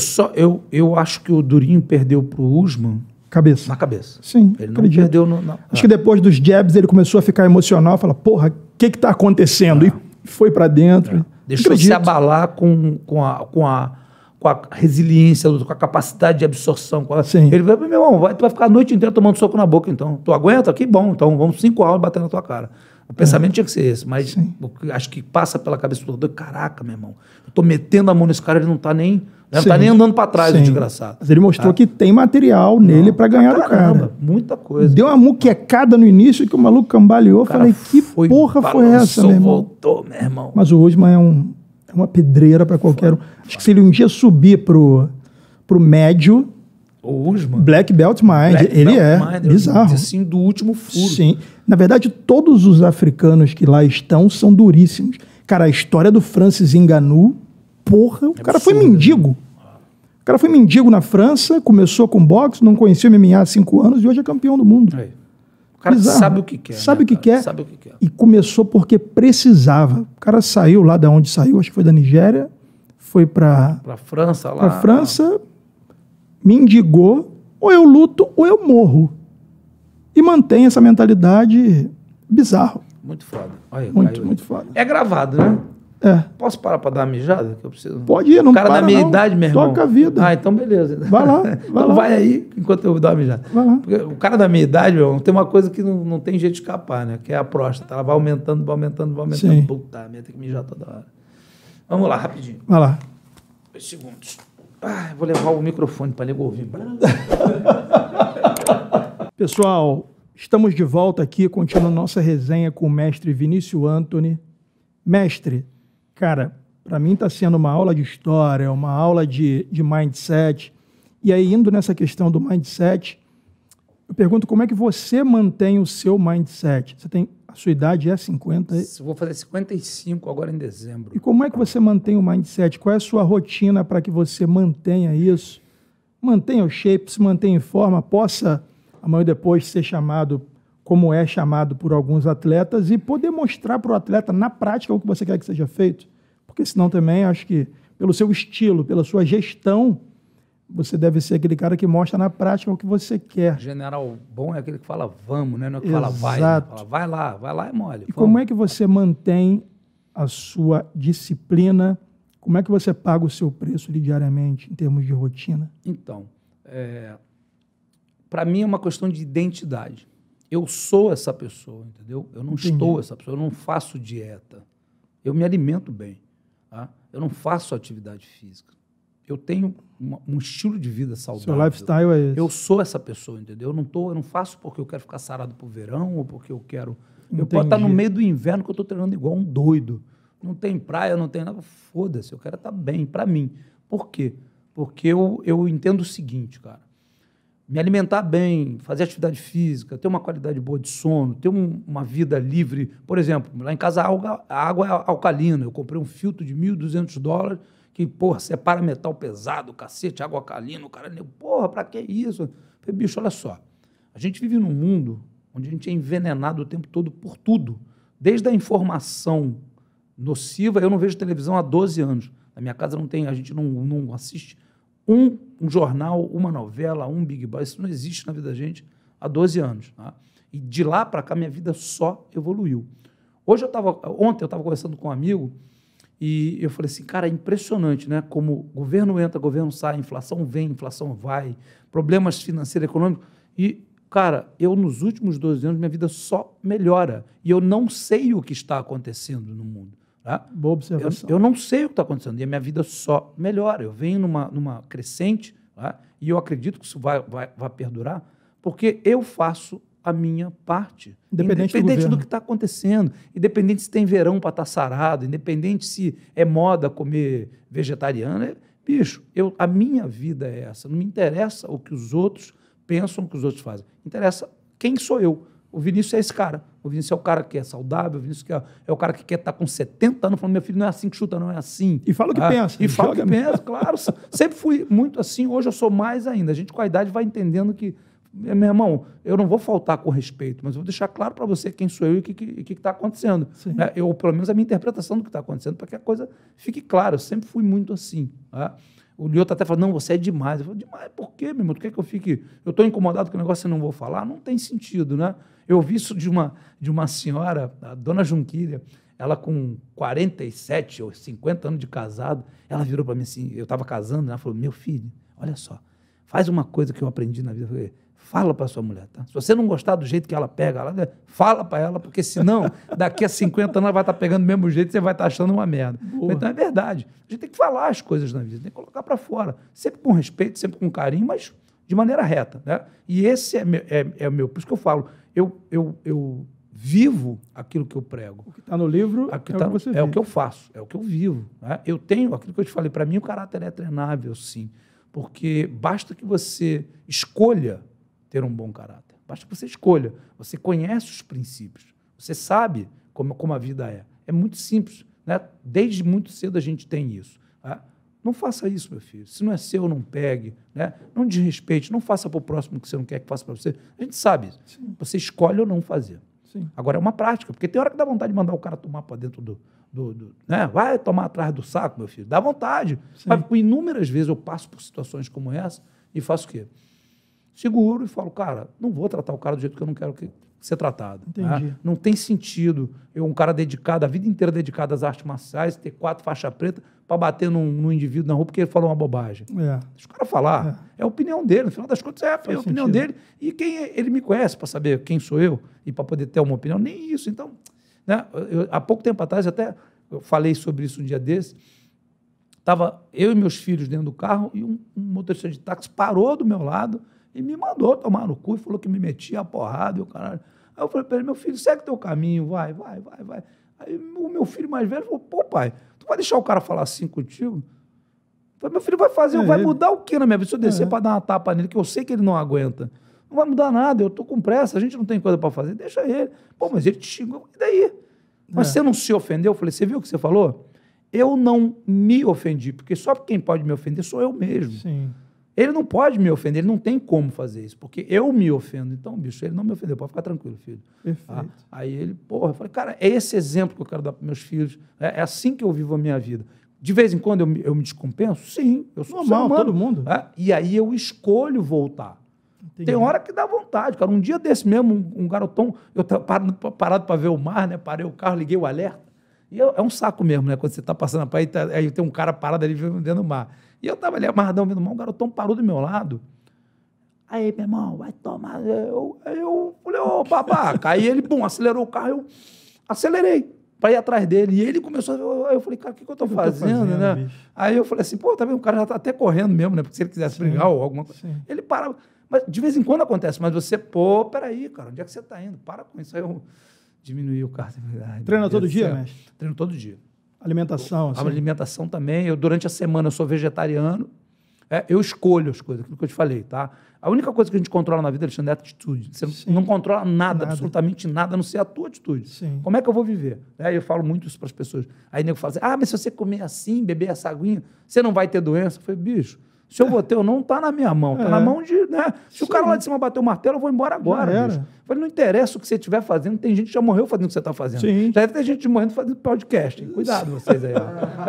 Eu acho que o Durinho perdeu pro Usman na cabeça. Sim, ele não perdeu Acho que depois dos jabs ele começou a ficar emocional, falar, porra, o que tá acontecendo? E foi pra dentro. Deixou se abalar com a resiliência, com a capacidade de absorção. Ele vai, meu irmão, tu vai ficar a noite inteira tomando soco na boca, então. Tu aguenta? Que bom, então vamos 5 horas bater na tua cara. O pensamento tinha que ser esse, mas acho que passa pela cabeça do lutador, caraca, meu irmão, eu tô metendo a mão nesse cara, ele não tá nem andando para trás, o desgraçado. Mas ele mostrou que tem material nele para ganhar do cara. Muita coisa. Deu uma muquecada no início que o maluco cambaleou. Falei, que porra foi essa, meu irmão? Voltou, meu irmão. Mas o Usman é uma pedreira para qualquer um. Acho que se ele um dia subir pro médio, o Usman, Black Belt Mind, ele é bizarro. Assim, do último furo. Sim. Na verdade, todos os africanos que lá estão são duríssimos. Cara, a história do Francis Ngannou, porra, o cara foi mendigo. O cara foi mendigo na França, começou com boxe, não conhecia o MMA há 5 anos e hoje é campeão do mundo. O cara sabe o que quer. Sabe o que quer. Sabe o que quer. E começou porque precisava. O cara saiu lá da onde saiu, acho que foi da Nigéria, foi para França lá. Para França, mendigou, ou eu luto ou eu morro. E mantém essa mentalidade bizarro. Muito foda. Olha, muito foda. É gravado, né? É. Posso parar para dar uma mijada? Que eu preciso. Pode ir, não para. O cara da minha idade, meu irmão. Toca a vida. Ah, então beleza. Vai lá. Então vai aí, enquanto eu dou uma mijada. Vai lá. Porque o cara da minha idade, meu irmão, tem uma coisa que não tem jeito de escapar, né? Que é a próstata. Ela vai aumentando. Sim. Puta, minha tem que mijar toda hora. Vamos lá, rapidinho. Vai lá. 2 segundos. Vou levar o microfone para nego ouvir. Pessoal, estamos de volta aqui, continuando nossa resenha com o mestre Vinícius Antony. Mestre, cara, para mim está sendo uma aula de história, uma aula de mindset. E aí, indo nessa questão do mindset, eu pergunto como é que você mantém o seu mindset? A sua idade é 50? Eu vou fazer 55 agora em dezembro. E como é que você mantém o mindset? Qual é a sua rotina para que você mantenha isso? Mantenha o shape, se mantenha em forma, possa amanhã depois ser chamado como é chamado por alguns atletas e poder mostrar para o atleta na prática o que você quer que seja feito. Porque senão também acho que pelo seu estilo, pela sua gestão, você deve ser aquele cara que mostra na prática o que você quer. General bom é aquele que fala vamos, né? Não é que fala vai. Né? Fala, vai lá e mole. E como é que você mantém a sua disciplina? Como é que você paga o seu preço diariamente em termos de rotina? Então, para mim é uma questão de identidade. Eu sou essa pessoa, entendeu? Eu não estou essa pessoa, eu não faço dieta. Eu me alimento bem. Tá? Eu não faço atividade física. Eu tenho um estilo de vida saudável. Seu lifestyle é esse. Eu sou essa pessoa, entendeu? Eu não faço porque eu quero ficar sarado pro verão ou porque eu quero... Eu posso estar no meio do inverno que eu estou treinando igual um doido. Não tem praia, não tem nada. Foda-se, eu quero estar bem, para mim. Por quê? Porque eu entendo o seguinte, cara. Me alimentar bem, fazer atividade física, ter uma qualidade boa de sono, ter uma vida livre. Por exemplo, lá em casa a água é alcalina. Eu comprei um filtro de $1.200 que, porra, separa metal pesado, cacete, água alcalina. O cara, porra, pra que isso? Eu falei, bicho, olha só. A gente vive num mundo onde a gente é envenenado o tempo todo por tudo. Desde a informação nociva, eu não vejo televisão há 12 anos. Na minha casa a gente não assiste um jornal, uma novela, um Big Brother. Isso não existe na vida da gente há 12 anos. Tá? E de lá para cá, minha vida só evoluiu. Ontem eu estava conversando com um amigo e eu falei assim, cara, é impressionante, né? Como governo entra, governo sai, inflação vem, inflação vai, problemas financeiros, econômicos. E, cara, nos últimos 12 anos, minha vida só melhora. E eu não sei o que está acontecendo no mundo. Tá? Boa observação. Eu não sei o que está acontecendo e a minha vida só melhora. Eu venho numa crescente, tá? E eu acredito que isso vai perdurar, porque eu faço a minha parte. Independente do que está acontecendo, independente se tem verão para estar sarado, independente se é moda comer vegetariano. Bicho, a minha vida é essa. Não me interessa o que os outros pensam, o que os outros fazem. Interessa quem sou eu. O Vinícius é esse cara. O Vinícius é o cara que é saudável, o Vinícius é o cara que quer estar com 70 anos falando, meu filho, não é assim que chuta, não é assim. E fala o que pensa. E fala o que pensa, claro. Sempre fui muito assim, hoje eu sou mais ainda. A gente com a idade vai entendendo que, meu irmão, eu não vou faltar com respeito, mas eu vou deixar claro para você quem sou eu e o que está acontecendo. Né? Pelo menos a minha interpretação do que está acontecendo, para que a coisa fique clara. Eu sempre fui muito assim. Tá? O Lioto até falou, não, você é demais. Eu falo, demais por quê, meu irmão? Tu quer que eu fique... Eu estou incomodado com o negócio e não vou falar? Não tem sentido, né? Eu ouvi isso de uma senhora, a dona Junquilha, ela com 47 ou 50 anos de casado, ela virou para mim assim, eu estava casando, ela falou, meu filho, olha só, faz uma coisa que eu aprendi na vida. Eu falei, fala para sua mulher, tá? Se você não gostar do jeito que ela pega, fala para ela, porque senão, daqui a 50 anos ela vai estar pegando do mesmo jeito e você vai estar achando uma merda. Então é verdade. A gente tem que falar as coisas na vida, tem que colocar para fora, sempre com respeito, sempre com carinho, mas de maneira reta, né? E esse é o meu, por isso que eu falo, eu vivo aquilo que eu prego. O que está no livro o que você vive. É o que eu faço, é o que eu vivo. Né? Eu tenho, aquilo que eu te falei, para mim o caráter é treinável, sim, porque basta que você escolha ter um bom caráter. Basta que você escolha. Você conhece os princípios. Você sabe como a vida é. É muito simples. Né? Desde muito cedo a gente tem isso. Tá? Não faça isso, meu filho. Se não é seu, não pegue. Né? Não desrespeite. Não faça para o próximo que você não quer que faça para você. A gente sabe isso. Sim. Você escolhe ou não fazer. Sim. Agora, é uma prática. Porque tem hora que dá vontade de mandar o cara tomar para dentro né? Vai tomar atrás do saco, meu filho. Dá vontade. Mas, inúmeras vezes eu passo por situações como essa e faço o quê? Seguro e falo, cara, não vou tratar o cara do jeito que eu não quero ser tratado. Né? Não tem sentido um cara dedicado, a vida inteira dedicado às artes marciais, ter 4 faixas pretas para bater num indivíduo na rua porque ele falou uma bobagem. Deixa o cara falar. É a opinião dele. No final das contas, é a opinião dele. E ele me conhece para saber quem sou eu e para poder ter uma opinião. Nem isso. Então, né? Há pouco tempo atrás, eu falei sobre isso um dia desse, estava eu e meus filhos dentro do carro e um motorista de táxi parou do meu lado e me mandou tomar no cu e falou que me metia a porrada e o caralho. Aí eu falei para ele, meu filho, segue teu caminho, vai. Aí o meu filho mais velho falou, pô, pai, tu vai deixar o cara falar assim contigo? Eu falei, meu filho vai fazer, vai mudar o quê na minha vida? Se eu descer para dar uma tapa nele, que eu sei que ele não aguenta, não vai mudar nada, eu tô com pressa, a gente não tem coisa para fazer, deixa ele. Pô, mas ele te xingou, e daí? Mas você não se ofendeu? Eu falei, você viu o que você falou? Eu não me ofendi, porque só quem pode me ofender sou eu mesmo. Sim. Ele não pode me ofender, ele não tem como fazer isso, porque eu me ofendo. Então, bicho, ele não me ofendeu, pode ficar tranquilo, filho. Perfeito. Aí ele, porra, eu falei, cara, é esse exemplo que eu quero dar para meus filhos, é assim que eu vivo a minha vida. De vez em quando eu me descompenso? Sim, eu sou normal, todo mundo. E aí eu escolho voltar. Entendi. Tem hora que dá vontade, cara. Um dia desse mesmo, um garotão, eu estava parado para ver o mar, né? Parei o carro, liguei o alerta. E é um saco mesmo, né? Quando você está passando a praia, aí tem um cara parado ali dentro do mar. E eu estava ali amarradão vendo o mar, um garotão parou do meu lado. Aí, meu irmão, vai tomar. Eu falei, ô, babaca. Aí ele, acelerou o carro, eu acelerei para ir atrás dele. E ele começou. Aí eu falei, cara, o que eu tô fazendo, né? Bicho? Aí eu falei assim, pô, tá vendo? O cara já tá até correndo mesmo, né? Porque se ele quisesse brigar ou alguma coisa. Ele parava. Mas de vez em quando acontece, mas você, peraí, cara, onde é que você tá indo? Para com isso. Aí eu diminuí o carro. Treina todo dia, mestre? Treino todo dia. Alimentação? A alimentação também. Durante a semana, eu sou vegetariano. Eu escolho as coisas, aquilo que eu te falei, tá? A única coisa que a gente controla na vida, Alexandre, é a atitude. Você não controla nada, absolutamente nada, a não ser a tua atitude. Sim. Como é que eu vou viver? Eu falo muito isso para as pessoas. Aí o nego fala assim, mas se você comer assim, beber essa aguinha, você não vai ter doença? Eu falei, bicho, se eu vou ter ou não, tá na minha mão. Tá na mão de... Né? Se o cara lá de cima bater o martelo, eu vou embora agora, bicho. Eu falei, não interessa o que você estiver fazendo, tem gente que já morreu fazendo o que você está fazendo. Sim. Já deve ter gente morrendo fazendo podcast. Cuidado vocês aí.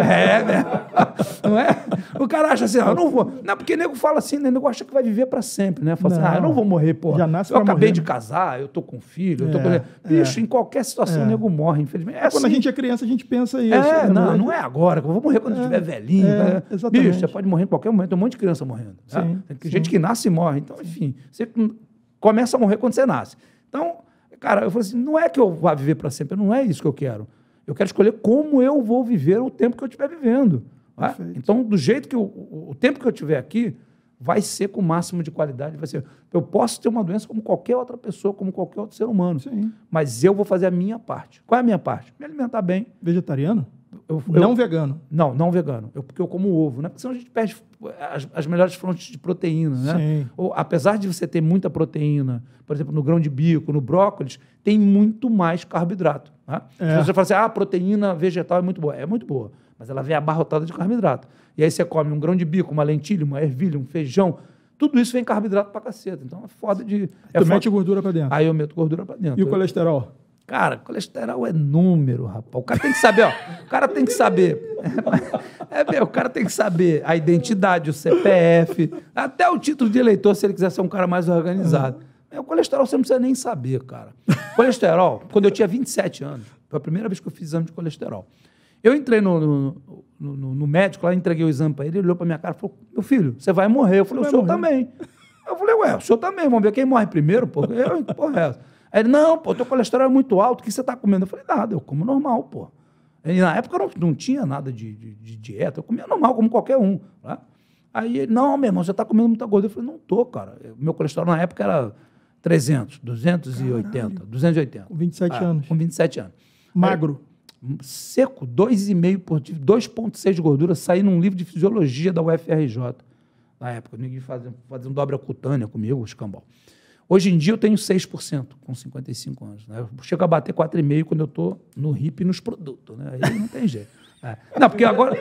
Né? Não é? O cara acha assim, eu não vou. Não, porque o nego fala assim, né? O nego acha que vai viver para sempre, né? Fala assim, eu não vou morrer, porra. Já nasce eu acabei morrer. de casar, eu tô com filho, eu tô com... Bicho, em qualquer situação o nego morre, infelizmente. Quando a gente é criança, a gente pensa isso. Não é agora, eu vou morrer quando eu estiver velhinho. Exatamente. Bicho, você pode morrer em qualquer momento, tem um monte de criança morrendo. Tem gente que nasce e morre. Então, enfim, você começa a morrer quando você nasce. Então, cara, eu falei assim, não é que eu vá viver para sempre, não é isso que eu quero. Eu quero escolher como eu vou viver o tempo que eu estiver vivendo. Tá? Então, do jeito que o tempo que eu estiver aqui vai ser com o máximo de qualidade. Vai ser. Eu posso ter uma doença como qualquer outra pessoa, como qualquer outro ser humano. Sim. Mas eu vou fazer a minha parte. Qual é a minha parte? Me alimentar bem. Vegetariano? Não vegano? Não vegano. Porque eu como ovo, né? Porque senão a gente perde as melhores fontes de proteína, né? Sim. Apesar de você ter muita proteína, por exemplo, no grão de bico, no brócolis, tem muito mais carboidrato. Né? Se você fala assim, a proteína vegetal é muito boa. É muito boa, mas ela vem abarrotada de carboidrato. E aí você come um grão de bico, uma lentilha, uma ervilha, um feijão, tudo isso vem carboidrato pra caceta. Então é foda de... Tu mete gordura pra dentro. Aí eu meto gordura pra dentro. E o colesterol? Cara, colesterol é número, rapaz. O cara tem que saber, O cara tem que saber. O cara tem que saber a identidade, o CPF, até o título de eleitor, se ele quiser ser um cara mais organizado. O colesterol você não precisa nem saber, cara. Colesterol, quando eu tinha 27 anos, foi a primeira vez que eu fiz exame de colesterol. Eu entrei no médico lá, entreguei o exame para ele olhou para minha cara e falou, meu filho, você vai morrer. Eu falei, o senhor também. Eu falei, o senhor também, vamos ver quem morre primeiro, pô. Porra, é essa? Aí ele, não, teu colesterol é muito alto, o que você está comendo? Eu falei, nada, eu como normal, pô. E na época não tinha nada de dieta, eu comia normal, como qualquer um. Tá? Aí ele, não, meu irmão, você está comendo muita gordura. Eu falei, não tô, cara. Meu colesterol na época era 300, 280, Caralho. 280. Com 27 anos. Com 27 anos. Magro. Aí, seco, 2,5 por dia, 2,6 de gordura, saí num livro de fisiologia da UFRJ. Na época, ninguém fazia dobra cutânea comigo, o escambau. Hoje em dia eu tenho 6% com 55 anos. Né? Eu chego a bater 4,5% quando eu estou no hippie e nos produtos. Né? Aí não tem jeito. Não, porque agora...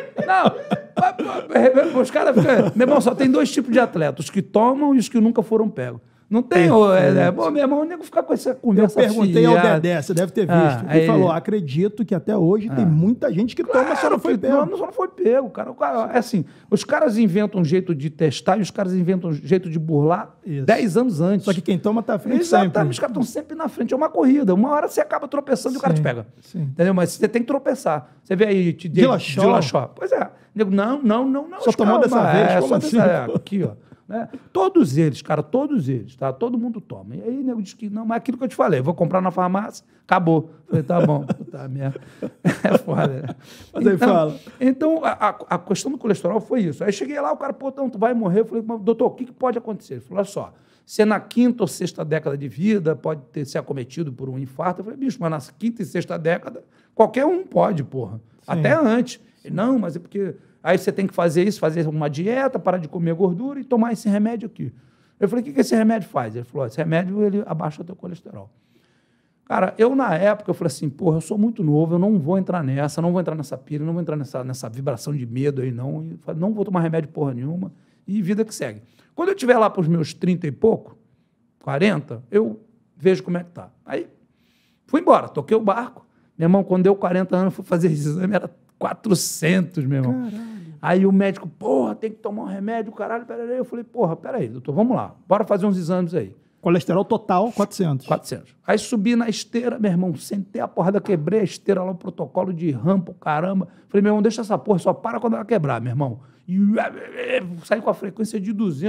Não, os caras ficam... Meu irmão, só tem dois tipos de atletas, os que tomam e os que nunca foram pegos. Não tem... Meu irmão, o nego fica com essa conversa. Eu perguntei ao Dedé, você deve ter visto. Ele falou, acredito que até hoje tem muita gente que toma, só não foi pego. Só não foi pego, cara. É assim, os caras inventam um jeito de testar e os caras inventam um jeito de burlar 10 anos antes. Só que quem toma tá à frente sempre. Os caras estão sempre na frente. É uma corrida. Uma hora você acaba tropeçando e o cara te pega. Sim. Entendeu? Mas você tem que tropeçar. Você vê aí... Dillashaw. Pois é. Nego, não. Só tomou dessa vez? Como assim? Aqui, ó. Né? Todos eles, cara, todos eles, tá? Todo mundo toma. E aí o nego diz que não, mas aquilo que eu te falei, vou comprar na farmácia, acabou. Falei, tá bom, puta merda. É foda, né? Mas aí fala. Então, a questão do colesterol foi isso. Aí cheguei lá, o cara, então, tu vai morrer. Eu falei, mas, doutor, o que pode acontecer? Ele falou, olha só, você na 5ª ou 6ª década de vida pode ser acometido por um infarto. Eu falei, bicho, mas na 5ª e 6ª década, qualquer um pode, porra. Sim. Até antes. Ele, não, mas é porque... Aí você tem que fazer isso, fazer uma dieta, parar de comer gordura e tomar esse remédio aqui. Eu falei, o que esse remédio faz? Ele falou, esse remédio ele abaixa o teu colesterol. Cara, eu na época, eu falei assim, porra, eu sou muito novo, eu não vou entrar nessa, não vou entrar nessa pira, não vou entrar nessa vibração de medo aí, não. E falei, não vou tomar remédio porra nenhuma e vida que segue. Quando eu estiver lá para os meus 30 e pouco, 40, eu vejo como é que tá. Aí, fui embora, toquei o barco. Meu irmão, quando deu 40 anos, fui fazer exame, era 400, meu irmão. Caralho. Aí o médico, porra, tem que tomar um remédio, caralho, peraí. Eu falei, porra, peraí, doutor, vamos lá, bora fazer uns exames aí. Colesterol total, 400. 400. Aí subi na esteira, meu irmão, sentei a porrada, quebrei a esteira lá, o protocolo de rampa, caramba. Falei, meu irmão, deixa essa porra, só para quando ela quebrar, meu irmão. E saí com a frequência de 200,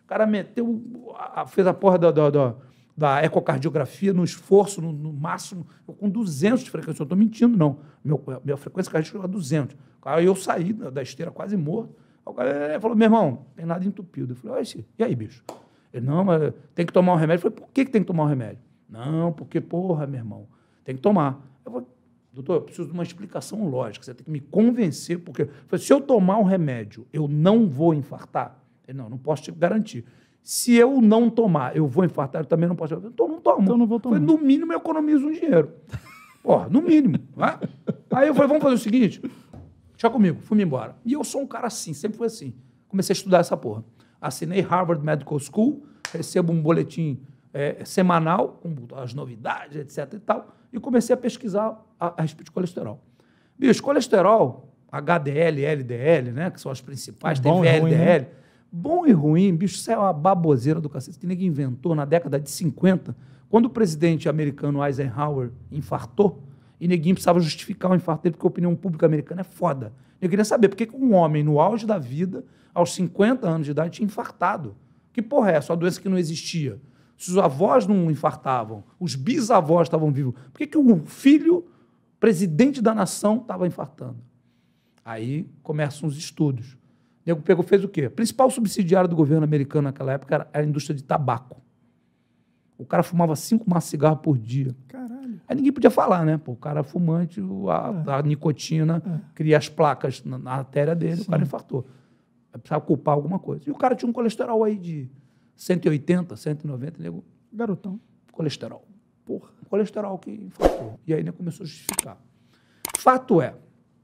O cara meteu, fez a porra da ecocardiografia no esforço, no máximo, eu com 200 de frequência. Eu não estou mentindo, não. Minha frequência cardíaca era 200. Aí eu saí da esteira quase morto. O cara falou, meu irmão, não tem nada entupido. Eu falei, e aí, bicho? Ele, não, mas tem que tomar um remédio. Eu falei, por que tem que tomar um remédio? Não, porque, porra, meu irmão, tem que tomar. Eu falei, doutor, eu preciso de uma explicação lógica, você tem que me convencer, porque eu falei, se eu tomar um remédio, eu não vou infartar? Ele, não posso te garantir. Se eu não tomar, eu vou infartar, eu também não posso. Então não tomo. Então não vou tomar. Eu falei, no mínimo eu economizo um dinheiro. Porra, no mínimo. Né? Aí eu falei, vamos fazer o seguinte, deixa comigo, fui-me embora. E eu sou um cara assim, sempre fui assim. Comecei a estudar essa porra. Assinei Harvard Medical School, recebo um boletim semanal, com as novidades, etc. e tal, e comecei a pesquisar a respeito de colesterol. Bicho, colesterol, HDL, LDL, né, que são as principais, tem VLDL. Né? Bom e ruim, bicho, isso é uma baboseira do cacete que ninguém inventou na década de 50, quando o presidente americano Eisenhower infartou, e ninguém precisava justificar o infarto dele, porque a opinião pública americana é foda. Eu queria saber por que um homem, no auge da vida, aos 50 anos de idade, tinha infartado. Que porra é essa? Uma doença que não existia. Se os avós não infartavam, os bisavós estavam vivos, por que o filho, presidente da nação, estava infartando? Aí começam os estudos. O nego fez o quê? O principal subsidiário do governo americano naquela época era a indústria de tabaco. O cara fumava 5 maços de cigarro por dia. Caralho. Aí ninguém podia falar, né? Pô, o cara fumante, a nicotina cria as placas na artéria dele, o cara infartou. Aí precisava culpar alguma coisa. E o cara tinha um colesterol aí de 180, 190, nego. Garotão. Colesterol. Porra, colesterol que infartou. E aí ele começou a justificar. Fato é,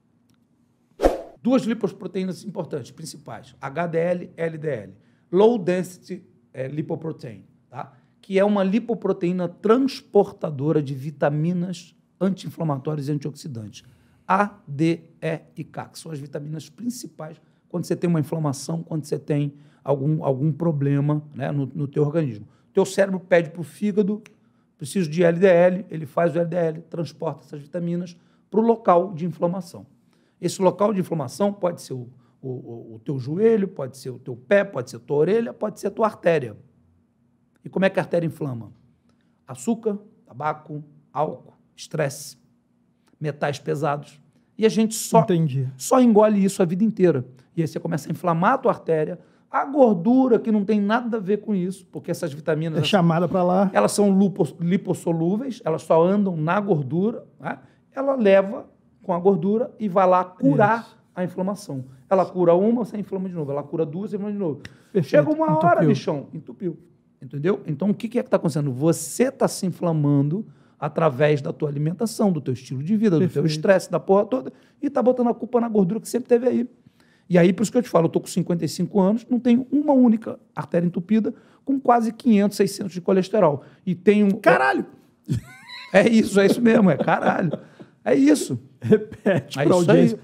2 lipoproteínas importantes, principais, HDL e LDL. Low Density Lipoprotein, tá? Que é uma lipoproteína transportadora de vitaminas anti-inflamatórias e antioxidantes. A, D, E e K, que são as vitaminas principais quando você tem uma inflamação, quando você tem algum problema, né, no teu organismo. O teu cérebro pede para o fígado, preciso de LDL, ele faz o LDL, transporta essas vitaminas para o local de inflamação. Esse local de inflamação pode ser o teu joelho, pode ser o teu pé, pode ser a tua orelha, pode ser a tua artéria. E como é que a artéria inflama? Açúcar, tabaco, álcool, estresse, metais pesados. E a gente só engole isso a vida inteira. E aí você começa a inflamar a tua artéria. A gordura, que não tem nada a ver com isso, porque essas vitaminas... É chamada para lá. Elas são lipossolúveis, elas só andam na gordura, né? Ela leva com a gordura e vai lá curar a inflamação. Ela cura uma, você inflama de novo. Ela cura 2, você inflama de novo. Perfeito. Chega uma hora, bichão, entupiu. Entendeu? Então, o que é que está acontecendo? Você está se inflamando através da tua alimentação, do teu estilo de vida, do teu estresse, da porra toda, e está botando a culpa na gordura que sempre teve aí. E aí, por isso que eu te falo, eu estou com 55 anos, não tenho uma única artéria entupida, com quase 500, 600 de colesterol. E tenho... Caralho! É isso mesmo, é caralho. É isso. Repete para a audiência.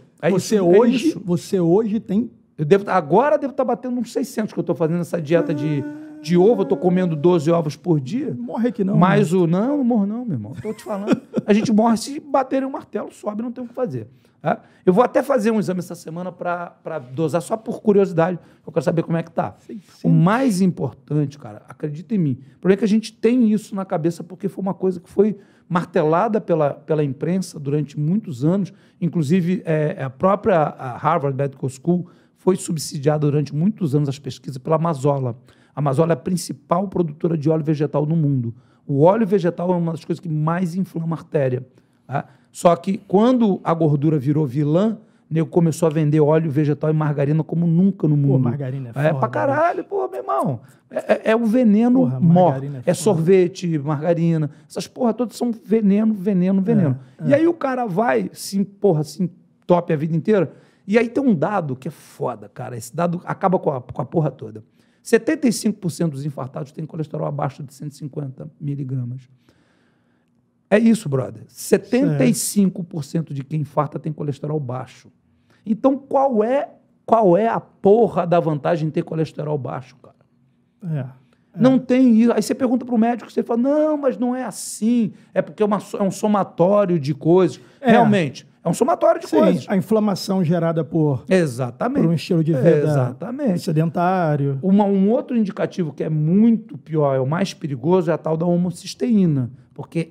Você hoje tem... Agora devo estar batendo uns 600, que eu estou fazendo essa dieta de ovo, eu estou comendo 12 ovos por dia. Morre aqui não. Mas não morro não, meu irmão. Estou te falando. A gente morre se baterem um martelo, sobe, não tem o que fazer. Tá? Eu vou até fazer um exame essa semana para dosar, só por curiosidade. Eu quero saber como é que tá. Sim. O mais importante, cara, acredita em mim. O problema é que a gente tem isso na cabeça porque foi uma coisa que foi martelada pela imprensa durante muitos anos. Inclusive, a própria Harvard Medical School foi subsidiada durante muitos anos as pesquisas pela Mazola. A Mazola é a principal produtora de óleo vegetal no mundo. O óleo vegetal é uma das coisas que mais inflama a artéria. Tá? Só que quando a gordura virou vilã, o nego começou a vender óleo vegetal e margarina como nunca no mundo. Pô, margarina é foda. É pra caralho, pô, meu irmão. É o veneno mor. É sorvete, margarina. Essas porra todas são veneno. E aí o cara vai, se entope a vida inteira. E aí tem um dado que é foda, cara. Esse dado acaba com a porra toda. 75% dos infartados têm colesterol abaixo de 150 miligramas. É isso, brother. 75% de quem infarta tem colesterol baixo. Então, qual é a porra da vantagem em ter colesterol baixo, cara? Não tem isso. Aí você pergunta para o médico, você fala, não, mas não é assim. É porque é um somatório de coisas. Realmente, É um somatório de coisas. A inflamação gerada por Exatamente. um estilo de vida Exatamente. sedentário. Um outro indicativo que é muito pior, é o mais perigoso, é a tal da homocisteína. Porque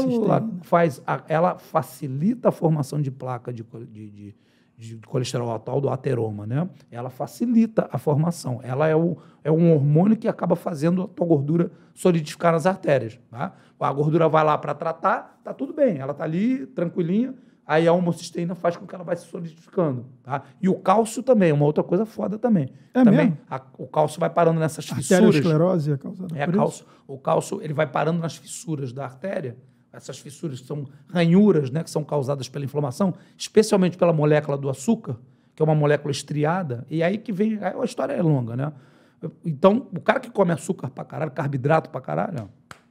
ela facilita a formação de placa de colesterol, a tal do ateroma, né? Ela facilita a formação. Ela é um hormônio que acaba fazendo a tua gordura solidificar nas artérias. Tá? A gordura vai lá para tratar, tá tudo bem. Ela tá ali, tranquilinha. Aí a homocisteína faz com que ela vai se solidificando. Tá? E o cálcio também, é uma outra coisa foda também. Mesmo? O cálcio vai parando nessas fissuras. Arteriosclerose é causada por isso? O cálcio ele vai parando nas fissuras da artéria. Essas fissuras são ranhuras, né, que são causadas pela inflamação, especialmente pela molécula do açúcar, que é uma molécula estriada. E aí que vem... A história é longa, né? Então, o cara que come açúcar pra caralho, carboidrato pra caralho...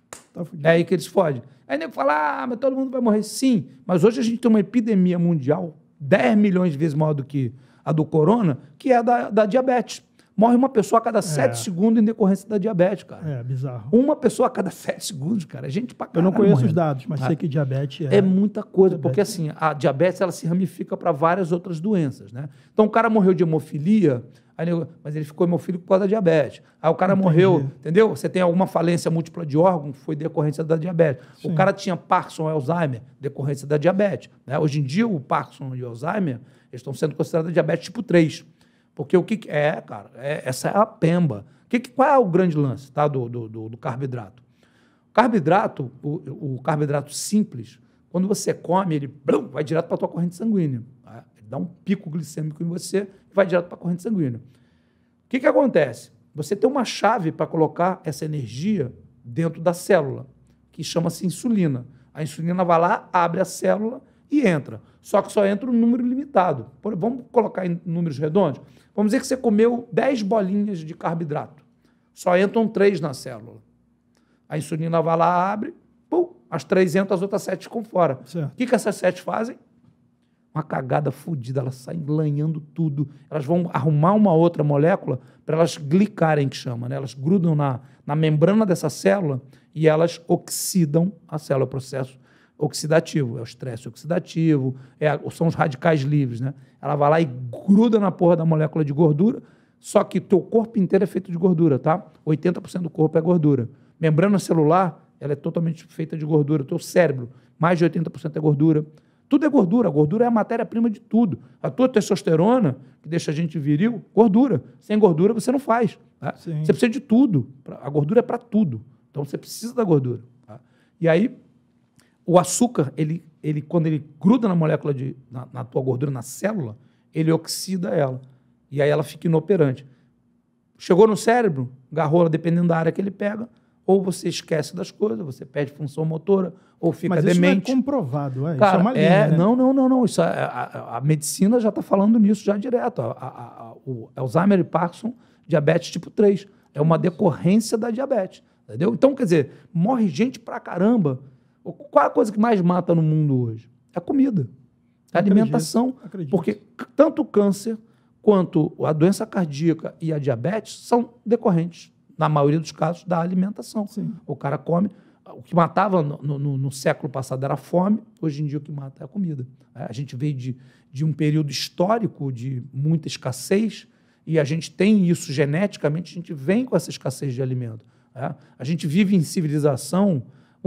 É aí que eles fodem. Aí nego fala, mas todo mundo vai morrer. Sim, mas hoje a gente tem uma epidemia mundial 10 milhões de vezes maior do que a do corona, que é da diabetes. Morre uma pessoa a cada 7 segundos em decorrência da diabetes, cara. É, bizarro. Uma pessoa a cada 7 segundos, cara. Gente pra caralho. Eu não conheço morrendo. os dados, mas sei que diabetes é muita coisa, porque assim, a diabetes ela se ramifica para várias outras doenças, né? Então o cara morreu de hemofilia, mas ele ficou hemofílico por causa da diabetes. Aí o cara morreu, entendeu? Você tem alguma falência múltipla de órgão, foi decorrência da diabetes. Sim. O cara tinha Parkinson, Alzheimer, decorrência da diabetes. Né? Hoje em dia, o Parkinson e o Alzheimer eles estão sendo considerados diabetes tipo 3. Porque o que é, cara, essa é a pemba. Qual é o grande lance, tá, do carboidrato? Carboidrato, o carboidrato simples, quando você come, ele vai direto para a tua corrente sanguínea. Tá? Ele dá um pico glicêmico em você e vai direto para a corrente sanguínea. O que acontece? Você tem uma chave para colocar essa energia dentro da célula, que chama-se insulina. A insulina vai lá, abre a célula e entra. Só que só entra um número limitado. Vamos colocar em números redondos? Vamos dizer que você comeu 10 bolinhas de carboidrato. Só entram 3 na célula. A insulina vai lá, abre, as 3 entram, as outras 7 ficam fora. Certo. O que essas 7 fazem? Uma cagada fodida, elas saem lanhando tudo. Elas vão arrumar uma outra molécula para elas glicarem, que chama, né? Elas grudam na membrana dessa célula e elas oxidam a célula. É o processo oxidativo, é o estresse oxidativo, são os radicais livres, né? Ela vai lá e gruda na porra da molécula de gordura, só que teu corpo inteiro é feito de gordura, tá? 80% do corpo é gordura. Membrana celular, ela é totalmente feita de gordura. O teu cérebro, mais de 80% é gordura. Tudo é gordura. A gordura é a matéria-prima de tudo. A tua testosterona, que deixa a gente viril, gordura. Sem gordura você não faz. Tá? Você precisa de tudo. A gordura é para tudo. Então você precisa da gordura. Tá? E aí, o açúcar, quando ele gruda na molécula, na tua gordura, na célula, ele oxida ela. E aí ela fica inoperante. Chegou no cérebro, agarrou, dependendo da área que ele pega, ou você esquece das coisas, você perde função motora, ou fica demente. Mas isso é comprovado, Cara, isso é uma linha, né? Não. Isso a medicina já está falando nisso já direto. O Alzheimer e Parkinson, diabetes tipo 3. É uma decorrência da diabetes. Entendeu? Então, quer dizer, morre gente pra caramba. Qual é a coisa que mais mata no mundo hoje? É a comida. É a alimentação. Acredito. Porque tanto o câncer quanto a doença cardíaca e a diabetes são decorrentes, na maioria dos casos, da alimentação. Sim. O cara come. O que matava no século passado era a fome, hoje em dia o que mata é a comida. A gente veio de um período histórico de muita escassez e a gente tem isso geneticamente, a gente vem com essa escassez de alimento. A gente vive em civilização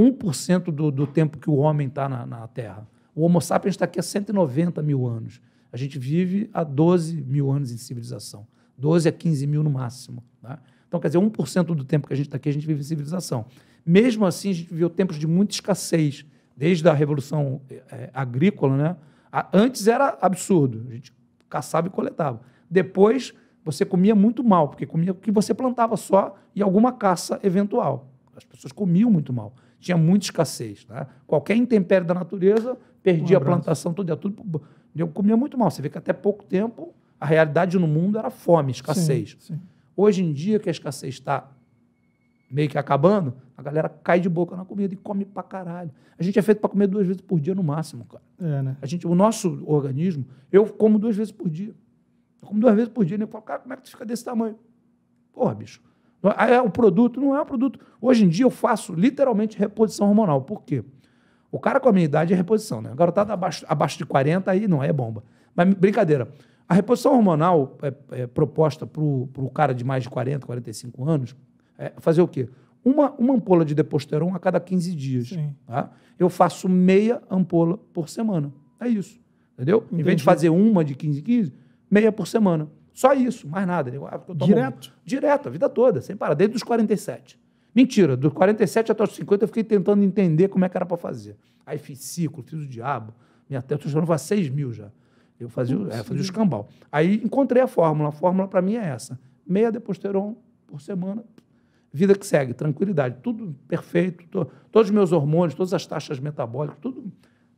1% do tempo que o homem está na Terra. O Homo sapiens está aqui há 190 mil anos. A gente vive há 12 mil anos em civilização. 12 a 15 mil no máximo. Tá? Então, quer dizer, 1% do tempo que a gente está aqui, a gente vive em civilização. Mesmo assim, a gente viveu tempos de muita escassez, desde a Revolução Agrícola, né? Antes era absurdo, a gente caçava e coletava. Depois, você comia muito mal, porque comia o que você plantava só e alguma caça eventual. As pessoas comiam muito mal. Tinha muita escassez. Né? Qualquer intempérie da natureza perdia a plantação toda, tudo. Eu comia muito mal. Você vê que até pouco tempo a realidade no mundo era fome, escassez. Sim. Hoje em dia, que a escassez está meio que acabando, a galera cai de boca na comida e come pra caralho. A gente é feito para comer 2 vezes por dia no máximo, cara. Né? O nosso organismo, eu como 2 vezes por dia. Eu como 2 vezes por dia. E eu falo, cara, como é que tu fica desse tamanho? Porra, bicho. O produto não é um produto. Hoje em dia eu faço literalmente reposição hormonal. Por quê? O cara com a minha idade é reposição, né? Agora tá abaixo de 40, aí não, é bomba. Mas brincadeira. A reposição hormonal proposta para o cara de mais de 40, 45 anos é fazer o quê? Uma ampola de Deposteron a cada 15 dias. Tá? Eu faço meia ampola por semana. É isso. Entendeu? Entendi. Em vez de fazer uma de 15 em 15, meia por semana. Só isso, mais nada. Direto? Direto, a vida toda, sem parar, desde os 47. Mentira, dos 47 até os 50 eu fiquei tentando entender como é que era para fazer. Aí fiz ciclo, fiz o diabo. Minha testosterona foi a 6 mil já. Eu fazia o escambau. Aí encontrei a fórmula. A fórmula para mim é essa. Meia Deposteron por semana. Vida que segue, tranquilidade. Tudo perfeito. Todos os meus hormônios, todas as taxas metabólicas, tudo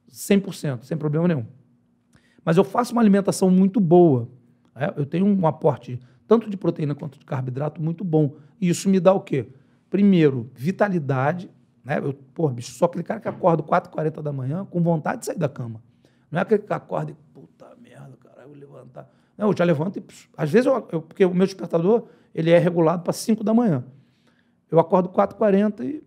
100%, sem problema nenhum. Mas eu faço uma alimentação muito boa. Eu tenho um aporte tanto de proteína quanto de carboidrato muito bom. E isso me dá o quê? Primeiro, vitalidade. Né? Bicho, sou aquele cara que acorda 4h40 da manhã com vontade de sair da cama. Não é aquele que acorda e, puta merda, cara, eu vou levantar. Não, eu já levanto e, às vezes, porque o meu despertador, ele é regulado para 5 da manhã. Eu acordo 4h40 e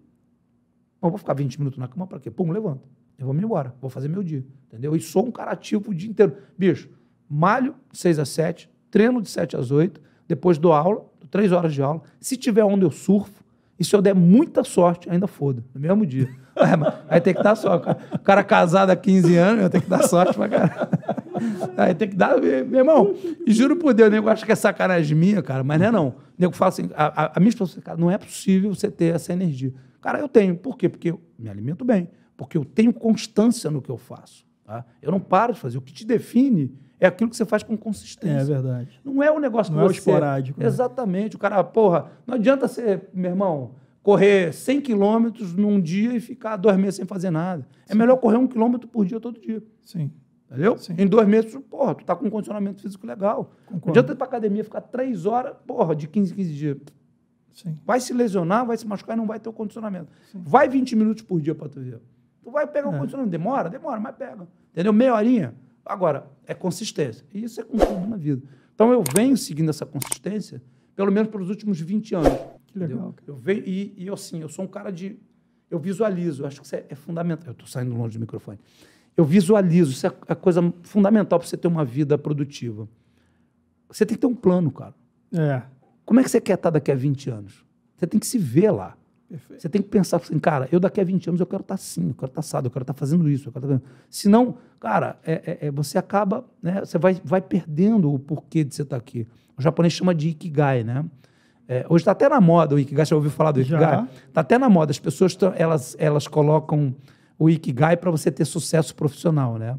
eu vou ficar 20 minutos na cama para quê? Pum, levanto. Eu vou me embora, vou fazer meu dia, entendeu? E sou um cara ativo o dia inteiro. Bicho, malho de 6 às 7, treino de 7 às 8, depois dou aula, 3 horas de aula. Se tiver onda, eu surfo. E se eu der muita sorte, ainda foda, no mesmo dia. Aí tem que dar sorte. O cara casado há 15 anos, eu tenho que dar sorte pra caralho. Aí tem que dar, meu irmão, e juro por Deus, o nego acha que é sacanagem minha, cara, mas não é não. O nego fala assim, a minha esposa, cara, não é possível você ter essa energia. Cara, eu tenho. Por quê? Porque eu me alimento bem. Porque eu tenho constância no que eu faço. Tá? Eu não paro de fazer. O que te define é aquilo que você faz com consistência. É verdade. Não é um negócio que não você... é o esporádico. Né? Exatamente. O cara, porra, não adianta você, meu irmão, correr 100 quilômetros num dia e ficar 2 meses sem fazer nada. É melhor correr 1 quilômetro por dia todo dia. Sim. Entendeu? Sim. Em 2 meses, porra, tu tá com um condicionamento físico legal. Concordo. Não adianta ir pra academia, ficar 3 horas, porra, de 15 em 15 dias. Sim. Vai se lesionar, vai se machucar e não vai ter o condicionamento. Sim. Vai 20 minutos por dia para tu ver. Tu vai pegar o condicionamento. Demora, mas pega. Entendeu? Meia horinha. Agora, é consistência. E isso é com tudo na vida. Então, eu venho seguindo essa consistência, pelo menos pelos últimos 20 anos. Que legal. Eu venho, e assim, eu sou um cara de... Eu visualizo, acho que isso é fundamental. Eu estou saindo longe do microfone. Eu visualizo, isso é a coisa fundamental para você ter uma vida produtiva. Você tem que ter um plano, cara. Como é que você quer estar daqui a 20 anos? Você tem que se ver lá. Perfeito. Você tem que pensar assim, cara, eu daqui a 20 anos eu quero estar assim, eu quero estar assado, eu quero estar fazendo isso. Senão, cara, você acaba, né, você vai perdendo o porquê de você estar aqui. O japonês chama de Ikigai, né? Hoje está até na moda o Ikigai, já ouviu falar do Ikigai? Está até na moda, as pessoas elas colocam o Ikigai para você ter sucesso profissional, né?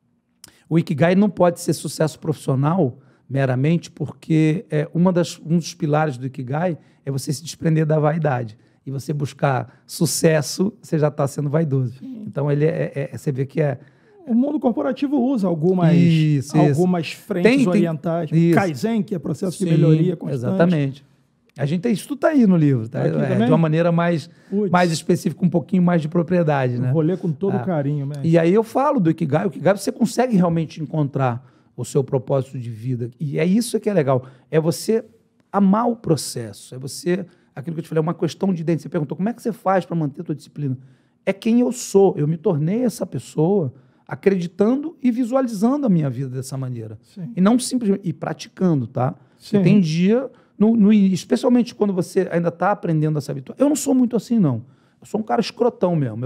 O Ikigai não pode ser sucesso profissional meramente porque um dos pilares do Ikigai é você se desprender da vaidade. E você buscar sucesso, você já está sendo vaidoso. Sim. Então, você vê que O mundo corporativo usa algumas frentes orientais. Kaizen, que é processo de melhoria constante. Exatamente. A gente tem isso tudo aí no livro, tá? De uma maneira mais específica, um pouquinho mais de propriedade. Né? Eu vou ler com todo carinho. Mesmo. E aí eu falo do Ikigai. O Ikigai você consegue realmente encontrar o seu propósito de vida. E é isso que é legal. É você amar o processo. É você... Aquilo que eu te falei, é uma questão de dentro. Você perguntou, como é que você faz para manter a tua disciplina? É quem eu sou. Eu me tornei essa pessoa acreditando e visualizando a minha vida dessa maneira. Sim. E não simplesmente... E praticando, tá? Sim. E tem dia... especialmente quando você ainda está aprendendo a se habituar. Eu não sou muito assim, não. Eu sou um cara escrotão mesmo.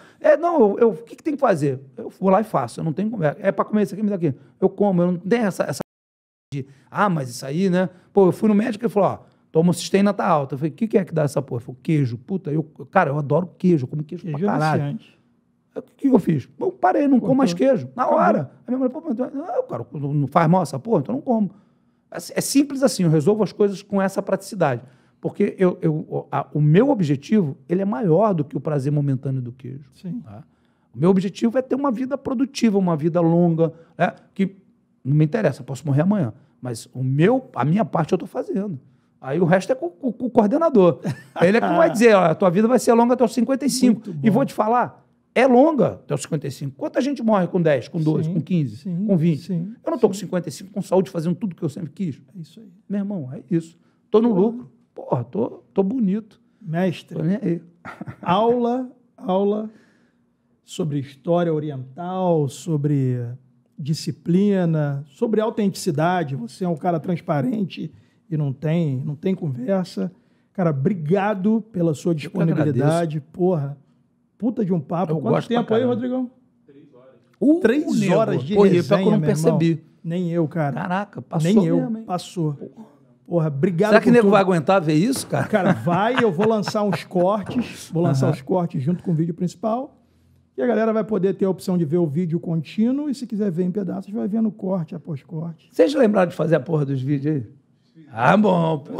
O que tem que fazer? Eu vou lá e faço. Eu não tenho... É para comer isso aqui, me dá aqui. Eu como. Eu não tenho essa de... mas isso aí, né? Pô, eu fui no médico e ele falou, toma cisteína tá alta. Eu falei, o que é que dá essa porra? Ele falou, queijo. Puta, cara, eu adoro queijo. Eu como queijo pra caralho. O que eu fiz? Eu parei, não como mais queijo. Na hora. A minha mulher, cara, não faz mal essa porra? Então eu não como. É simples assim, eu resolvo as coisas com essa praticidade. Porque o meu objetivo, ele é maior do que o prazer momentâneo do queijo. Sim. Tá? O meu objetivo é ter uma vida produtiva, uma vida longa, né? Que não me interessa, eu posso morrer amanhã. Mas a minha parte eu estou fazendo. Aí o resto é com o coordenador. Ele é que vai dizer, a tua vida vai ser longa até os 55. E vou te falar, é longa até os 55. Quanta gente morre com 10, com 12, com 15, com 20? Eu não estou com 55, com saúde, fazendo tudo que eu sempre quis. É isso aí. Meu irmão, é isso. Estou no lucro. Porra, tô bonito. Mestre. Tô nem aí. Aula sobre história oriental, sobre disciplina, sobre autenticidade. Você é um cara transparente e não tem conversa. Cara, obrigado pela sua disponibilidade. Porra, puta de um papo. Eu Quanto gosto tempo pra aí, caramba. Rodrigão? 3 3 horas de Pô, resenha, eu não meu percebi. irmão. Nem eu, cara. Caraca, passou Nem eu, mesmo, hein? passou. Porra, obrigado Será que o por nego tudo. vai aguentar ver isso, cara? Cara, eu vou lançar uns cortes, os cortes junto com o vídeo principal, e a galera vai poder ter a opção de ver o vídeo contínuo, e se quiser ver em pedaços, vai vendo corte após corte. Vocês lembraram de fazer a porra dos vídeos aí? Ah, bom, pô.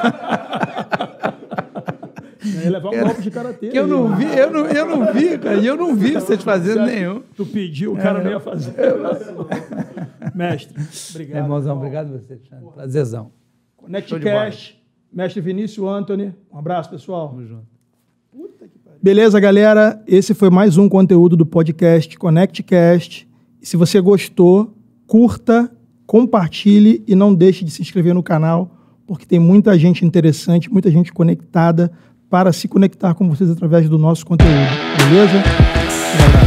Ia levar um golpe de karatê. Que eu não vi, cara. E eu não vi vocês fazendo nenhum. Tu pediu, o cara não ia fazer. Mestre, obrigado. Irmãozão, obrigado a você, Alexandre. Prazerzão. ConnectCast, mestre Vinícius Antony. Um abraço, pessoal. Tamo junto. Beleza, galera? Esse foi mais um conteúdo do podcast ConnectCast. E se você gostou, curta, compartilhe e não deixe de se inscrever no canal, porque tem muita gente interessante, muita gente conectada para se conectar com vocês através do nosso conteúdo. Beleza? Um abraço.